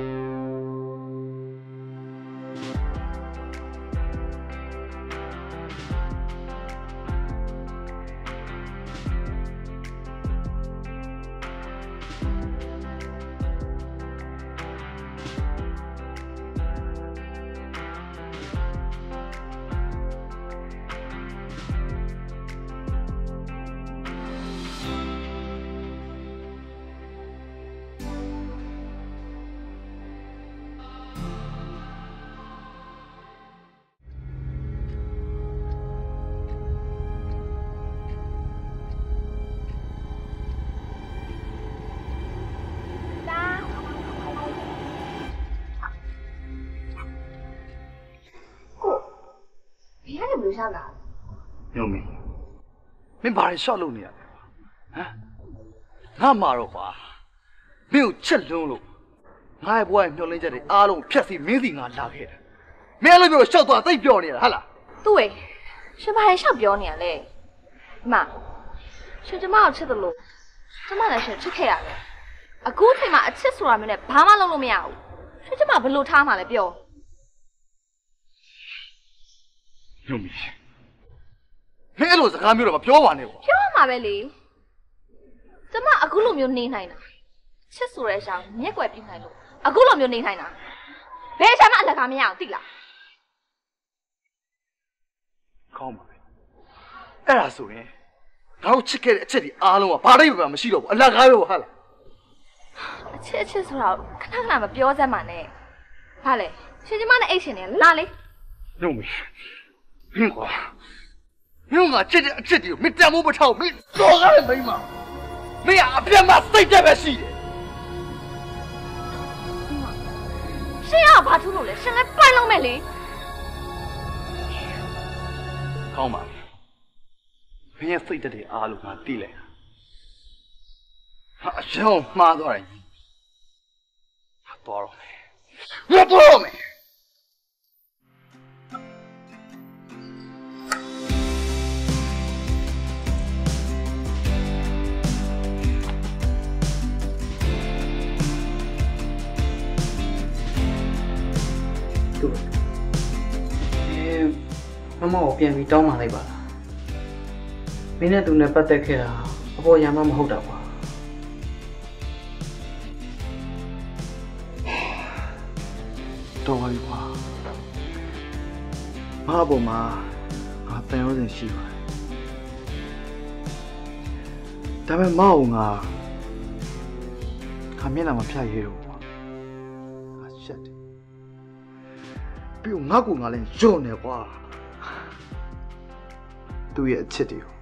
ရှောက်လာညုံမင်းမင်းဘာလဲရှောက်လို့နေရလဲဟမ်ငါမှာတော့ကွာမင်းကိုချက်လွန်းလို့ငါရဲ့ဘဝရဲ့မျောလင်းချက်တွေအားလုံးဖြတ်စီမင်းစီငါလာခဲ့တယ်မင်းလည်းပြောရှောက်သွားတိတ်ပြောနေတာဟာလား对，是把人上表年嘞。妈，是这妈吃的喽，这妈那是吃开呀嘞。啊，古天嘛吃素了没呢？爸妈弄了没有？是这妈不露他嘛来表。 牛逼！你အဲ့လိုစကားမျိုးတော့မပြောပါနဲ့ကွာပြောမှာပဲလေကျမအခုလိုမျိုးနေနိုင်တာချစ်ဆိုတဲ့ရှောင်းမျက်ွယ်ပြနိုင်လို့အခုလိုမျိုးနေနိုင်တာဘယ်ချက်မှအလကားမရအောင်သိလားကောင်းပါပဲအဲ့ဒါဆိုရင်ငါတို့ချစ်ခဲ့တဲ့အချက်ဒီအားလုံးကဘာတိုင်းမှမရှိတော့ဘူးအလကားပဲဟာလားအချစ်ဆိုတော့ခဏခဏမပြောစမ်းပါနဲ့ဟာလေရှင်ကျမနဲ့အိတ်ရှင်နေလာလေညုံမင်းဟင်းကွာမင်းကချစ်တဲ့အချက်တွေကိုမတန်မိုးမထောက်မင်းတော်ကားတဲ့မိန်းမမင်းကအပြတ်မှစိတ်တက်ပဲရှိတယ်ရှင်ကဘာထူးလို့လဲရှင်လည်းပိုင်လုံးမဲ့လေကောင်းပါပြီမင်းရဲ့စိတ်တက်တဲ့အားလုံးငါသိလိုက်ဟာအရှောင်းမှားသွားတယ်ဟာတော်တော့မယ်ငါတော်မယ်မမကိုပြန်ပြီးတောင်းပန်လိုက်ပါလားမင်းနဲ့သူနဲ့ပတ်သက်ခဲ့တာအပေါ်ရမ်းမမဟုတ်တော့ပါတော်ပါပြီကွာမအပေါ်မှာငါတန်ရုံးစင်ရှိပါတယ်ဒါပေမဲ့မအောင်ငါမျက်နှာမဖြတ်ရတော့ကွာငါရှက်တယ်ပြီးတော့ငါ့ကိုငါလည်းညှော့နေကွာသူ့ရဲ့အချစ်တွေကို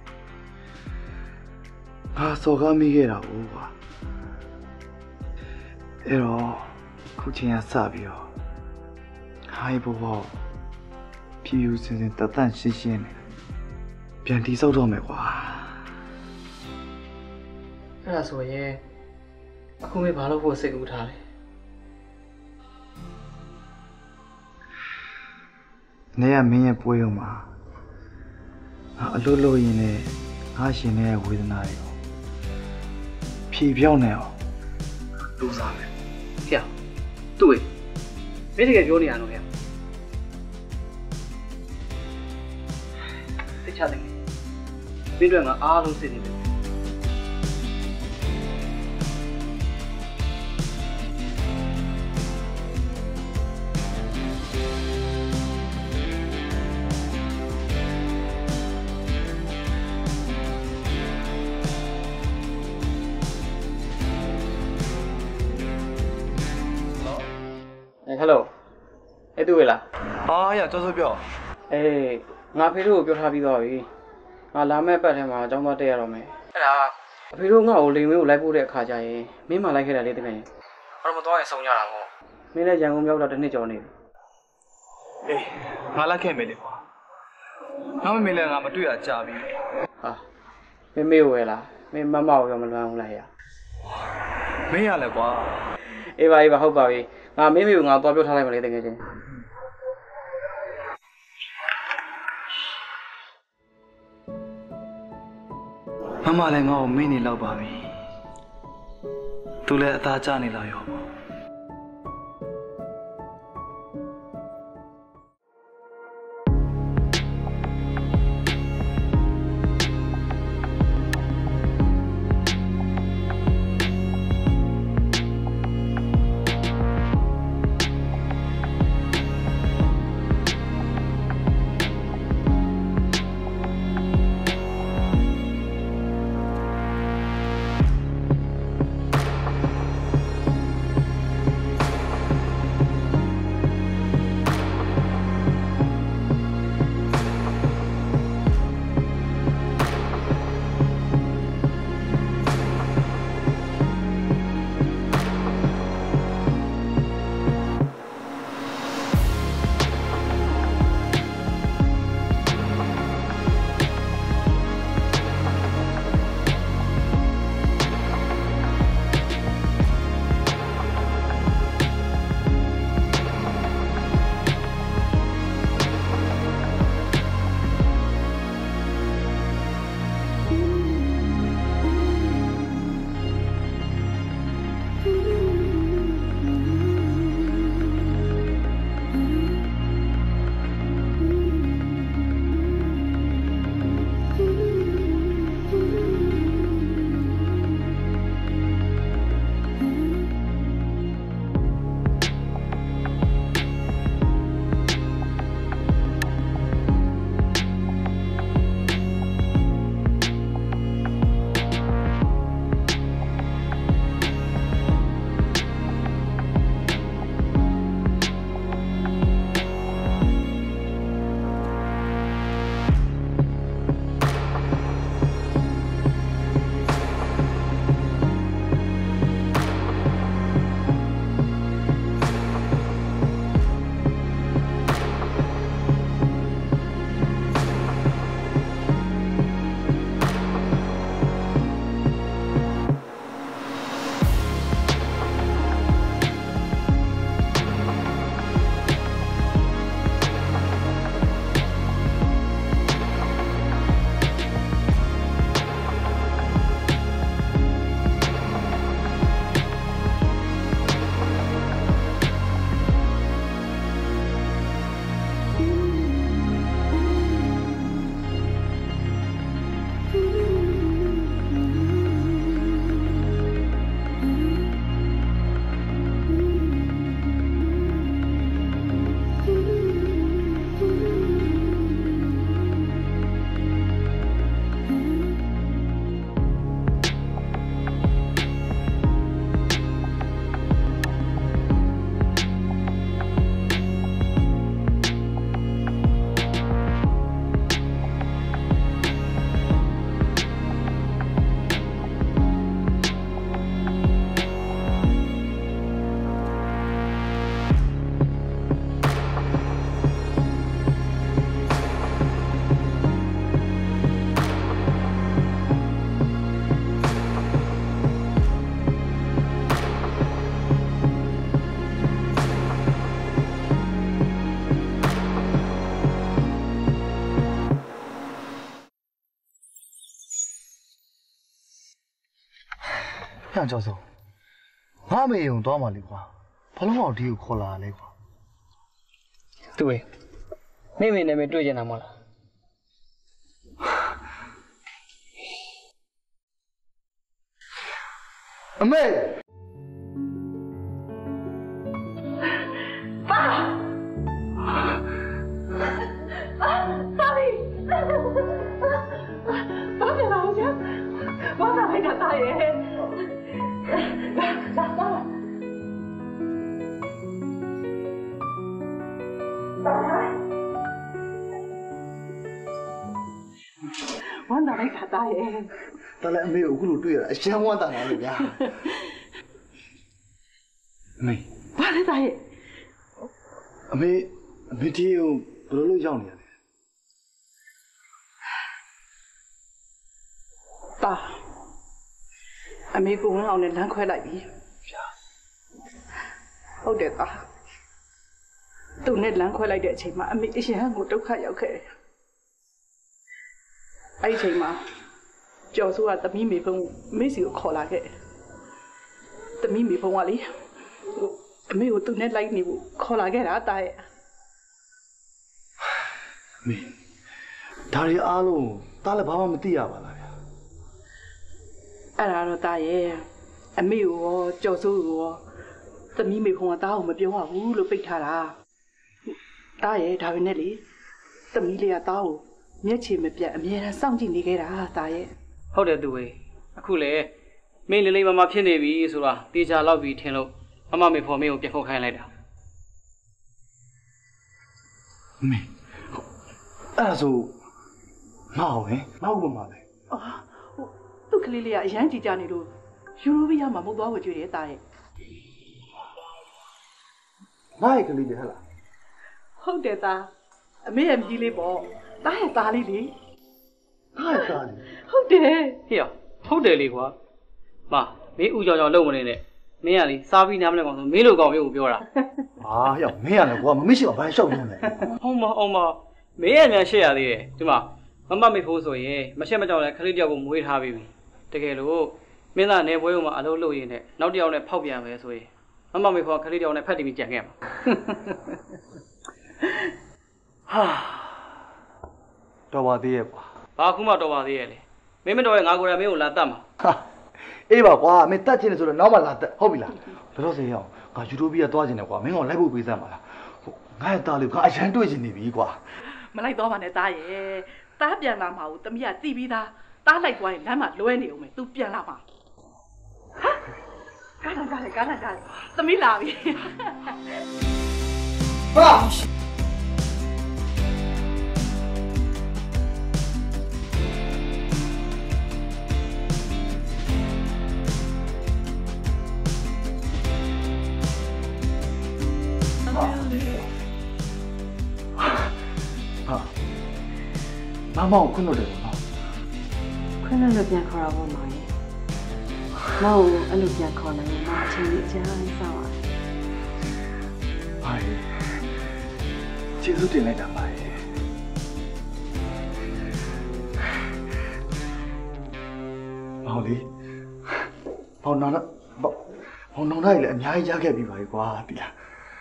ငါစော်ကားမိခဲ့တာဟုတ်ကွာအဲ့တော့ခုချိန်ကစပြီးတော့ဟိုင်းဘောဖြူဖြူစင်စင်တတ်ရှင်းရှင်းနေပြန်တိဆောက်တော့မယ်ကွာအဲ့ဒါဆိုရင်အခုမေးဘာလို့ဖို့စိတ်ကူးထားလဲနေရမင်းရဲ့ပွဲရုံမှာအလိုလိုရင်လည်းငါရှင်နေတဲ့ဝေဒနာတွေကိုဖြေပြောင်းနေအောင်လုပ်စားမယ်။ဖေ။တွေ့။မင်းတကယ်ပြောနေရတော့ဖေ။သိချတယ်။မင်းတို့ကအားလုံးစစ်နေတယ်ဟယ်လိုအဲ့တူလားရကျော်စိုးပြောအေးငါဖေတို့ကိုပြောထားပြီးသွားပြီငါလာမဲ့ပတ်ထဲမှာအကြောင်းသွားတက်ရတော့မယ်အဲ့ဒါအဖေတို့ငါ့ကိုလိန်မင်းကိုလိုက်ပို့တဲ့အခါကျရင်မင်းမလိုက်ခဲ့တာလေးတကယ်ရင်ဘာလို့မသွားရင်ဆုံးကြတာပေါ့မင်းလည်းရန်ကုန်ရောက်တော့တစ်နှစ်ကျော်နေပြီအေးငါလိုက်ခဲ့မယ်လေကွာငါမမေလည်းငါမတွေ့ရကြပြီဟာမင်းမေကိုရလားမင်းမမကိုရောမလွမ်းဘူးလားရမင်းရလဲကွာအေးပါဟုတ်ပါပြီငါမင်းမေကိုငါသွားပြောထားလိုက်မလဲတကယ်ချင်းမမလည်းငါ့ကိုမင်းနေလောက်ပါပြီသူလည်းအသားကျနေလာရောပေါ့像教授，我没用多嘛的话，不能往地考拉的话。 对，妹妹那边对见他们了。 阿妹， 爸，大力，大姐老乡，我哪来的大爷？来。我哪来的大爷？ 当然没有葫芦对了，先我当然了呀。妹， 哪来大爷？ 妹天有不能叫你了。 爸，阿妹公老呢兩塊嚟ပြီ。ဟုတ်တယ်သား။သူနဲ့လမ်းခွဲလိုက်တဲ့အချိန်မှာအမေအရင်ကဒုက္ခရောက်ခဲ့တယ်။အဲ့ဒီအချိန်မှာကျော်စိုးကသမီးမေဖုံးမိစီကိုခေါ်လာခဲ့တယ်။သမီးမေဖုံးကလေအမေကိုသူနဲ့လိုက်နေဖို့ခေါ်လာခဲ့တာတာရဲ့။မေဒါရီအားလုံးတားလည်းဘာမှမသိရပါလားဗျာ။အဲ့ဒါတော့တာရဲ့အမေကိုရောကျော်စိုးကိုရောသမီးမေဖုံးကတားကိုမပြောရဘူးလို့ပိတ်ထားတာ။တာရဲ့ဒါပဲနဲ့လေသမီးလေးကတားကိုမျက်ခြေမပြတ်အမြဲတမ်းစောင့်ကြည့်နေခဲ့တာတာရဲ့ဟုတ်တယ်သူဝေအခုလေမင်းလေးလေးမမဖြစ်နေပြီဆိုတာတေချာလောက်ပြီးထင်လို့မမမေဖော်မင်းကိုပြန်ခုတ်ခိုင်းလိုက်တာမေအဲ့ဒါဆိုမအောင်ဟင်မဟုတ်ပါမှာလေအော်သူ့ကလေးလေးကအရန်ကြည်ကြနေလို့ယူရိုပီးယားမှာမဟုတ်သွားဝကြွေးတယ်တာရဲ့မိုက်ကလေးတွေဟဲ့လားဟုတ်တယ်သားအမေရဲ့မြီးလေးပေါ့တားရဲ့သားလေးလေတားရဲ့သားလေးဟုတ်တယ်ဟေ့ဟုတ်တယ်လေကွာမမင်းဥကြောင်ကြောင်လုံမနေနဲ့မင်းကလေစားပြီးနားမလဲကောင်ဆိုမင်းလိုကောင်မျိုးကိုပြောတာဟာဟေ့မင်းကလည်းကွာမမရှိတော့ဘာလျှောက်နေလဲဟုတ်မမင်းရဲ့မြန်ရှက်ရသေးတယ်ဒီမှာမမေဖို့ဆိုရင်မရှက်မကြောက်လဲခလေးတယောက်ကိုမွေးထားပြီးပြီတကယ်လို့မင်းသားနေပွဲုံမှာအလုပ်လုပ်ရင်းနဲ့နောက်တစ်ယောက်နဲ့ဖောက်ပြန်မယ်ဆိုရင်မမေဖို့ခလေးတယောက်နဲ့ဖက်တီပြီးကြံခဲ့မှာဟာတော်ပါသေးရဲ့ကွာဘာခုမှတော်ပါသေးရဲ့လေမင်းမတော်ရဲ့ငါကိုယ်တိုင်မင်းကိုလာတတ်မှာဟာအေးပါကွာမင်းတတ်ချင်တယ်ဆိုတော့နောက်မှလာတက်ဟုတ်ပြီလားဘယ်တော့စေရအောင်ငါယူရိုပီးယားသွားချင်တယ်ကွာမင်းကလိုက်ဖို့ပေးစမ်းပါလားငါ့ရဲ့သားလေးကအရန်တွေ့ချင်နေပြီကွာမလိုက်တော့ပါနဲ့သားရဲ့သားပြန်လာမှာကိုတမီးကသိပြီးသားသားလိုက်သွားရင်လမ်းမှာလွဲနေအောင်မယ် तू ပြန်လာမှာကားလာသမီးလာပြီဟာမမောင်ခွန်းလို့တယ်နော်ခွန်းလို့ပြန်ခေါ်တာပေါ့မောင်ရေမောင်ကိုအဲ့လိုပြန်ခေါ်နိုင်ရင်မောင်အချိန်ကြီးအကျဉ်းစောင့်ရတယ်ဟာကျေးဇူးတင်လိုက်တာပါမောင်လေးမောင်နောင်လိုက်လည်းအများကြီးရခဲ့ပြီပါကွာတိလား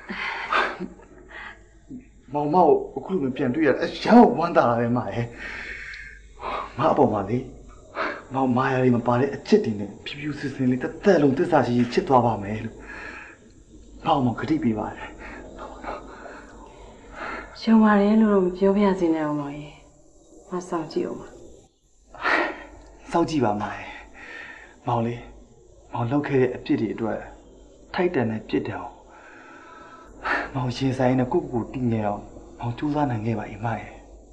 မောင်ကိုအခုလိုပြန်တွေ့ရအရန်ဝမ်းသာလာပဲမရဲ့မအပေါ်မှာလေမောင်မာယာလေးမပါတဲ့အချစ်တင်နဲ့ဖြူဖြူစင်စင်လေးတက်တက်လုံးသစ္စာရှိရှိချစ်သွားပါမယ်လို့မောင်ဂတိပေးပါတယ်ရှုံပါတယ်လို့တော့မပြောပြရစေနဲ့အောင်မောင်ရေမစောင့်ကြည့်အောင်ပါစောင့်ကြည့်ပါမရဲ့မောင်လေးမောင်လောက်ခဲ့တဲ့အပြစ်တွေအတွက်ထိုက်တန်တဲ့ပြစ်တယ်အောင်မောင်ရှင်ဆိုင်နဲ့ကိုတည်ငြိမ်အောင်မောင်ကြိုးစားနိုင်ခဲ့ပါအိမ်မရဲ့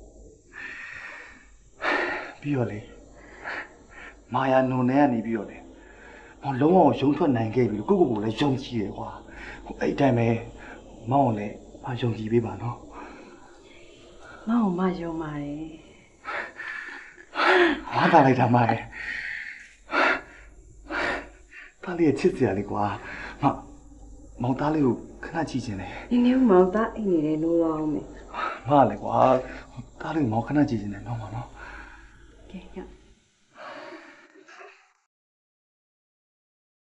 ပြီးတော့လေမာယာနုံနဲ့ကနေပြီးတော့လေမောင်လုံးဝရုံထွက်နိုင်ခဲ့ပြီလို့ကိုလည်းယုံကြည်တယ်ကွာအဲ့တိုင်းပဲမောင်လည်းမယုံကြည်ပေးပါနော်မောင်မယုံပါတယ်ဟာတာလိုက်တာမရဲ့တားလေးချစ်စရာလေးကွာမောင်သားလေးကိုခဏကြည့်ခြင်းလေနင်းနေမောင်သားအိမ်နေတယ်လို့ရောအောင်မယ်မလည်းကွာသားလေးမောင်ခဏကြည့်ခြင်းလေနော်မနော်ကဲ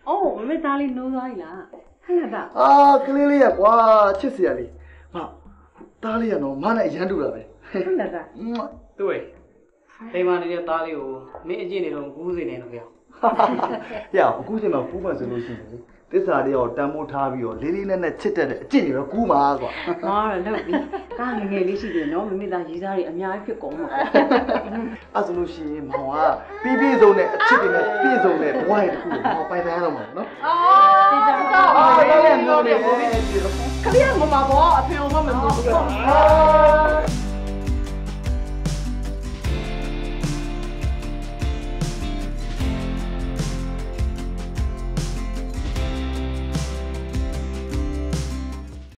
အော်မမေသားလေးနိုးသွားပြီလားဟဲ့လားကလေးလေးရကွာချစ်စရာလေးသားလေးကတော့မနဲ့အရန်တူတာပဲဟုတ်လားသားတွေ့အိမ်မှာနေတဲ့သားလေးကိုမင်းအကျင့်နေတော့ကူးစေနေတော့ကြောက်ရအခုချိန်မှာကူးမှဆိုလို့ရှိရင်တစ္ဆာလေးရောတန်မိုးထားပြီးတော့လေးလေးနဲ့ချစ်တဲ့အကျင့်တွေတော့ကူးမှာကွာဟာလောက်ပြီကားငငယ်လေးရှိတယ်နော်မမေသားရီးသားတွေအများကြီးဖြစ်ကုန်မှာအဲ့ဆိုလို့ရှိရင်မောင်ကပြည့်စုံတဲ့အချစ်တွေနဲ့ပြည့်စုံတဲ့ဘဝရဲ့တစ်ခုကိုမောင်ပိုင်ဆိုင်ရတော့မှာနော်တေးကြတော့လည်းမျိုးလေးခလေးကမမဘောအဖေမမမဘူး